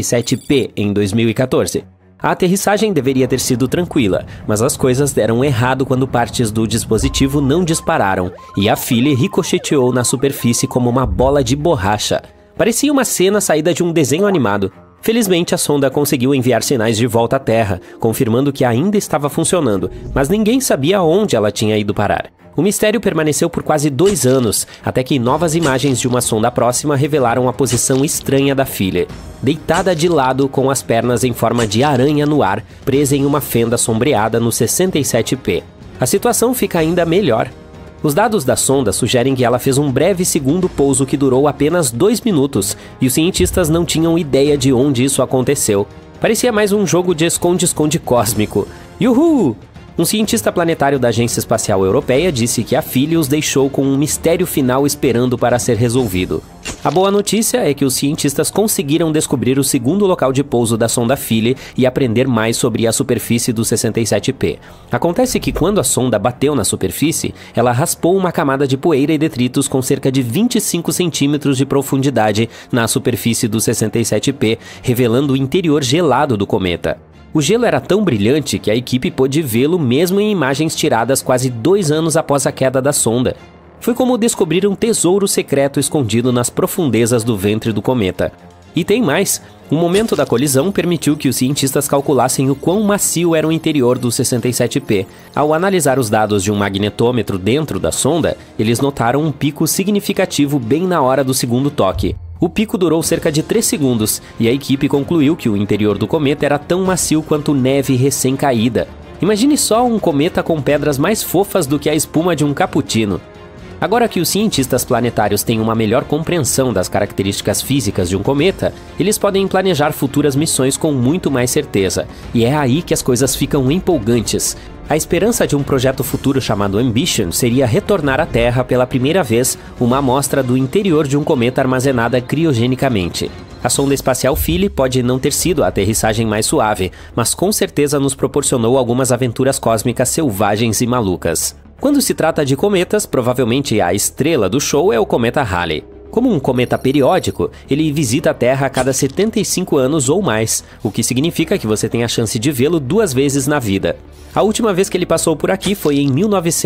67P em 2014? A aterrissagem deveria ter sido tranquila, mas as coisas deram errado quando partes do dispositivo não dispararam e a Philae ricocheteou na superfície como uma bola de borracha. Parecia uma cena saída de um desenho animado. Felizmente, a sonda conseguiu enviar sinais de volta à Terra, confirmando que ainda estava funcionando, mas ninguém sabia onde ela tinha ido parar. O mistério permaneceu por quase 2 anos, até que novas imagens de uma sonda próxima revelaram a posição estranha da Philae, deitada de lado com as pernas em forma de aranha no ar, presa em uma fenda sombreada no 67P. A situação fica ainda melhor. Os dados da sonda sugerem que ela fez um breve segundo pouso que durou apenas 2 minutos, e os cientistas não tinham ideia de onde isso aconteceu. Parecia mais um jogo de esconde-esconde cósmico. Yuhu! Um cientista planetário da Agência Espacial Europeia disse que a Philae os deixou com um mistério final esperando para ser resolvido. A boa notícia é que os cientistas conseguiram descobrir o segundo local de pouso da sonda Philae e aprender mais sobre a superfície do 67P. Acontece que quando a sonda bateu na superfície, ela raspou uma camada de poeira e detritos com cerca de 25 centímetros de profundidade na superfície do 67P, revelando o interior gelado do cometa. O gelo era tão brilhante que a equipe pôde vê-lo mesmo em imagens tiradas quase 2 anos após a queda da sonda. Foi como descobrir um tesouro secreto escondido nas profundezas do ventre do cometa. E tem mais, o momento da colisão permitiu que os cientistas calculassem o quão macio era o interior do 67P. Ao analisar os dados de um magnetômetro dentro da sonda, eles notaram um pico significativo bem na hora do segundo toque. O pico durou cerca de 3 segundos e a equipe concluiu que o interior do cometa era tão macio quanto neve recém-caída. Imagine só um cometa com pedras mais fofas do que a espuma de um cappuccino. Agora que os cientistas planetários têm uma melhor compreensão das características físicas de um cometa, eles podem planejar futuras missões com muito mais certeza. E é aí que as coisas ficam empolgantes. A esperança de um projeto futuro chamado Ambition seria retornar à Terra pela primeira vez uma amostra do interior de um cometa armazenada criogenicamente. A sonda espacial Philae pode não ter sido a aterrissagem mais suave, mas com certeza nos proporcionou algumas aventuras cósmicas selvagens e malucas. Quando se trata de cometas, provavelmente a estrela do show é o cometa Halley. Como um cometa periódico, ele visita a Terra a cada 75 anos ou mais, o que significa que você tem a chance de vê-lo 2 vezes na vida. A última vez que ele passou por aqui foi em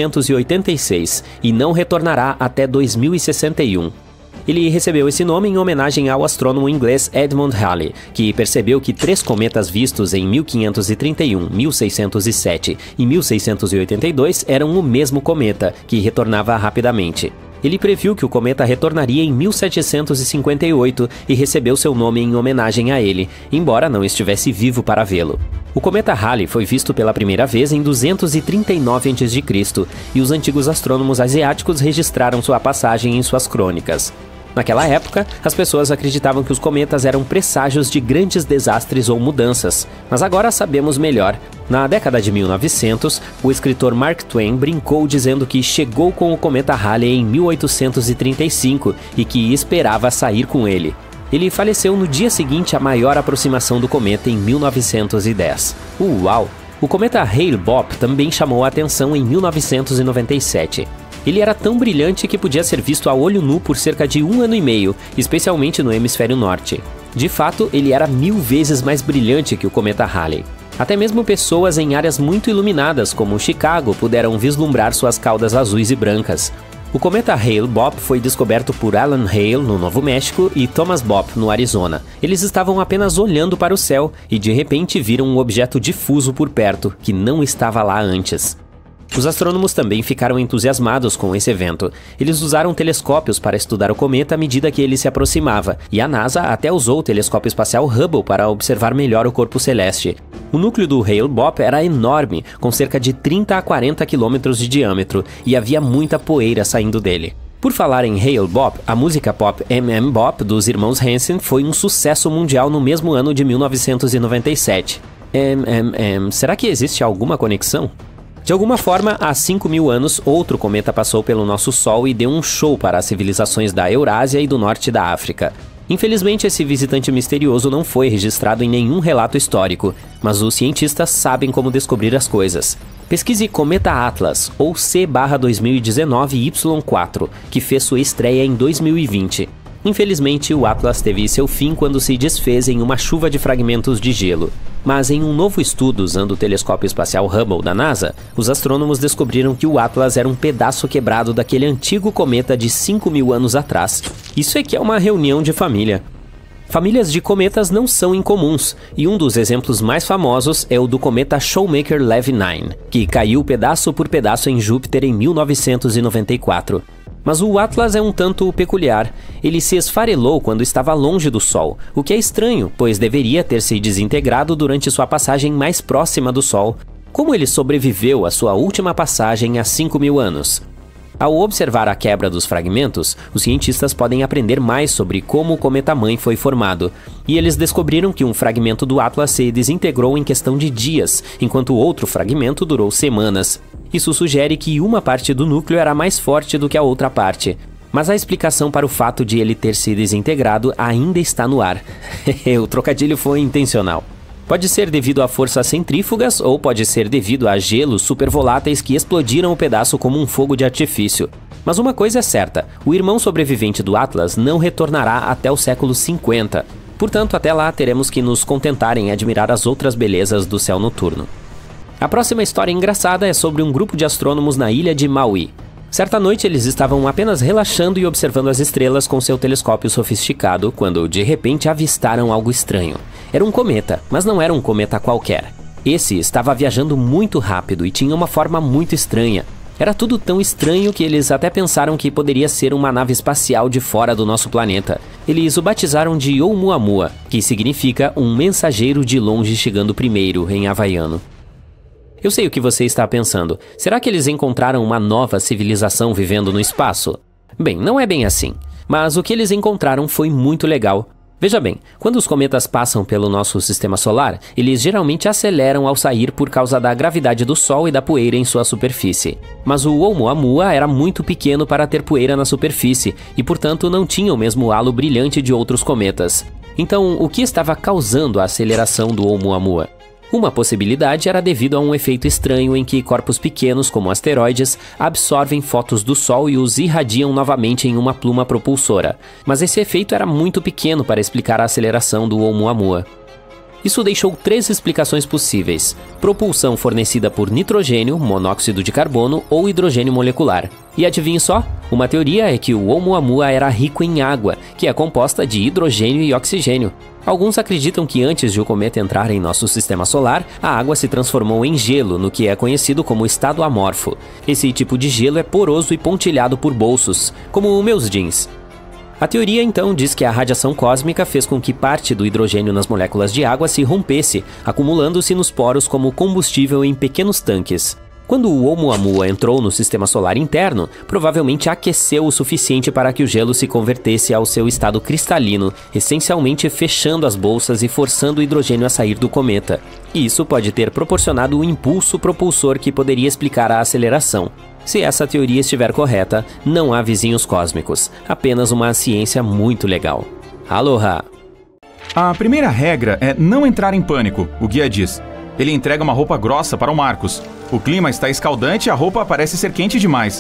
1986 e não retornará até 2061. Ele recebeu esse nome em homenagem ao astrônomo inglês Edmund Halley, que percebeu que 3 cometas vistos em 1531, 1607 e 1682 eram o mesmo cometa, que retornava rapidamente. Ele previu que o cometa retornaria em 1758 e recebeu seu nome em homenagem a ele, embora não estivesse vivo para vê-lo. O cometa Halley foi visto pela primeira vez em 239 a.C. e os antigos astrônomos asiáticos registraram sua passagem em suas crônicas. Naquela época, as pessoas acreditavam que os cometas eram presságios de grandes desastres ou mudanças, mas agora sabemos melhor. Na década de 1900, o escritor Mark Twain brincou dizendo que chegou com o cometa Halley em 1835 e que esperava sair com ele. Ele faleceu no dia seguinte à maior aproximação do cometa em 1910. Uau! O cometa Hale-Bopp também chamou a atenção em 1997. Ele era tão brilhante que podia ser visto a olho nu por cerca de 1 ano e meio, especialmente no hemisfério norte. De fato, ele era 1000 vezes mais brilhante que o cometa Halley. Até mesmo pessoas em áreas muito iluminadas, como Chicago, puderam vislumbrar suas caudas azuis e brancas. O cometa Hale-Bopp foi descoberto por Alan Hale, no Novo México, e Thomas Bopp, no Arizona. Eles estavam apenas olhando para o céu e, de repente, viram um objeto difuso por perto, que não estava lá antes. Os astrônomos também ficaram entusiasmados com esse evento. Eles usaram telescópios para estudar o cometa à medida que ele se aproximava, e a NASA até usou o telescópio espacial Hubble para observar melhor o corpo celeste. O núcleo do Hale-Bopp era enorme, com cerca de 30 a 40 quilômetros de diâmetro, e havia muita poeira saindo dele. Por falar em Hale-Bopp, a música pop M.M.Bop dos irmãos Hansen foi um sucesso mundial no mesmo ano de 1997. Será que existe alguma conexão? De alguma forma, há 5.000 anos, outro cometa passou pelo nosso Sol e deu um show para as civilizações da Eurásia e do norte da África. Infelizmente, esse visitante misterioso não foi registrado em nenhum relato histórico, mas os cientistas sabem como descobrir as coisas. Pesquise Cometa Atlas, ou C/2019Y4, que fez sua estreia em 2020. Infelizmente, o Atlas teve seu fim quando se desfez em uma chuva de fragmentos de gelo. Mas em um novo estudo usando o telescópio espacial Hubble da NASA, os astrônomos descobriram que o Atlas era um pedaço quebrado daquele antigo cometa de 5.000 anos atrás. Isso é que é uma reunião de família. Famílias de cometas não são incomuns, e um dos exemplos mais famosos é o do cometa Shoemaker-Levy 9, que caiu pedaço por pedaço em Júpiter em 1994. Mas o Atlas é um tanto peculiar. Ele se esfarelou quando estava longe do Sol, o que é estranho, pois deveria ter se desintegrado durante sua passagem mais próxima do Sol. Como ele sobreviveu à sua última passagem há 5.000 anos? Ao observar a quebra dos fragmentos, os cientistas podem aprender mais sobre como o cometa-mãe foi formado. E eles descobriram que um fragmento do Atlas se desintegrou em questão de dias, enquanto outro fragmento durou semanas. Isso sugere que uma parte do núcleo era mais forte do que a outra parte. Mas a explicação para o fato de ele ter se desintegrado ainda está no ar. O trocadilho foi intencional. Pode ser devido a forças centrífugas ou pode ser devido a gelos supervoláteis que explodiram o pedaço como um fogo de artifício. Mas uma coisa é certa, o irmão sobrevivente do Atlas não retornará até o século 50. Portanto, até lá teremos que nos contentar em admirar as outras belezas do céu noturno. A próxima história engraçada é sobre um grupo de astrônomos na ilha de Maui. Certa noite eles estavam apenas relaxando e observando as estrelas com seu telescópio sofisticado, quando de repente avistaram algo estranho. Era um cometa, mas não era um cometa qualquer. Esse estava viajando muito rápido e tinha uma forma muito estranha. Era tudo tão estranho que eles até pensaram que poderia ser uma nave espacial de fora do nosso planeta. Eles o batizaram de Oumuamua, que significa um mensageiro de longe chegando primeiro em havaiano. Eu sei o que você está pensando. Será que eles encontraram uma nova civilização vivendo no espaço? Bem, não é bem assim. Mas o que eles encontraram foi muito legal. Veja bem, quando os cometas passam pelo nosso sistema solar, eles geralmente aceleram ao sair por causa da gravidade do Sol e da poeira em sua superfície. Mas o Oumuamua era muito pequeno para ter poeira na superfície e, portanto, não tinha o mesmo halo brilhante de outros cometas. Então, o que estava causando a aceleração do Oumuamua? Uma possibilidade era devido a um efeito estranho em que corpos pequenos, como asteroides, absorvem fótons do Sol e os irradiam novamente em uma pluma propulsora. Mas esse efeito era muito pequeno para explicar a aceleração do Oumuamua. Isso deixou 3 explicações possíveis: propulsão fornecida por nitrogênio, monóxido de carbono ou hidrogênio molecular. E adivinhe só? Uma teoria é que o Oumuamua era rico em água, que é composta de hidrogênio e oxigênio. Alguns acreditam que antes de o cometa entrar em nosso sistema solar, a água se transformou em gelo, no que é conhecido como estado amorfo. Esse tipo de gelo é poroso e pontilhado por bolsos, como meus jeans. A teoria, então, diz que a radiação cósmica fez com que parte do hidrogênio nas moléculas de água se rompesse, acumulando-se nos poros como combustível em pequenos tanques. Quando o Oumuamua entrou no sistema solar interno, provavelmente aqueceu o suficiente para que o gelo se convertesse ao seu estado cristalino, essencialmente fechando as bolsas e forçando o hidrogênio a sair do cometa. E isso pode ter proporcionado o impulso propulsor que poderia explicar a aceleração. Se essa teoria estiver correta, não há vizinhos cósmicos, apenas uma ciência muito legal. Aloha! A primeira regra é não entrar em pânico, o guia diz. Ele entrega uma roupa grossa para o Marcos. O clima está escaldante e a roupa parece ser quente demais.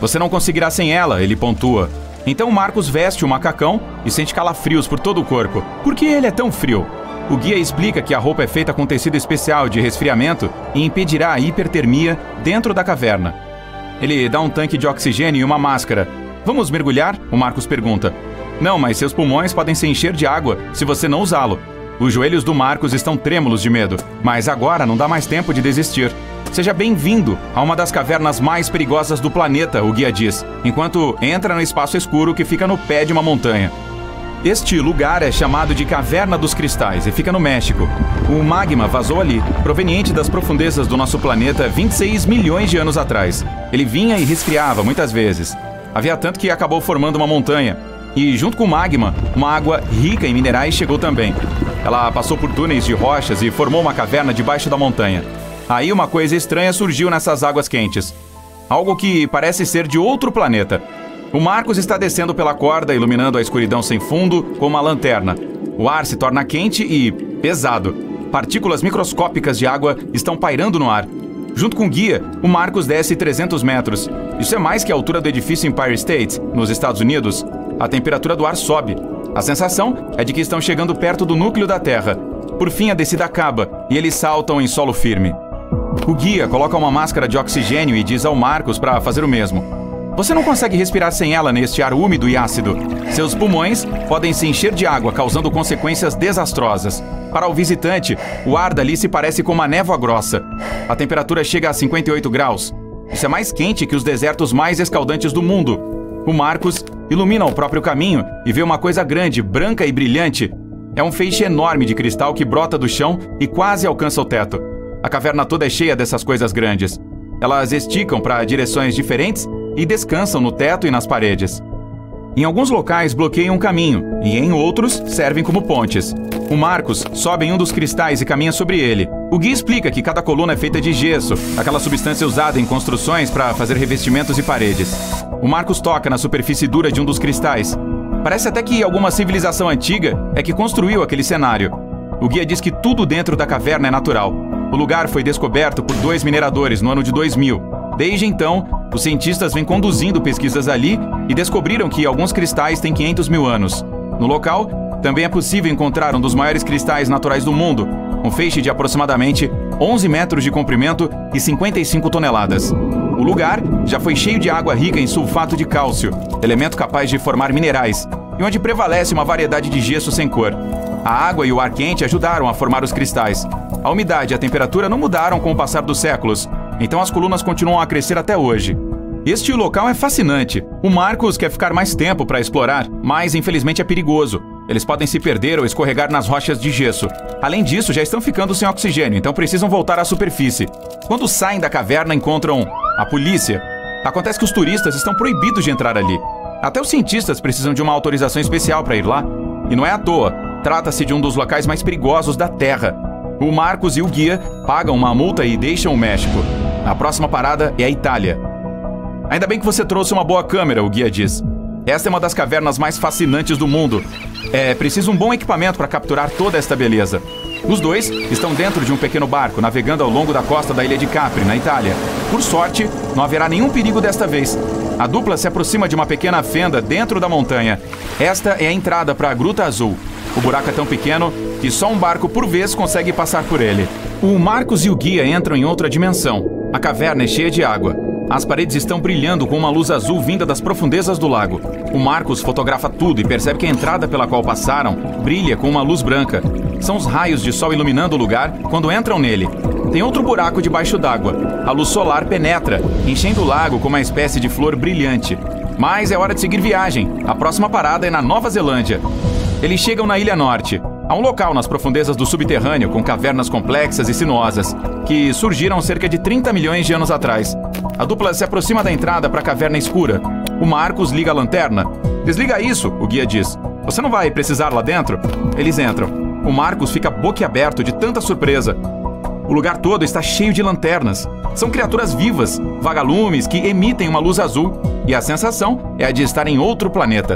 Você não conseguirá sem ela, ele pontua. Então Marcos veste o macacão e sente calafrios por todo o corpo. Por que ele é tão frio? O guia explica que a roupa é feita com tecido especial de resfriamento e impedirá a hipertermia dentro da caverna. Ele dá um tanque de oxigênio e uma máscara. Vamos mergulhar? O Marcos pergunta. Não, mas seus pulmões podem se encher de água se você não usá-lo. Os joelhos do Marcos estão trêmulos de medo, mas agora não dá mais tempo de desistir. Seja bem-vindo a uma das cavernas mais perigosas do planeta, o guia diz, enquanto entra no espaço escuro que fica no pé de uma montanha. Este lugar é chamado de Caverna dos Cristais e fica no México. O magma vazou ali, proveniente das profundezas do nosso planeta 26 milhões de anos atrás. Ele vinha e resfriava muitas vezes. Havia tanto que acabou formando uma montanha. E junto com o magma, uma água rica em minerais chegou também. Ela passou por túneis de rochas e formou uma caverna debaixo da montanha. Aí uma coisa estranha surgiu nessas águas quentes. Algo que parece ser de outro planeta. O Marcos está descendo pela corda, iluminando a escuridão sem fundo com uma lanterna. O ar se torna quente e pesado. Partículas microscópicas de água estão pairando no ar. Junto com o guia, o Marcos desce 300 metros. Isso é mais que a altura do edifício Empire State, nos Estados Unidos. A temperatura do ar sobe. A sensação é de que estão chegando perto do núcleo da Terra. Por fim, a descida acaba e eles saltam em solo firme. O guia coloca uma máscara de oxigênio e diz ao Marcos para fazer o mesmo. Você não consegue respirar sem ela neste ar úmido e ácido. Seus pulmões podem se encher de água, causando consequências desastrosas. Para o visitante, o ar dali se parece com uma névoa grossa. A temperatura chega a 58 graus. Isso é mais quente que os desertos mais escaldantes do mundo. O Marcos ilumina o próprio caminho e vê uma coisa grande, branca e brilhante. É um feixe enorme de cristal que brota do chão e quase alcança o teto. A caverna toda é cheia dessas coisas grandes. Elas esticam para direções diferentes e descansam no teto e nas paredes. Em alguns locais bloqueiam um caminho e em outros servem como pontes. O Marcos sobe em um dos cristais e caminha sobre ele. O guia explica que cada coluna é feita de gesso, aquela substância usada em construções para fazer revestimentos e paredes. O Marcos toca na superfície dura de um dos cristais. Parece até que alguma civilização antiga é que construiu aquele cenário. O guia diz que tudo dentro da caverna é natural. O lugar foi descoberto por 2 mineradores no ano de 2000. Desde então, os cientistas vêm conduzindo pesquisas ali e descobriram que alguns cristais têm 500 mil anos. No local, também é possível encontrar um dos maiores cristais naturais do mundo, um feixe de aproximadamente 11 metros de comprimento e 55 toneladas. O lugar já foi cheio de água rica em sulfato de cálcio, elemento capaz de formar minerais, e onde prevalece uma variedade de gesso sem cor. A água e o ar quente ajudaram a formar os cristais. A umidade e a temperatura não mudaram com o passar dos séculos, então as colunas continuam a crescer até hoje. Este local é fascinante. O Marcos quer ficar mais tempo para explorar, mas infelizmente é perigoso. Eles podem se perder ou escorregar nas rochas de gesso. Além disso, já estão ficando sem oxigênio, então precisam voltar à superfície. Quando saem da caverna, encontram a polícia. Acontece que os turistas estão proibidos de entrar ali. Até os cientistas precisam de uma autorização especial para ir lá. E não é à toa. Trata-se de um dos locais mais perigosos da Terra. O Marcos e o guia pagam uma multa e deixam o México. A próxima parada é a Itália. Ainda bem que você trouxe uma boa câmera, o guia diz. Esta é uma das cavernas mais fascinantes do mundo. É preciso um bom equipamento para capturar toda esta beleza. Os dois estão dentro de um pequeno barco, navegando ao longo da costa da ilha de Capri, na Itália. Por sorte, não haverá nenhum perigo desta vez. A dupla se aproxima de uma pequena fenda dentro da montanha. Esta é a entrada para a Gruta Azul. O buraco é tão pequeno que só um barco por vez consegue passar por ele. O Marcos e o guia entram em outra dimensão. A caverna é cheia de água. As paredes estão brilhando com uma luz azul vinda das profundezas do lago. O Marcos fotografa tudo e percebe que a entrada pela qual passaram brilha com uma luz branca. São os raios de sol iluminando o lugar quando entram nele. Tem outro buraco debaixo d'água. A luz solar penetra, enchendo o lago com uma espécie de flor brilhante. Mas é hora de seguir viagem. A próxima parada é na Nova Zelândia. Eles chegam na Ilha Norte. Há um local nas profundezas do subterrâneo com cavernas complexas e sinuosas, que surgiram cerca de 30 milhões de anos atrás. A dupla se aproxima da entrada para a caverna escura. O Marcos liga a lanterna. Desliga isso, o guia diz. Você não vai precisar lá dentro? Eles entram. O Marcos fica boquiaberto de tanta surpresa. O lugar todo está cheio de lanternas. São criaturas vivas, vagalumes que emitem uma luz azul. E a sensação é a de estar em outro planeta.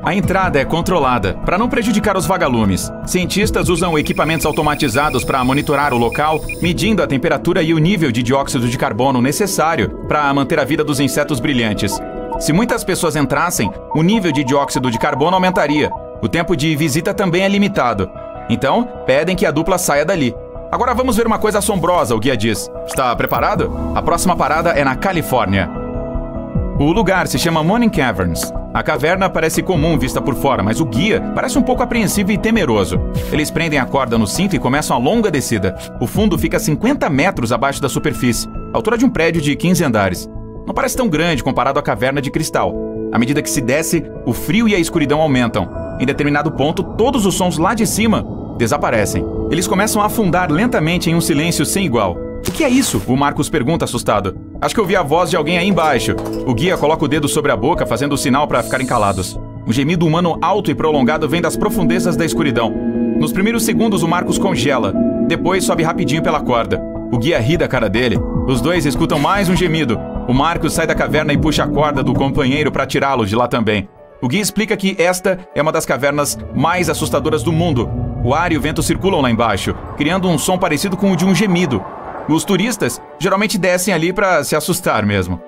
A entrada é controlada, para não prejudicar os vagalumes. Cientistas usam equipamentos automatizados para monitorar o local, medindo a temperatura e o nível de dióxido de carbono necessário para manter a vida dos insetos brilhantes. Se muitas pessoas entrassem, o nível de dióxido de carbono aumentaria. O tempo de visita também é limitado. Então, pedem que a dupla saia dali. Agora vamos ver uma coisa assombrosa, o guia diz. Está preparado? A próxima parada é na Califórnia. O lugar se chama Morning Caverns. A caverna parece comum vista por fora, mas o guia parece um pouco apreensivo e temeroso. Eles prendem a corda no cinto e começam a longa descida. O fundo fica 50 metros abaixo da superfície, altura de um prédio de 15 andares. Não parece tão grande comparado à caverna de cristal. À medida que se desce, o frio e a escuridão aumentam. Em determinado ponto, todos os sons lá de cima desaparecem. Eles começam a afundar lentamente em um silêncio sem igual. O que é isso? O Marcos pergunta assustado. Acho que ouvi a voz de alguém aí embaixo. O guia coloca o dedo sobre a boca, fazendo o sinal para ficarem calados. Um gemido humano alto e prolongado vem das profundezas da escuridão. Nos primeiros segundos, o Marcos congela. Depois, sobe rapidinho pela corda. O guia ri da cara dele. Os dois escutam mais um gemido. O Marcos sai da caverna e puxa a corda do companheiro para tirá-lo de lá também. O guia explica que esta é uma das cavernas mais assustadoras do mundo. O ar e o vento circulam lá embaixo, criando um som parecido com o de um gemido. Os turistas geralmente descem ali para se assustar mesmo.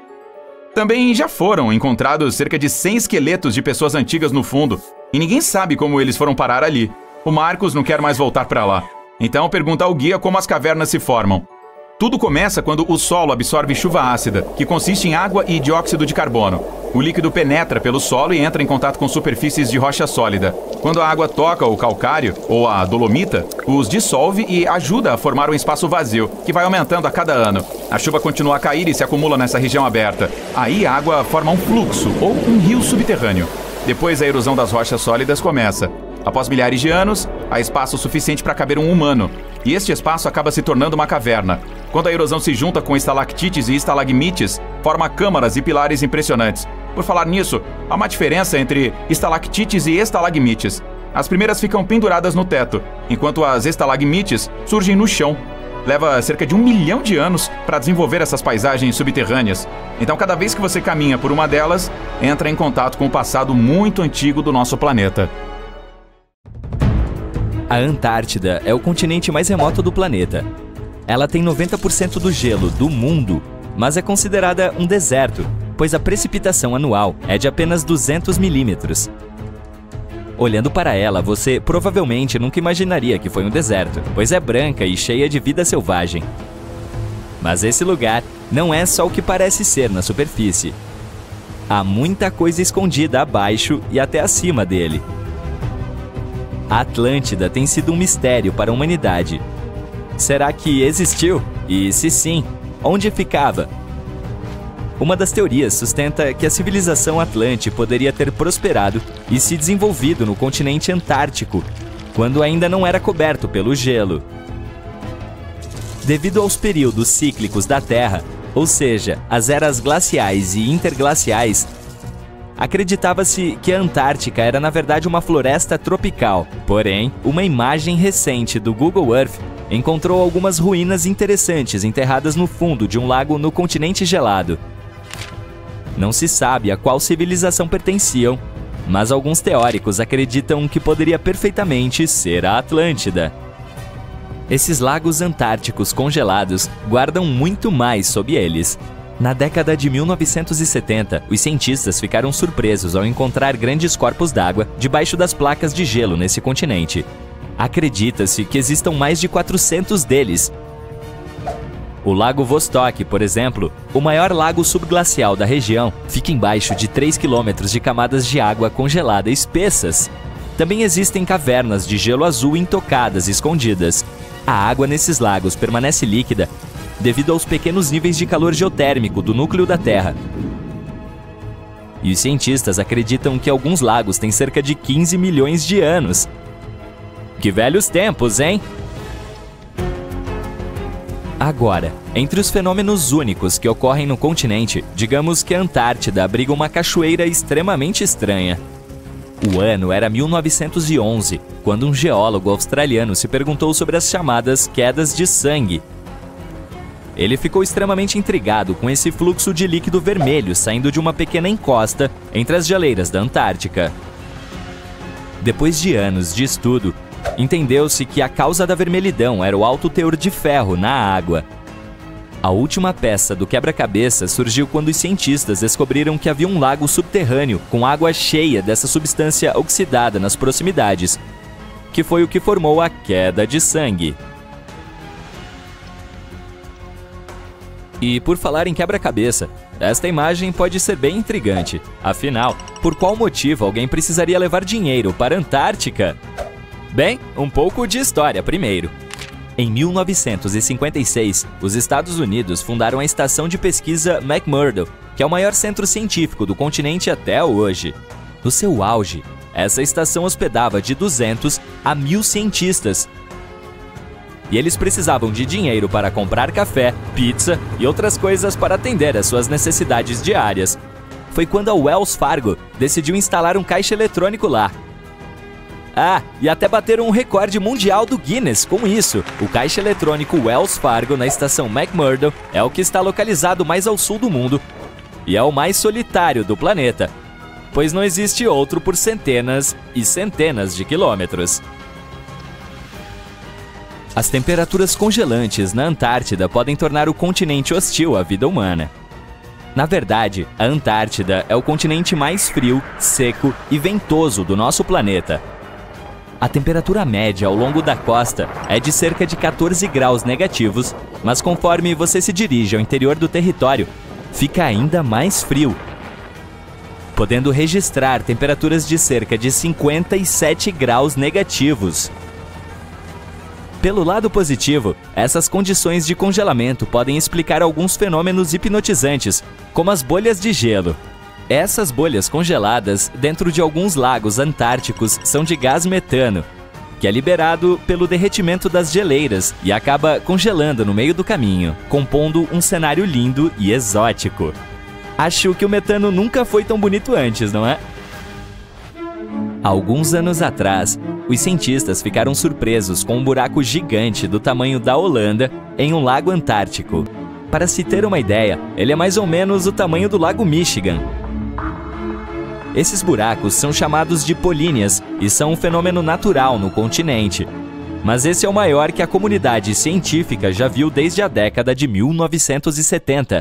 Também já foram encontrados cerca de 100 esqueletos de pessoas antigas no fundo, e ninguém sabe como eles foram parar ali. O Marcos não quer mais voltar para lá. Então pergunta ao guia como as cavernas se formam. Tudo começa quando o solo absorve chuva ácida, que consiste em água e dióxido de carbono. O líquido penetra pelo solo e entra em contato com superfícies de rocha sólida. Quando a água toca o calcário, ou a dolomita, os dissolve e ajuda a formar um espaço vazio, que vai aumentando a cada ano. A chuva continua a cair e se acumula nessa região aberta. Aí a água forma um fluxo, ou um rio subterrâneo. Depois a erosão das rochas sólidas começa. Após milhares de anos, há espaço suficiente para caber um humano. E este espaço acaba se tornando uma caverna. Quando a erosão se junta com estalactites e estalagmites, forma câmaras e pilares impressionantes. Por falar nisso, há uma diferença entre estalactites e estalagmites. As primeiras ficam penduradas no teto, enquanto as estalagmites surgem no chão. Leva cerca de 1 milhão de anos para desenvolver essas paisagens subterrâneas. Então, cada vez que você caminha por uma delas, entra em contato com o passado muito antigo do nosso planeta. A Antártida é o continente mais remoto do planeta. Ela tem 90% do gelo do mundo, mas é considerada um deserto, pois a precipitação anual é de apenas 200 milímetros. Olhando para ela, você provavelmente nunca imaginaria que foi um deserto, pois é branca e cheia de vida selvagem. Mas esse lugar não é só o que parece ser na superfície. Há muita coisa escondida abaixo e até acima dele. A Atlântida tem sido um mistério para a humanidade. Será que existiu? E se sim, onde ficava? Uma das teorias sustenta que a civilização Atlante poderia ter prosperado e se desenvolvido no continente antártico, quando ainda não era coberto pelo gelo. Devido aos períodos cíclicos da Terra, ou seja, as eras glaciais e interglaciais, acreditava-se que a Antártica era na verdade uma floresta tropical. Porém, uma imagem recente do Google Earth encontrou algumas ruínas interessantes enterradas no fundo de um lago no continente gelado. Não se sabe a qual civilização pertenciam, mas alguns teóricos acreditam que poderia perfeitamente ser a Atlântida. Esses lagos antárticos congelados guardam muito mais sob eles. Na década de 1970, os cientistas ficaram surpresos ao encontrar grandes corpos d'água debaixo das placas de gelo nesse continente. Acredita-se que existam mais de 400 deles. O Lago Vostok, por exemplo, o maior lago subglacial da região, fica embaixo de 3 quilômetros de camadas de água congelada espessas. Também existem cavernas de gelo azul intocadas escondidas. A água nesses lagos permanece líquida devido aos pequenos níveis de calor geotérmico do núcleo da Terra. E os cientistas acreditam que alguns lagos têm cerca de 15 milhões de anos. Que velhos tempos, hein? Agora, entre os fenômenos únicos que ocorrem no continente, digamos que a Antártida abriga uma cachoeira extremamente estranha. O ano era 1911, quando um geólogo australiano se perguntou sobre as chamadas quedas de sangue. Ele ficou extremamente intrigado com esse fluxo de líquido vermelho saindo de uma pequena encosta entre as geleiras da Antártica. Depois de anos de estudo, entendeu-se que a causa da vermelhidão era o alto teor de ferro na água. A última peça do quebra-cabeça surgiu quando os cientistas descobriram que havia um lago subterrâneo com água cheia dessa substância oxidada nas proximidades, que foi o que formou a queda de sangue. E por falar em quebra-cabeça, esta imagem pode ser bem intrigante. Afinal, por qual motivo alguém precisaria levar dinheiro para a Antártica? Bem, um pouco de história primeiro. Em 1956, os Estados Unidos fundaram a Estação de Pesquisa McMurdo, que é o maior centro científico do continente até hoje. No seu auge, essa estação hospedava de 200 a 1.000 cientistas. E eles precisavam de dinheiro para comprar café, pizza e outras coisas para atender às suas necessidades diárias. Foi quando a Wells Fargo decidiu instalar um caixa eletrônico lá. Ah, e até bateram um recorde mundial do Guinness com isso. O caixa eletrônico Wells Fargo na estação McMurdo é o que está localizado mais ao sul do mundo e é o mais solitário do planeta, pois não existe outro por centenas e centenas de quilômetros. As temperaturas congelantes na Antártida podem tornar o continente hostil à vida humana. Na verdade, a Antártida é o continente mais frio, seco e ventoso do nosso planeta. A temperatura média ao longo da costa é de cerca de 14 graus negativos, mas conforme você se dirige ao interior do território, fica ainda mais frio, podendo registrar temperaturas de cerca de 57 graus negativos. Pelo lado positivo, essas condições de congelamento podem explicar alguns fenômenos hipnotizantes, como as bolhas de gelo. Essas bolhas congeladas dentro de alguns lagos antárticos são de gás metano, que é liberado pelo derretimento das geleiras e acaba congelando no meio do caminho, compondo um cenário lindo e exótico. Acho que o metano nunca foi tão bonito antes, não é? Alguns anos atrás, os cientistas ficaram surpresos com um buraco gigante do tamanho da Holanda em um lago antártico. Para se ter uma ideia, ele é mais ou menos o tamanho do lago Michigan. Esses buracos são chamados de políneas e são um fenômeno natural no continente. Mas esse é o maior que a comunidade científica já viu desde a década de 1970.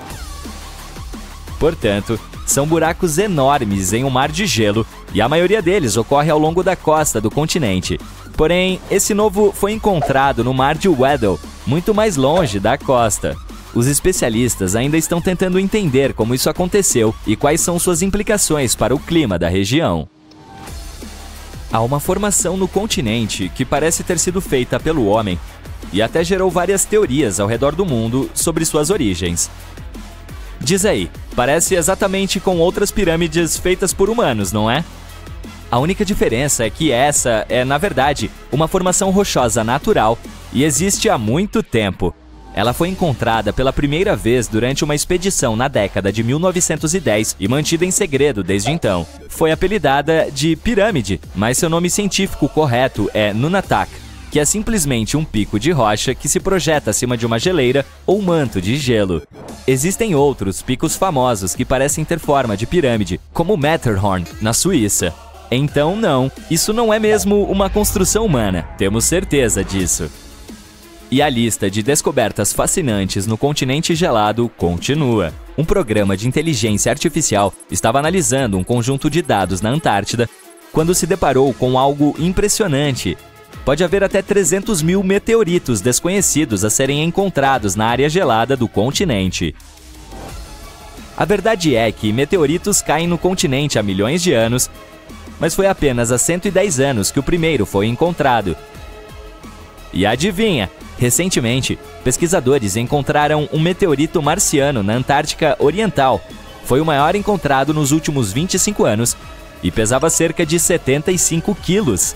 Portanto, são buracos enormes em um mar de gelo e a maioria deles ocorre ao longo da costa do continente. Porém, esse novo foi encontrado no mar de Weddell, muito mais longe da costa. Os especialistas ainda estão tentando entender como isso aconteceu e quais são suas implicações para o clima da região. Há uma formação no continente que parece ter sido feita pelo homem e até gerou várias teorias ao redor do mundo sobre suas origens. Diz aí, parece exatamente com outras pirâmides feitas por humanos, não é? A única diferença é que essa é, na verdade, uma formação rochosa natural e existe há muito tempo. Ela foi encontrada pela primeira vez durante uma expedição na década de 1910 e mantida em segredo desde então. Foi apelidada de pirâmide, mas seu nome científico correto é Nunatak, que é simplesmente um pico de rocha que se projeta acima de uma geleira ou manto de gelo. Existem outros picos famosos que parecem ter forma de pirâmide, como Matterhorn, na Suíça. Então não, isso não é mesmo uma construção humana, temos certeza disso. E a lista de descobertas fascinantes no continente gelado continua. Um programa de inteligência artificial estava analisando um conjunto de dados na Antártida quando se deparou com algo impressionante. Pode haver até 300 mil meteoritos desconhecidos a serem encontrados na área gelada do continente. A verdade é que meteoritos caem no continente há milhões de anos, mas foi apenas há 110 anos que o primeiro foi encontrado. E adivinha? Recentemente, pesquisadores encontraram um meteorito marciano na Antártica Oriental. Foi o maior encontrado nos últimos 25 anos e pesava cerca de 75 quilos.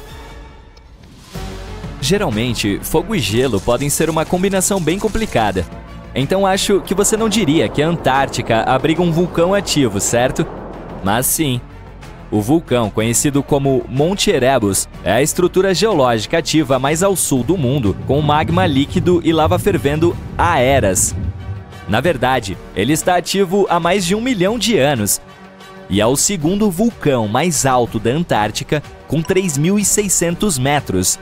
Geralmente, fogo e gelo podem ser uma combinação bem complicada. Então acho que você não diria que a Antártica abriga um vulcão ativo, certo? Mas sim. O vulcão, conhecido como Monte Erebus, é a estrutura geológica ativa mais ao sul do mundo, com magma líquido e lava fervendo há eras. Na verdade, ele está ativo há mais de 1 milhão de anos e é o segundo vulcão mais alto da Antártica, com 3.600 metros.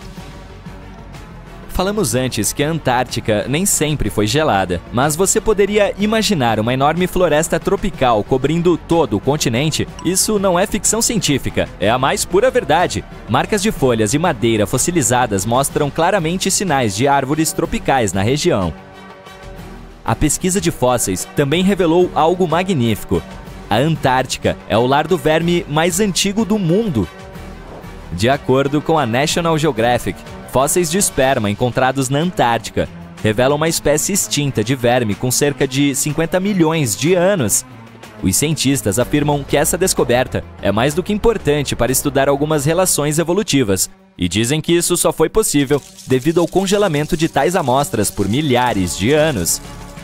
Falamos antes que a Antártica nem sempre foi gelada, mas você poderia imaginar uma enorme floresta tropical cobrindo todo o continente? Isso não é ficção científica, é a mais pura verdade. Marcas de folhas e madeira fossilizadas mostram claramente sinais de árvores tropicais na região. A pesquisa de fósseis também revelou algo magnífico. A Antártica é o lar do verme mais antigo do mundo. De acordo com a National Geographic, fósseis de esperma encontrados na Antártica revelam uma espécie extinta de verme com cerca de 50 milhões de anos. Os cientistas afirmam que essa descoberta é mais do que importante para estudar algumas relações evolutivas e dizem que isso só foi possível devido ao congelamento de tais amostras por milhares de anos.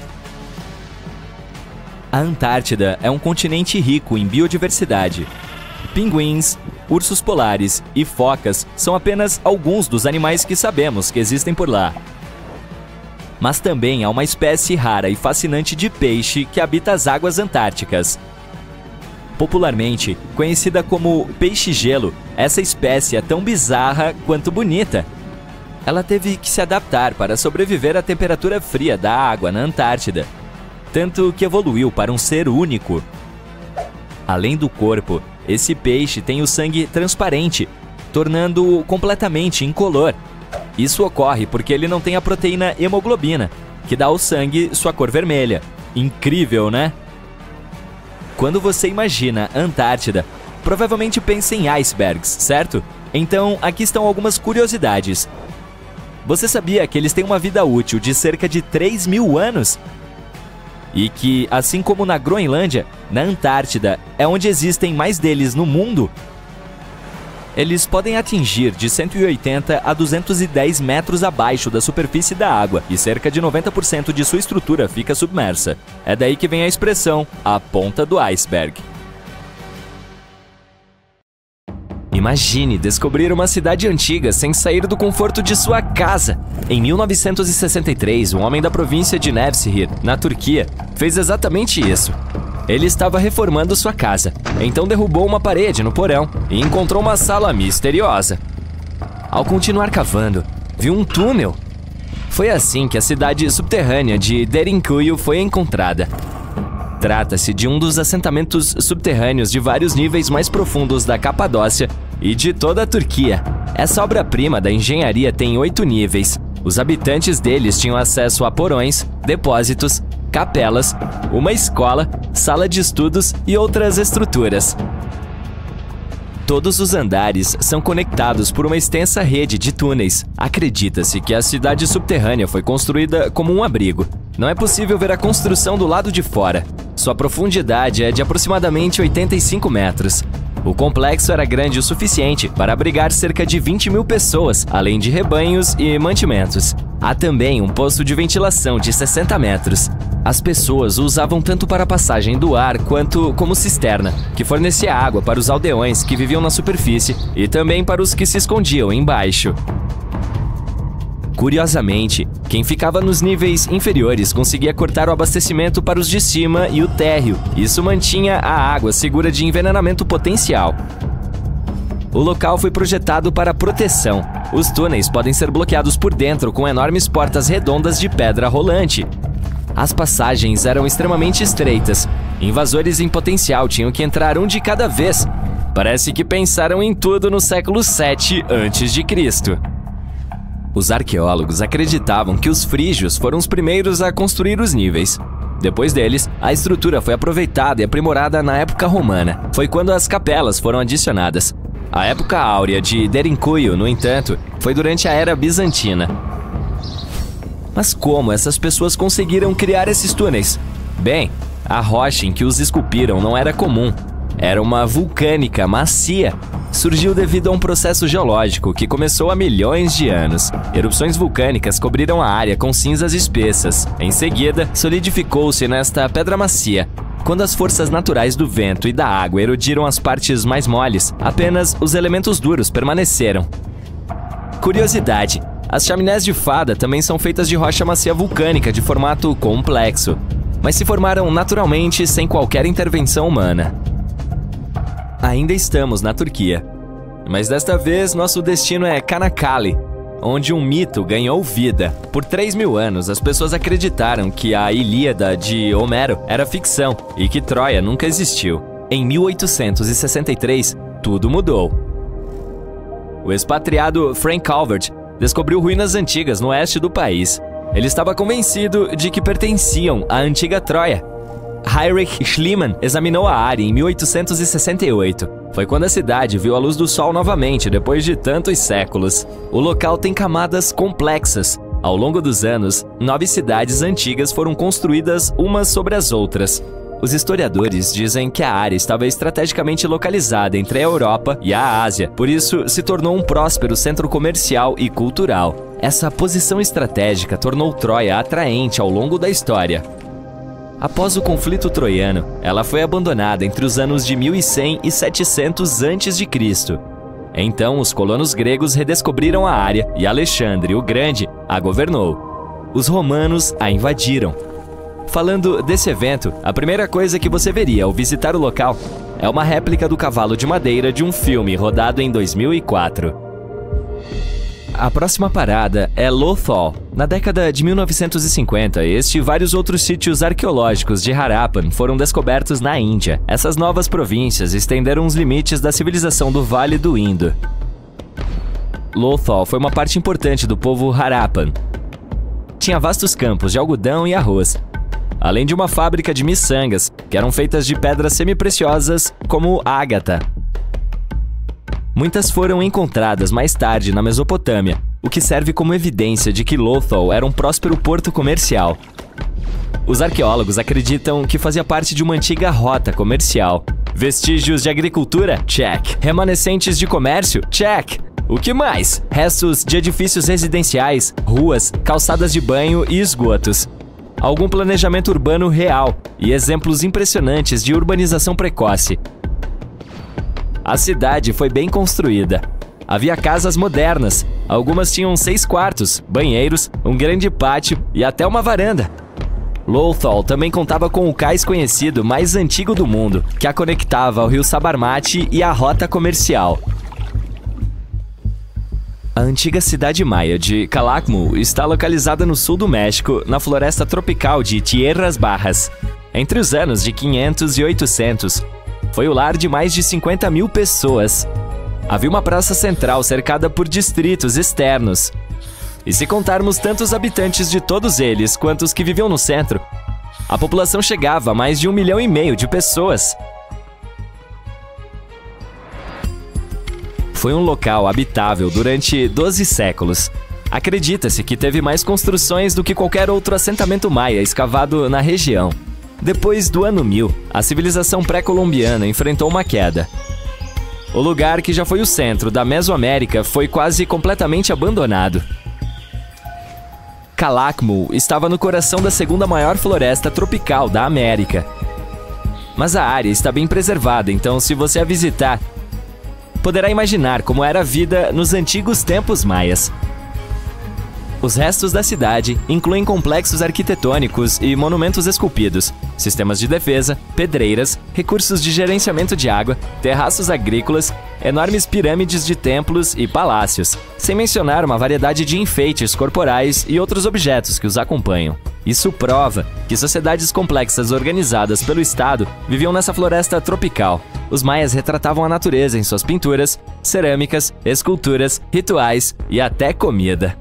A Antártida é um continente rico em biodiversidade. Pinguins, ursos polares e focas são apenas alguns dos animais que sabemos que existem por lá. Mas também há uma espécie rara e fascinante de peixe que habita as águas antárticas. Popularmente conhecida como peixe-gelo, essa espécie é tão bizarra quanto bonita. Ela teve que se adaptar para sobreviver à temperatura fria da água na Antártida, tanto que evoluiu para um ser único. Além do corpo, esse peixe tem o sangue transparente, tornando-o completamente incolor. Isso ocorre porque ele não tem a proteína hemoglobina, que dá ao sangue sua cor vermelha. Incrível, né? Quando você imagina Antártida, provavelmente pensa em icebergs, certo? Então, aqui estão algumas curiosidades. Você sabia que eles têm uma vida útil de cerca de 3.000 anos? E que, assim como na Groenlândia, na Antártida é onde existem mais deles no mundo? Eles podem atingir de 180 a 210 metros abaixo da superfície da água e cerca de 90% de sua estrutura fica submersa. É daí que vem a expressão, a ponta do iceberg. Imagine descobrir uma cidade antiga sem sair do conforto de sua casa. Em 1963, um homem da província de Nevşehir, na Turquia, fez exatamente isso. Ele estava reformando sua casa, então derrubou uma parede no porão e encontrou uma sala misteriosa. Ao continuar cavando, viu um túnel. Foi assim que a cidade subterrânea de Derinkuyu foi encontrada. Trata-se de um dos assentamentos subterrâneos de vários níveis mais profundos da Capadócia e de toda a Turquia. Essa obra-prima da engenharia tem 8 níveis. Os habitantes deles tinham acesso a porões, depósitos, capelas, uma escola, sala de estudos e outras estruturas. Todos os andares são conectados por uma extensa rede de túneis. Acredita-se que a cidade subterrânea foi construída como um abrigo. Não é possível ver a construção do lado de fora. Sua profundidade é de aproximadamente 85 metros. O complexo era grande o suficiente para abrigar cerca de 20.000 pessoas, além de rebanhos e mantimentos. Há também um poço de ventilação de 60 metros. As pessoas o usavam tanto para a passagem do ar quanto como cisterna, que fornecia água para os aldeões que viviam na superfície e também para os que se escondiam embaixo. Curiosamente, quem ficava nos níveis inferiores conseguia cortar o abastecimento para os de cima e o térreo. Isso mantinha a água segura de envenenamento potencial. O local foi projetado para proteção. Os túneis podem ser bloqueados por dentro com enormes portas redondas de pedra rolante. As passagens eram extremamente estreitas. Invasores em potencial tinham que entrar um de cada vez. Parece que pensaram em tudo no século 7 a.C. Os arqueólogos acreditavam que os frígios foram os primeiros a construir os níveis. Depois deles, a estrutura foi aproveitada e aprimorada na época romana. Foi quando as capelas foram adicionadas. A época áurea de Derinkuyu, no entanto, foi durante a era bizantina. Mas como essas pessoas conseguiram criar esses túneis? Bem, a rocha em que os esculpiram não era comum. Era uma vulcânica macia. Surgiu devido a um processo geológico que começou há milhões de anos. Erupções vulcânicas cobriram a área com cinzas espessas. Em seguida, solidificou-se nesta pedra macia. Quando as forças naturais do vento e da água erodiram as partes mais moles, apenas os elementos duros permaneceram. Curiosidade: as chaminés de Fada também são feitas de rocha macia vulcânica de formato complexo, mas se formaram naturalmente sem qualquer intervenção humana. Ainda estamos na Turquia, mas desta vez nosso destino é Çanakkale, onde um mito ganhou vida. Por 3.000 anos, as pessoas acreditaram que a Ilíada de Homero era ficção e que Troia nunca existiu. Em 1863, tudo mudou. O expatriado Frank Calvert descobriu ruínas antigas no oeste do país. Ele estava convencido de que pertenciam à antiga Troia. Heinrich Schliemann examinou a área em 1868. Foi quando a cidade viu a luz do sol novamente depois de tantos séculos. O local tem camadas complexas. Ao longo dos anos, 9 cidades antigas foram construídas umas sobre as outras. Os historiadores dizem que a área estava estrategicamente localizada entre a Europa e a Ásia, por isso se tornou um próspero centro comercial e cultural. Essa posição estratégica tornou Troia atraente ao longo da história. Após o conflito troiano, ela foi abandonada entre os anos de 1100 e 700 a.C. Então, os colonos gregos redescobriram a área e Alexandre o Grande a governou. Os romanos a invadiram. Falando desse evento, a primeira coisa que você veria ao visitar o local é uma réplica do cavalo de madeira de um filme rodado em 2004. A próxima parada é Lothal. Na década de 1950, este e vários outros sítios arqueológicos de Harappan foram descobertos na Índia. Essas novas províncias estenderam os limites da civilização do Vale do Indo. Lothal foi uma parte importante do povo Harappan. Tinha vastos campos de algodão e arroz, além de uma fábrica de miçangas, que eram feitas de pedras semipreciosas como ágata. Muitas foram encontradas mais tarde na Mesopotâmia, o que serve como evidência de que Lothal era um próspero porto comercial. Os arqueólogos acreditam que fazia parte de uma antiga rota comercial. Vestígios de agricultura? Check. Remanescentes de comércio? Check. O que mais? Restos de edifícios residenciais, ruas, calçadas de banho e esgotos. Algum planejamento urbano real e exemplos impressionantes de urbanização precoce. A cidade foi bem construída. Havia casas modernas, algumas tinham 6 quartos, banheiros, um grande pátio e até uma varanda. Lothal também contava com o cais conhecido mais antigo do mundo, que a conectava ao rio Sabarmati e à rota comercial. A antiga cidade maia de Calakmul está localizada no sul do México, na floresta tropical de Tierras Bajas. Entre os anos de 500 e 800, foi o lar de mais de 50.000 pessoas. Havia uma praça central cercada por distritos externos. E se contarmos tanto os habitantes de todos eles quanto os que viviam no centro, a população chegava a mais de 1,5 milhão de pessoas. Foi um local habitável durante 12 séculos. Acredita-se que teve mais construções do que qualquer outro assentamento maia escavado na região. Depois do ano 1000, a civilização pré-colombiana enfrentou uma queda. O lugar que já foi o centro da Mesoamérica foi quase completamente abandonado. Calakmul estava no coração da segunda maior floresta tropical da América. Mas a área está bem preservada, então se você a visitar, poderá imaginar como era a vida nos antigos tempos maias. Os restos da cidade incluem complexos arquitetônicos e monumentos esculpidos, sistemas de defesa, pedreiras, recursos de gerenciamento de água, terraços agrícolas, enormes pirâmides de templos e palácios, sem mencionar uma variedade de enfeites corporais e outros objetos que os acompanham. Isso prova que sociedades complexas organizadas pelo Estado viviam nessa floresta tropical. Os maias retratavam a natureza em suas pinturas, cerâmicas, esculturas, rituais e até comida.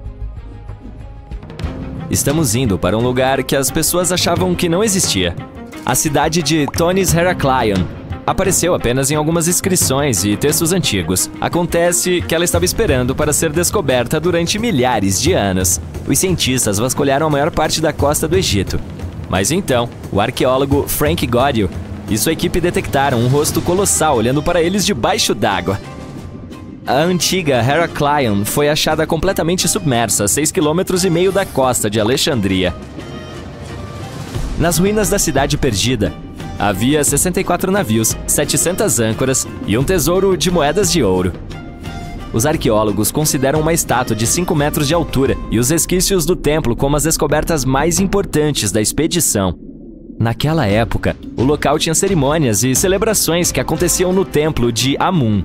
Estamos indo para um lugar que as pessoas achavam que não existia. A cidade de Thonis Heraklion apareceu apenas em algumas inscrições e textos antigos. Acontece que ela estava esperando para ser descoberta durante milhares de anos. Os cientistas vasculharam a maior parte da costa do Egito. Mas então, o arqueólogo Frank Godil e sua equipe detectaram um rosto colossal olhando para eles debaixo d'água. A antiga Heraklion foi achada completamente submersa a 6,5 km da costa de Alexandria. Nas ruínas da cidade perdida, havia 64 navios, 700 âncoras e um tesouro de moedas de ouro. Os arqueólogos consideram uma estátua de 5 metros de altura e os resquícios do templo como as descobertas mais importantes da expedição. Naquela época, o local tinha cerimônias e celebrações que aconteciam no templo de Amun.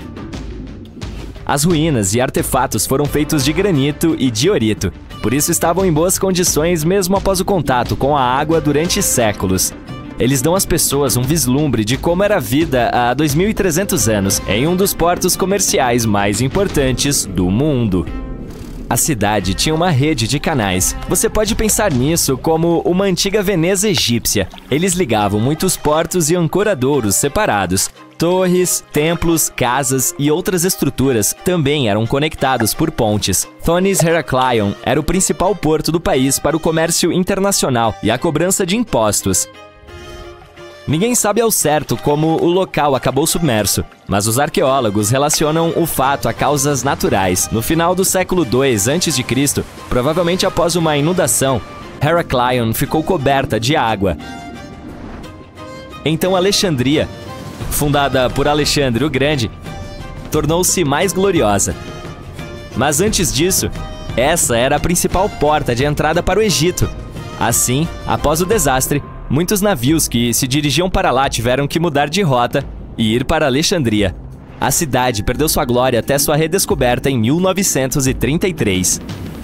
As ruínas e artefatos foram feitos de granito e diorito, por isso estavam em boas condições mesmo após o contato com a água durante séculos. Eles dão às pessoas um vislumbre de como era a vida há 2.300 anos em um dos portos comerciais mais importantes do mundo. A cidade tinha uma rede de canais. Você pode pensar nisso como uma antiga Veneza egípcia. Eles ligavam muitos portos e ancoradouros separados. Torres, templos, casas e outras estruturas também eram conectados por pontes. Thonis Heraklion era o principal porto do país para o comércio internacional e a cobrança de impostos. Ninguém sabe ao certo como o local acabou submerso, mas os arqueólogos relacionam o fato a causas naturais. No final do século II a.C., provavelmente após uma inundação, Heraklion ficou coberta de água. Então Alexandria, fundada por Alexandre o Grande, tornou-se mais gloriosa. Mas antes disso, essa era a principal porta de entrada para o Egito. Assim, após o desastre, muitos navios que se dirigiam para lá tiveram que mudar de rota e ir para Alexandria. A cidade perdeu sua glória até sua redescoberta em 1933.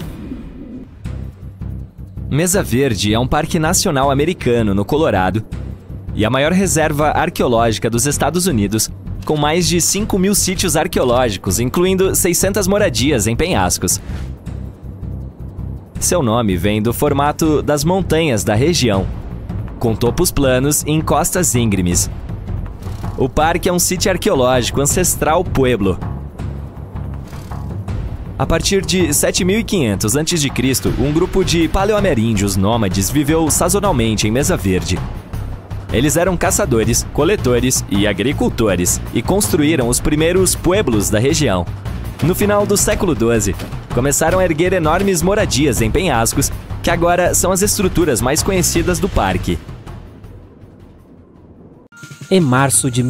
Mesa Verde é um parque nacional americano no Colorado e a maior reserva arqueológica dos Estados Unidos, com mais de 5.000 sítios arqueológicos, incluindo 600 moradias em penhascos. Seu nome vem do formato das montanhas da região, com topos planos e encostas íngremes. O parque é um sítio arqueológico ancestral pueblo. A partir de 7500 a.C., um grupo de paleoameríndios nômades viveu sazonalmente em Mesa Verde. Eles eram caçadores, coletores e agricultores e construíram os primeiros pueblos da região. No final do século XII, começaram a erguer enormes moradias em penhascos, que agora são as estruturas mais conhecidas do parque. É março de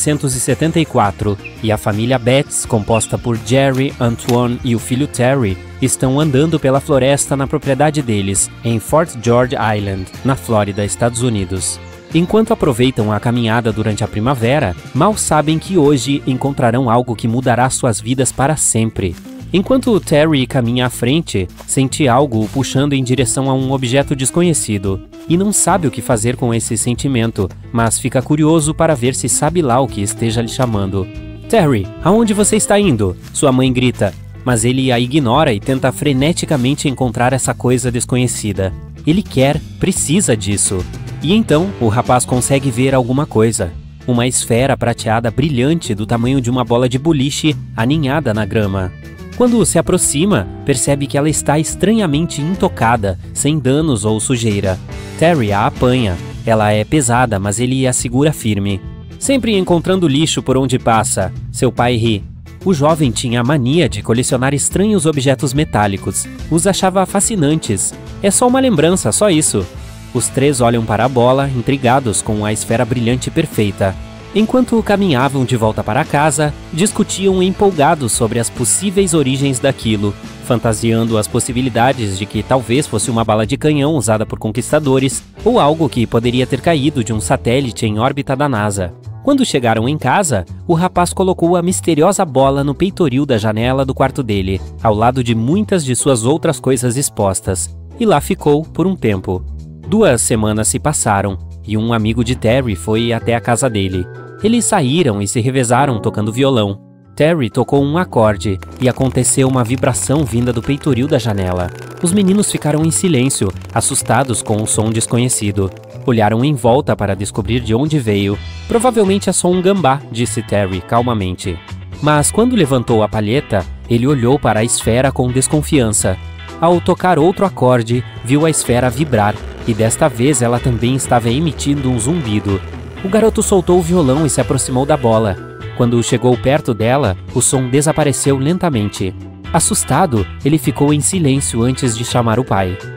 1974 e a família Betts, composta por Jerry, Antoine e o filho Terry, estão andando pela floresta na propriedade deles, em Fort George Island, na Flórida, Estados Unidos. Enquanto aproveitam a caminhada durante a primavera, mal sabem que hoje encontrarão algo que mudará suas vidas para sempre. Enquanto Terry caminha à frente, sente algo o puxando em direção a um objeto desconhecido. E não sabe o que fazer com esse sentimento, mas fica curioso para ver se sabe lá o que esteja lhe chamando. Terry, aonde você está indo? Sua mãe grita, mas ele a ignora e tenta freneticamente encontrar essa coisa desconhecida. Ele precisa disso. E então, o rapaz consegue ver alguma coisa. Uma esfera prateada brilhante do tamanho de uma bola de boliche aninhada na grama. Quando se aproxima, percebe que ela está estranhamente intocada, sem danos ou sujeira. Terry a apanha. Ela é pesada, mas ele a segura firme. Sempre encontrando lixo por onde passa, seu pai ri. O jovem tinha a mania de colecionar estranhos objetos metálicos. Os achava fascinantes. É só uma lembrança, só isso. Os três olham para a bola, intrigados com a esfera brilhante perfeita. Enquanto caminhavam de volta para casa, discutiam empolgados sobre as possíveis origens daquilo, fantasiando as possibilidades de que talvez fosse uma bala de canhão usada por conquistadores, ou algo que poderia ter caído de um satélite em órbita da NASA. Quando chegaram em casa, o rapaz colocou a misteriosa bola no peitoril da janela do quarto dele, ao lado de muitas de suas outras coisas expostas, e lá ficou por um tempo. 2 semanas se passaram, e um amigo de Terry foi até a casa dele. Eles saíram e se revezaram tocando violão. Terry tocou um acorde e aconteceu uma vibração vinda do peitoril da janela. Os meninos ficaram em silêncio, assustados com o som desconhecido. Olharam em volta para descobrir de onde veio. Provavelmente é só um gambá, disse Terry calmamente. Mas quando levantou a palheta, ele olhou para a esfera com desconfiança. Ao tocar outro acorde, viu a esfera vibrar, e desta vez ela também estava emitindo um zumbido. O garoto soltou o violão e se aproximou da bola. Quando chegou perto dela, o som desapareceu lentamente. Assustado, ele ficou em silêncio antes de chamar o pai.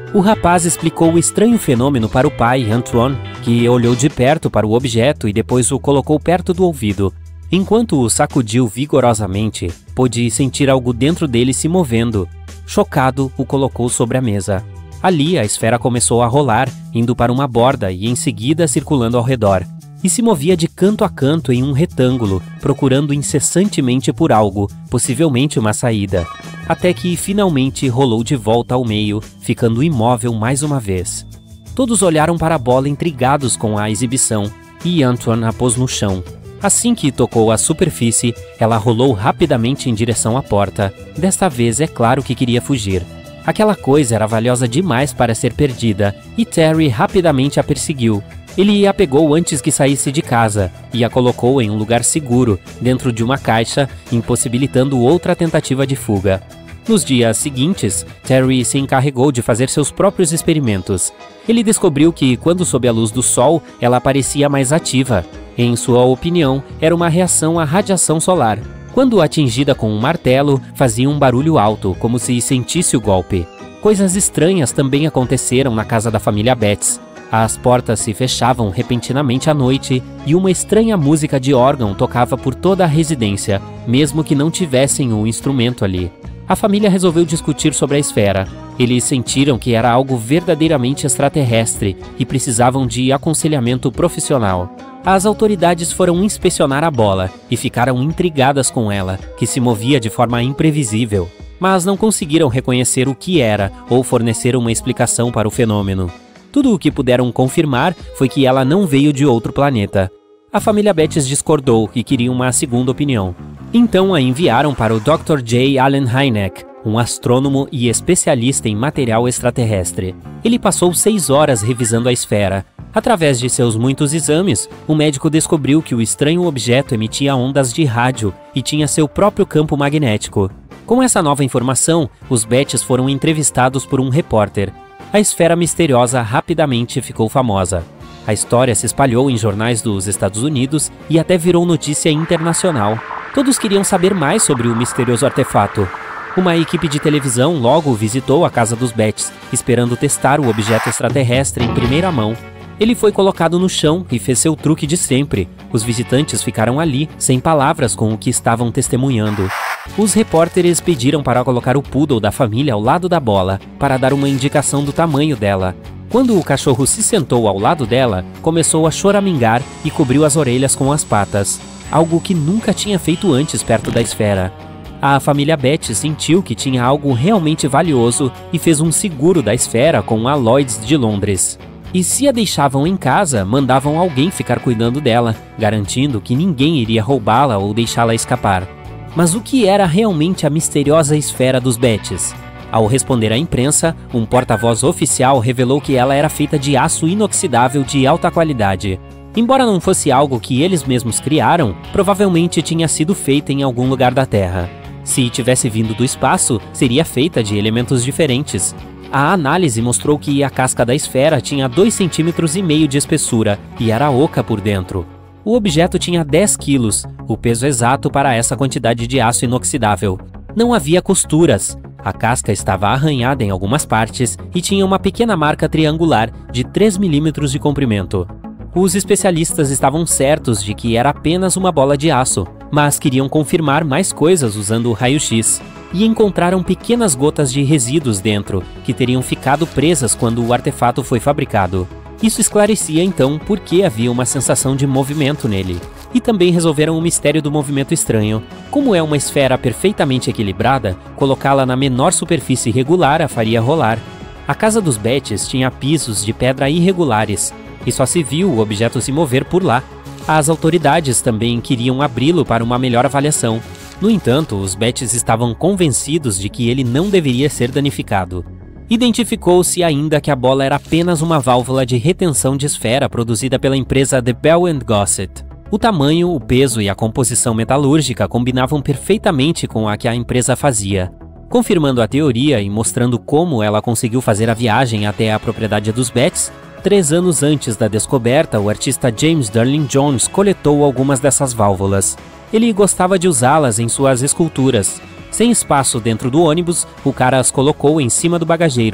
O rapaz explicou o estranho fenômeno para o pai, Antoine, que olhou de perto para o objeto e depois o colocou perto do ouvido. Enquanto o sacudiu vigorosamente, pôde sentir algo dentro dele se movendo. Chocado, o colocou sobre a mesa. Ali, a esfera começou a rolar, indo para uma borda e em seguida circulando ao redor. E se movia de canto a canto em um retângulo, procurando incessantemente por algo, possivelmente uma saída. Até que finalmente rolou de volta ao meio, ficando imóvel mais uma vez. Todos olharam para a bola intrigados com a exibição, e Antoine a pôs no chão. Assim que tocou a superfície, ela rolou rapidamente em direção à porta. Desta vez, é claro que queria fugir. Aquela coisa era valiosa demais para ser perdida, e Terry rapidamente a perseguiu. Ele a pegou antes que saísse de casa e a colocou em um lugar seguro, dentro de uma caixa, impossibilitando outra tentativa de fuga. Nos dias seguintes, Terry se encarregou de fazer seus próprios experimentos. Ele descobriu que, quando sob a luz do sol, ela parecia mais ativa. Em sua opinião, era uma reação à radiação solar. Quando atingida com um martelo, fazia um barulho alto, como se sentisse o golpe. Coisas estranhas também aconteceram na casa da família Betts. As portas se fechavam repentinamente à noite e uma estranha música de órgão tocava por toda a residência, mesmo que não tivessem o instrumento ali. A família resolveu discutir sobre a esfera. Eles sentiram que era algo verdadeiramente extraterrestre e precisavam de aconselhamento profissional. As autoridades foram inspecionar a bola e ficaram intrigadas com ela, que se movia de forma imprevisível, mas não conseguiram reconhecer o que era ou fornecer uma explicação para o fenômeno. Tudo o que puderam confirmar foi que ela não veio de outro planeta. A família Betts discordou e queria uma segunda opinião. Então a enviaram para o Dr. J. Allen Hynek, um astrônomo e especialista em material extraterrestre. Ele passou 6 horas revisando a esfera. Através de seus muitos exames, o médico descobriu que o estranho objeto emitia ondas de rádio e tinha seu próprio campo magnético. Com essa nova informação, os Betts foram entrevistados por um repórter. A esfera misteriosa rapidamente ficou famosa. A história se espalhou em jornais dos Estados Unidos e até virou notícia internacional. Todos queriam saber mais sobre o misterioso artefato. Uma equipe de televisão logo visitou a casa dos Betts, esperando testar o objeto extraterrestre em primeira mão. Ele foi colocado no chão e fez seu truque de sempre. Os visitantes ficaram ali, sem palavras com o que estavam testemunhando. Os repórteres pediram para colocar o poodle da família ao lado da bola, para dar uma indicação do tamanho dela. Quando o cachorro se sentou ao lado dela, começou a choramingar e cobriu as orelhas com as patas, algo que nunca tinha feito antes perto da esfera. A família Betts sentiu que tinha algo realmente valioso e fez um seguro da esfera com a Lloyds de Londres. E se a deixavam em casa, mandavam alguém ficar cuidando dela, garantindo que ninguém iria roubá-la ou deixá-la escapar. Mas o que era realmente a misteriosa esfera dos Betts? Ao responder à imprensa, um porta-voz oficial revelou que ela era feita de aço inoxidável de alta qualidade. Embora não fosse algo que eles mesmos criaram, provavelmente tinha sido feita em algum lugar da Terra. Se tivesse vindo do espaço, seria feita de elementos diferentes. A análise mostrou que a casca da esfera tinha 2,5 cm de espessura e era oca por dentro. O objeto tinha 10 quilos, o peso exato para essa quantidade de aço inoxidável. Não havia costuras. A casca estava arranhada em algumas partes e tinha uma pequena marca triangular de 3 milímetros de comprimento. Os especialistas estavam certos de que era apenas uma bola de aço, mas queriam confirmar mais coisas usando o raio-x. E encontraram pequenas gotas de resíduos dentro, que teriam ficado presas quando o artefato foi fabricado. Isso esclarecia então por que havia uma sensação de movimento nele. E também resolveram o mistério do movimento estranho. Como é uma esfera perfeitamente equilibrada, colocá-la na menor superfície regular a faria rolar. A casa dos Betts tinha pisos de pedra irregulares, e só se viu o objeto se mover por lá. As autoridades também queriam abri-lo para uma melhor avaliação. No entanto, os Betts estavam convencidos de que ele não deveria ser danificado. Identificou-se ainda que a bola era apenas uma válvula de retenção de esfera produzida pela empresa The Bell & Gossett. O tamanho, o peso e a composição metalúrgica combinavam perfeitamente com a que a empresa fazia. Confirmando a teoria e mostrando como ela conseguiu fazer a viagem até a propriedade dos Betts, 3 anos antes da descoberta, o artista James Darling Jones coletou algumas dessas válvulas. Ele gostava de usá-las em suas esculturas. Sem espaço dentro do ônibus, o cara as colocou em cima do bagageiro.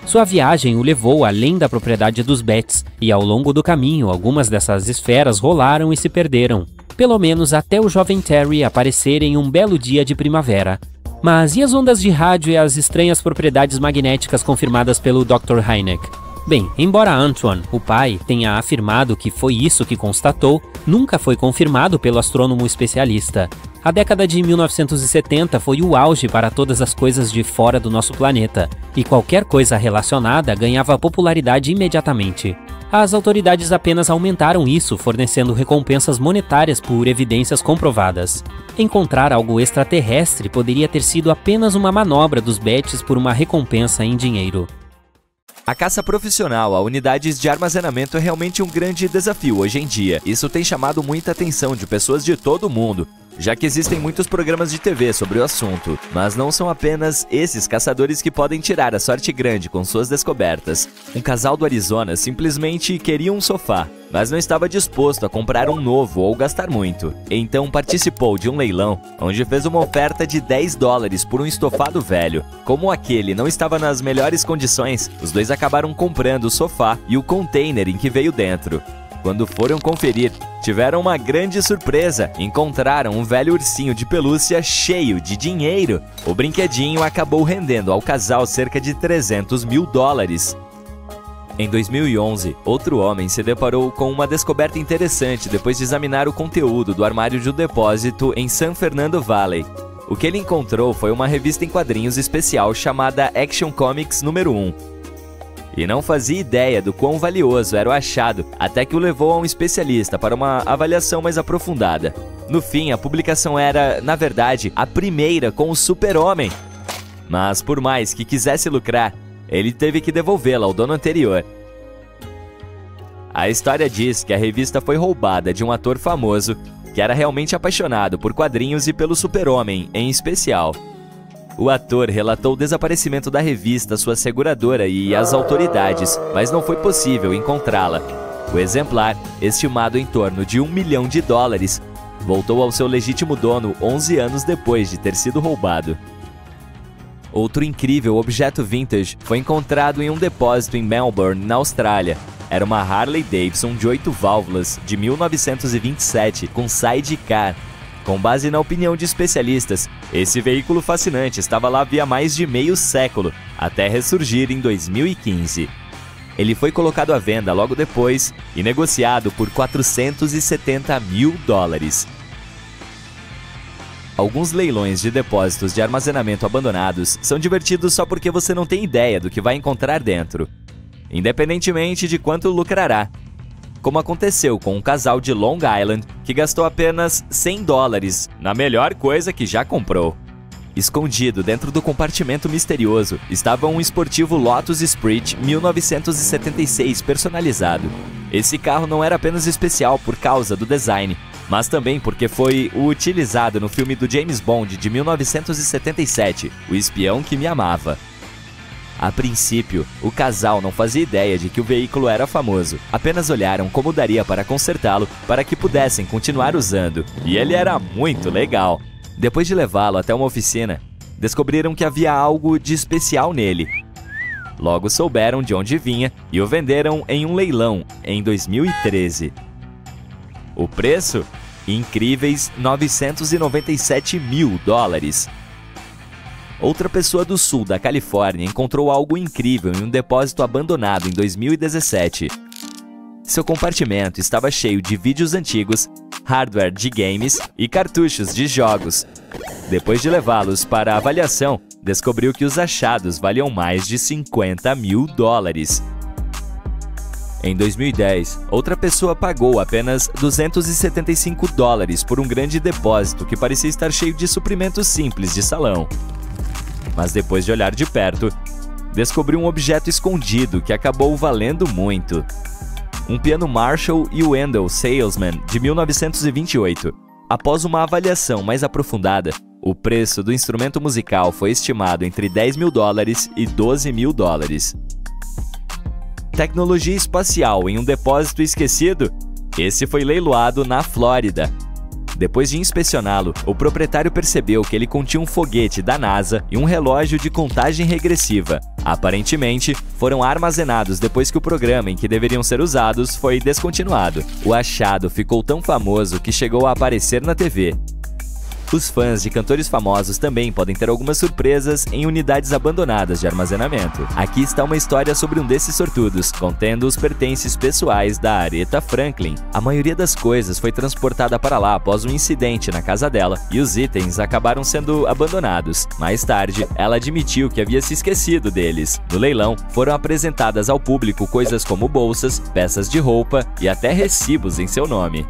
Sua viagem o levou além da propriedade dos Betts, e ao longo do caminho algumas dessas esferas rolaram e se perderam. Pelo menos até o jovem Terry aparecer em um belo dia de primavera. Mas e as ondas de rádio e as estranhas propriedades magnéticas confirmadas pelo Dr. Hynek? Bem, embora Antoine, o pai, tenha afirmado que foi isso que constatou, nunca foi confirmado pelo astrônomo especialista. A década de 1970 foi o auge para todas as coisas de fora do nosso planeta, e qualquer coisa relacionada ganhava popularidade imediatamente. As autoridades apenas aumentaram isso, fornecendo recompensas monetárias por evidências comprovadas. Encontrar algo extraterrestre poderia ter sido apenas uma manobra dos Betts por uma recompensa em dinheiro. A caça profissional a unidades de armazenamento é realmente um grande desafio hoje em dia. Isso tem chamado muita atenção de pessoas de todo o mundo, já que existem muitos programas de TV sobre o assunto. Mas não são apenas esses caçadores que podem tirar a sorte grande com suas descobertas. Um casal do Arizona simplesmente queria um sofá, mas não estava disposto a comprar um novo ou gastar muito. Então participou de um leilão, onde fez uma oferta de $10 por um estofado velho. Como aquele não estava nas melhores condições, os dois acabaram comprando o sofá e o container em que veio dentro. Quando foram conferir, tiveram uma grande surpresa. Encontraram um velho ursinho de pelúcia cheio de dinheiro. O brinquedinho acabou rendendo ao casal cerca de $300 mil. Em 2011, outro homem se deparou com uma descoberta interessante depois de examinar o conteúdo do armário de um depósito em San Fernando Valley. O que ele encontrou foi uma revista em quadrinhos especial chamada Action Comics número 1. E não fazia ideia do quão valioso era o achado, até que o levou a um especialista para uma avaliação mais aprofundada. No fim, a publicação era, na verdade, a primeira com o Super-Homem. Mas por mais que quisesse lucrar, ele teve que devolvê-la ao dono anterior. A história diz que a revista foi roubada de um ator famoso que era realmente apaixonado por quadrinhos e pelo Super-Homem em especial. O ator relatou o desaparecimento da revista à sua seguradora e às autoridades, mas não foi possível encontrá-la. O exemplar, estimado em torno de $1 milhão, voltou ao seu legítimo dono 11 anos depois de ter sido roubado. Outro incrível objeto vintage foi encontrado em um depósito em Melbourne, na Austrália. Era uma Harley Davidson de 8 válvulas, de 1927, com sidecar. Com base na opinião de especialistas, esse veículo fascinante estava lá havia mais de meio século, até ressurgir em 2015. Ele foi colocado à venda logo depois e negociado por $470 mil. Alguns leilões de depósitos de armazenamento abandonados são divertidos só porque você não tem ideia do que vai encontrar dentro, independentemente de quanto lucrará. Como aconteceu com um casal de Long Island que gastou apenas $100 na melhor coisa que já comprou. Escondido dentro do compartimento misterioso estava um esportivo Lotus Esprit 1976 personalizado. Esse carro não era apenas especial por causa do design, mas também porque foi o utilizado no filme do James Bond de 1977, O Espião que Me Amava. A princípio, o casal não fazia ideia de que o veículo era famoso. Apenas olharam como daria para consertá-lo para que pudessem continuar usando. E ele era muito legal. Depois de levá-lo até uma oficina, descobriram que havia algo de especial nele. Logo souberam de onde vinha e o venderam em um leilão em 2013. O preço? Incríveis $997 mil. Outra pessoa do sul da Califórnia encontrou algo incrível em um depósito abandonado em 2017. Seu compartimento estava cheio de vídeos antigos, hardware de games e cartuchos de jogos. Depois de levá-los para a avaliação, descobriu que os achados valiam mais de $50 mil. Em 2010, outra pessoa pagou apenas $275 por um grande depósito que parecia estar cheio de suprimentos simples de salão. Mas depois de olhar de perto, descobriu um objeto escondido que acabou valendo muito. Um piano Marshall e Wendell Salesman de 1928. Após uma avaliação mais aprofundada, o preço do instrumento musical foi estimado entre $10 mil e $12 mil. Tecnologia espacial em um depósito esquecido? Esse foi leiloado na Flórida. Depois de inspecioná-lo, o proprietário percebeu que ele continha um foguete da NASA e um relógio de contagem regressiva. Aparentemente, foram armazenados depois que o programa em que deveriam ser usados foi descontinuado. O achado ficou tão famoso que chegou a aparecer na TV. Os fãs de cantores famosos também podem ter algumas surpresas em unidades abandonadas de armazenamento. Aqui está uma história sobre um desses sortudos, contendo os pertences pessoais da Aretha Franklin. A maioria das coisas foi transportada para lá após um incidente na casa dela e os itens acabaram sendo abandonados. Mais tarde, ela admitiu que havia se esquecido deles. No leilão, foram apresentadas ao público coisas como bolsas, peças de roupa e até recibos em seu nome.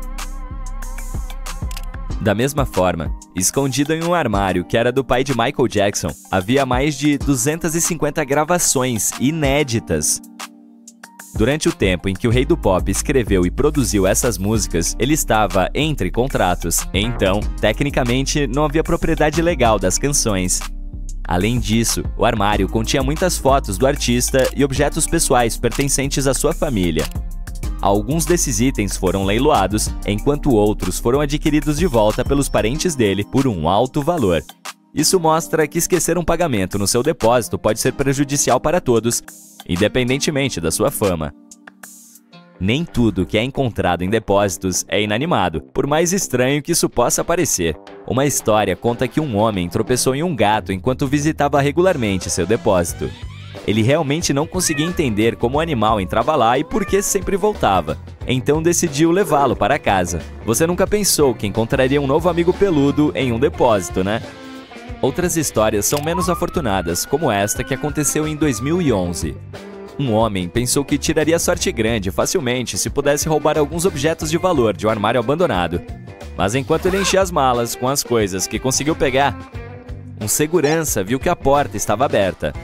Da mesma forma, escondido em um armário que era do pai de Michael Jackson, havia mais de 250 gravações inéditas. Durante o tempo em que o rei do pop escreveu e produziu essas músicas, ele estava entre contratos, então, tecnicamente, não havia propriedade legal das canções. Além disso, o armário continha muitas fotos do artista e objetos pessoais pertencentes à sua família. Alguns desses itens foram leiloados, enquanto outros foram adquiridos de volta pelos parentes dele por um alto valor. Isso mostra que esquecer um pagamento no seu depósito pode ser prejudicial para todos, independentemente da sua fama. Nem tudo que é encontrado em depósitos é inanimado, por mais estranho que isso possa parecer. Uma história conta que um homem tropeçou em um gato enquanto visitava regularmente seu depósito. Ele realmente não conseguia entender como o animal entrava lá e por que sempre voltava. Então decidiu levá-lo para casa. Você nunca pensou que encontraria um novo amigo peludo em um depósito, né? Outras histórias são menos afortunadas, como esta que aconteceu em 2011. Um homem pensou que tiraria sorte grande facilmente se pudesse roubar alguns objetos de valor de um armário abandonado. Mas enquanto ele enchia as malas com as coisas que conseguiu pegar, um segurança viu que a porta estava aberta.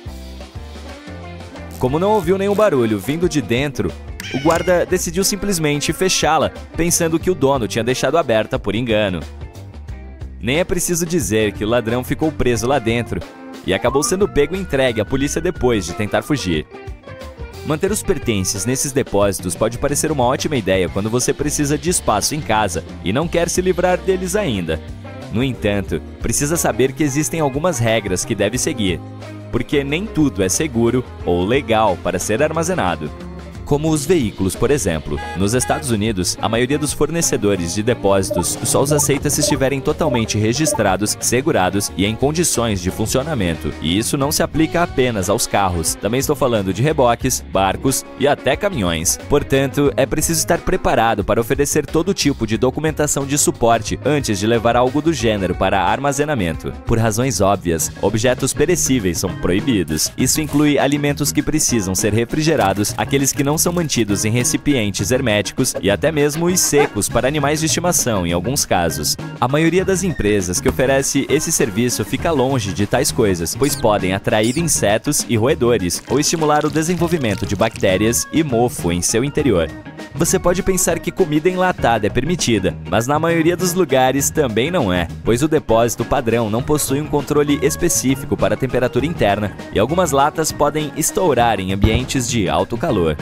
Como não ouviu nenhum barulho vindo de dentro, o guarda decidiu simplesmente fechá-la, pensando que o dono tinha deixado aberta por engano. Nem é preciso dizer que o ladrão ficou preso lá dentro e acabou sendo pego e entregue à polícia depois de tentar fugir. Manter os pertences nesses depósitos pode parecer uma ótima ideia quando você precisa de espaço em casa e não quer se livrar deles ainda. No entanto, precisa saber que existem algumas regras que deve seguir, porque nem tudo é seguro ou legal para ser armazenado. Como os veículos, por exemplo. Nos Estados Unidos, a maioria dos fornecedores de depósitos só os aceita se estiverem totalmente registrados, segurados e em condições de funcionamento. E isso não se aplica apenas aos carros. Também estou falando de reboques, barcos e até caminhões. Portanto, é preciso estar preparado para oferecer todo tipo de documentação de suporte antes de levar algo do gênero para armazenamento. Por razões óbvias, objetos perecíveis são proibidos. Isso inclui alimentos que precisam ser refrigerados, aqueles que não são mantidos em recipientes herméticos e até mesmo os secos para animais de estimação em alguns casos. A maioria das empresas que oferece esse serviço fica longe de tais coisas, pois podem atrair insetos e roedores ou estimular o desenvolvimento de bactérias e mofo em seu interior. Você pode pensar que comida enlatada é permitida, mas na maioria dos lugares também não é, pois o depósito padrão não possui um controle específico para a temperatura interna e algumas latas podem estourar em ambientes de alto calor.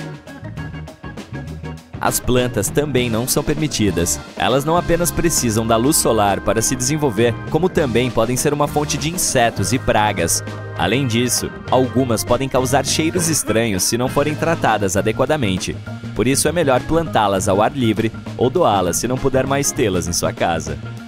As plantas também não são permitidas. Elas não apenas precisam da luz solar para se desenvolver, como também podem ser uma fonte de insetos e pragas. Além disso, algumas podem causar cheiros estranhos se não forem tratadas adequadamente. Por isso é melhor plantá-las ao ar livre ou doá-las se não puder mais tê-las em sua casa.